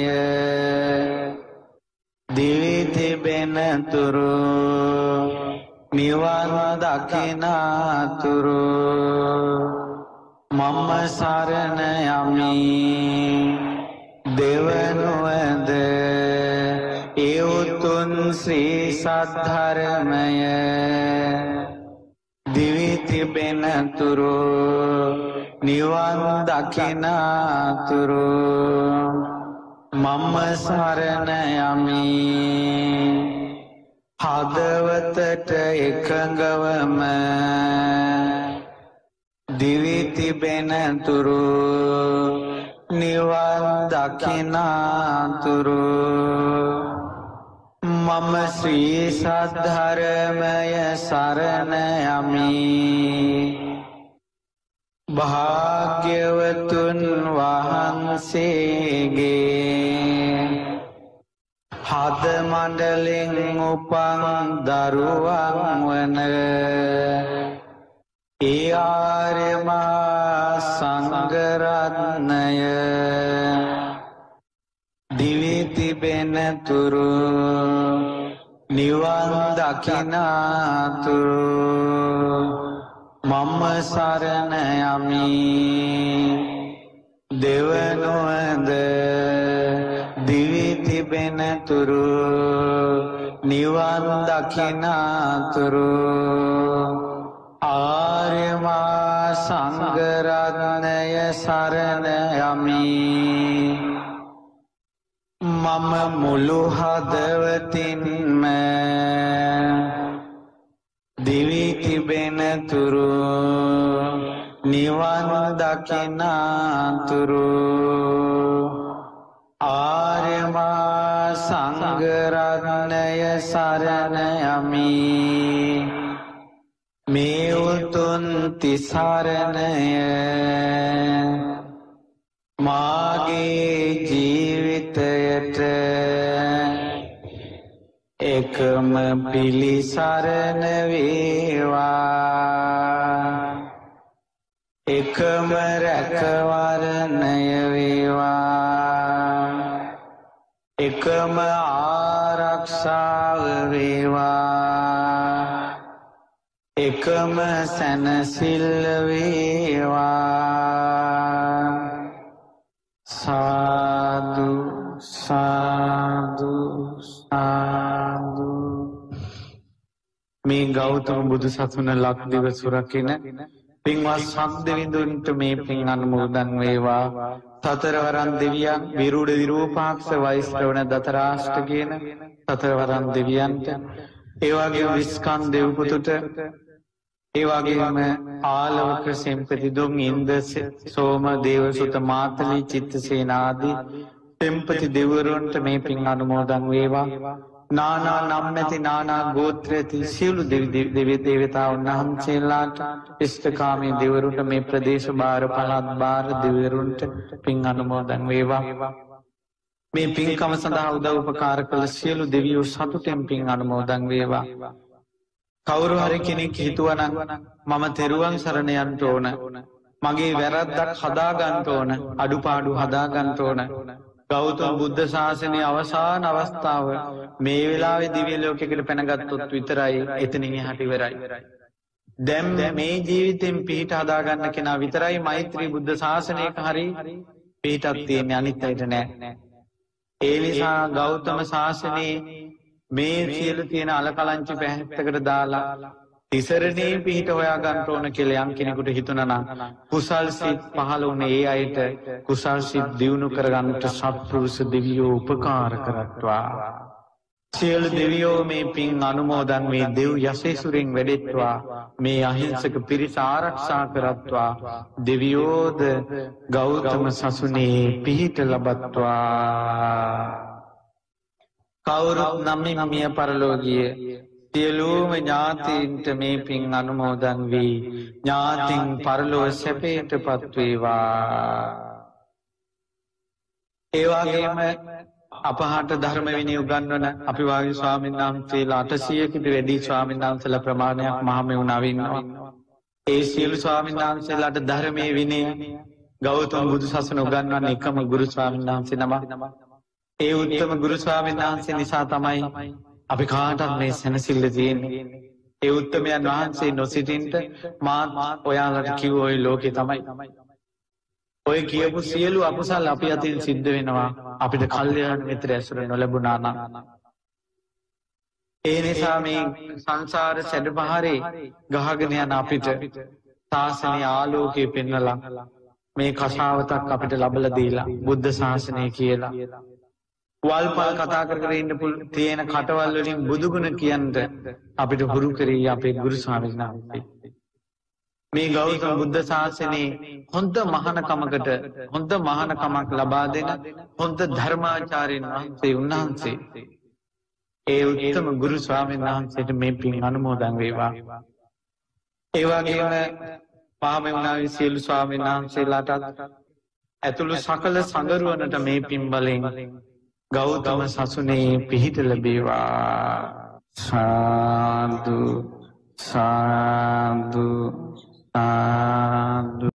දිවි තිබෙන තුරු නිවන් දකිනාතුරු මම සරණ යමි දෙවනුවද ඒ උතුම් ශ්‍රී සද්ධර්මය දිවි තිබෙන තුරු නිවන් දකිනාතුරු මම සරණ යමි හදවතට එකඟවම දිවි තිබෙන තුරු නිවන් දකිනාතුරු මම ශ්‍රී සද්ධර්මය සරණ යමි භාග්‍යවතුන් වහන්සේගේ හද මණ්ඩලෙන් උපන් දරුවන් වන ඒ ආර්ය මහා සංඝ රත්නය දිවි තිබෙන තුරු නිවන් දකිනාතුරු මම සරණ යමි දෙවනුවද දිවි තිබෙන තුරු නිවන් දකිනාතුරු ආර්යමා සංඝරත්නය සරණ යමි. මම මුළු හදවතින්ම දිවි තිබෙන තුරු නිවන් දකිනාතුරු ආර්යමා සංඝරත්නය සරණ යමි. මේ උතුම් තිසරණය මාගේ ජීවිතයට එකම පිළිසරණ වේවා. එකම රැකවරණය වේවා. එකම ආරක්ෂාව වේවා. එකම සැනසෙල්ල වේවා. සාදු සාදු සාදු. මේ ගෞතම බුදු සසුන ලක්දිව සුරකින පින්වත් සක්දෙවිඳුන්ට මේ පින් අනුමෝදන් වේවා. සතරවරන් දෙවියන් විරුඩ විරූපාක්ෂ වෛශ්‍රවණ දතරාෂ්ට කියන සතරවරන් දෙවියන්ට, ඒ වගේම විස්කන් දෙව්පුතුට, ඒ වගේම ආලවක සෙම්පතිදුන් ඉන්ද සෝම දේවසුත මාතලී චිත්තසේන ආදී තෙම්පති දෙවිවරුන්ට මේ පින් අනුමෝදන් වේවා. නානා නම් ඇති නානා ගෝත්‍ර ඇති සියලු දෙවි දේවතාවුන් වහන්සේලාට, ඉෂ්ඨකාමී දෙවිවරුන්ට, මේ ප්‍රදේශ භාර පළාත් භාර දෙවිවරුන්ට පින් අනුමෝදන් වේවා. මේ පින්කම සඳහා උදව් උපකාර කළ සියලු දෙවියෝ සතුටෙන් පින් අනුමෝදන් වේවා. කවුරු හරි කෙනෙක් හිතුවනම් මම තෙරුවන් සරණ යන්න ඕන, මගේ වැරද්දක් හදා ගන්න ඕන, අඩුපාඩු හදා ගන්න ඕන, ගෞතම බුද්ධ ශාසනයේ අවසාන අවස්ථාව මේ වෙලාවේ දිව්‍ය ලෝකයකට පැනගත්තොත් විතරයි එතනින් එහාට ඉවරයි. දැන් මේ ජීවිතෙන් පිහිට හදා ගන්න කෙනා විතරයි මෛත්‍රී බුද්ධ ශාසනයක හරි පිහිටක් තියෙන්නේ, අනිත් අයට නෑ. ඒ නිසා ගෞතම ශාසනයේ මේ සියලු තියෙන අලකලංචි පැහැත්තකට දාලා තිසරණේ පිහිට හොයා ගන්න ඕන කියලා යම් කෙනෙකුට හිතුණා නම් කුසල් සිත් පහළ වුණේ ඒ අයට කුසල් සිත් දියුණු කරගන්නට සත්පුරුෂ දෙවියෝ උපකාර කරත්වා. සියලු දෙවියෝ මේ පින් අනුමෝදන් මේ දෙව් යසේසුරින් වැඩෙත්වා. මේ අහිංසක පිරිස ආරක්ෂා කරත්වා. දෙවියෝද ගෞතම සසුනේ පිහිට ලබත්වා. කවුරුත් නමින් මිය පරලෝකීය සියලුම ඥාතීන්ට මේ පින් අනුමෝදන් වී ඥාතින් පරලොව සැපයට පත්වේවා. ඒ වගේම අපහාට ධර්ම විනය උගන්වන අපි වාගේ ස්වාමීන් වහන්සේලා අටසියයකට වැඩි ස්වාමීන් වහන්සේලා ප්‍රමාණයක් මහමෙවුනාව ඉන්නවා. ඒ සියලු ස්වාමීන් වහන්සේලාට ධර්මයේ විනය ගෞතම බුදු සසුන උගන්වන එකම ගුරු ස්වාමීන් වහන්සේ නම. ඒ උත්තම ගුරු ස්වාමීන් වහන්සේ නිසා තමයි අපි කාටත් මේ සැනසෙල්ල තියෙන්නේ. ඒ උත්තමයන් වහන්සේ නොසිටින්ට මාත් ඔයාලට කිව්ව ඔය ලෝකේ තමයි. ඔය කියපු සියලු අකුසල් අපි අතින් සිද්ධ වෙනවා අපිට කල්යාණ මිත්‍ර ඇසුර නොලැබුණා නම්. ඒ නිසා මේ සංසාර සැඩපහරේ ගහගෙන යන අපිට ශාසනීය ආලෝකය පෙන්වලා මේ කසාවතක් අපිට ලබලා දීලා බුද්ධ ශාසනය කියලා වල්පල් කතා කර කර ඉන්න තියෙන කටවල් වලින් බුදුගුණ කියන්න අපිට හුරු කරේ අපේ ගුරු ස්වාමීන් වහන්සේ. මේ ගෞතම බුද්ධ ශාසනයේ හොඳ මහානකමකට හොඳ මහානකමක් ලබා දෙන හොඳ ධර්මාචාර්යන් වහන්සේ උන්වහන්සේ. ඒ උත්තම ගුරු ස්වාමීන් වහන්සේට මේ පින් අනුමෝදන් වේවා. ඒ වගේම පාමෙවුනාවේ සියලු ස්වාමීන් වහන්සේලාටත් ඇතුළු සකල සංගරුවනට මේ පින් බලෙන් ගෞතම සසුනේ පිහිට ලැබේවා. සාදු සාදු සාදු.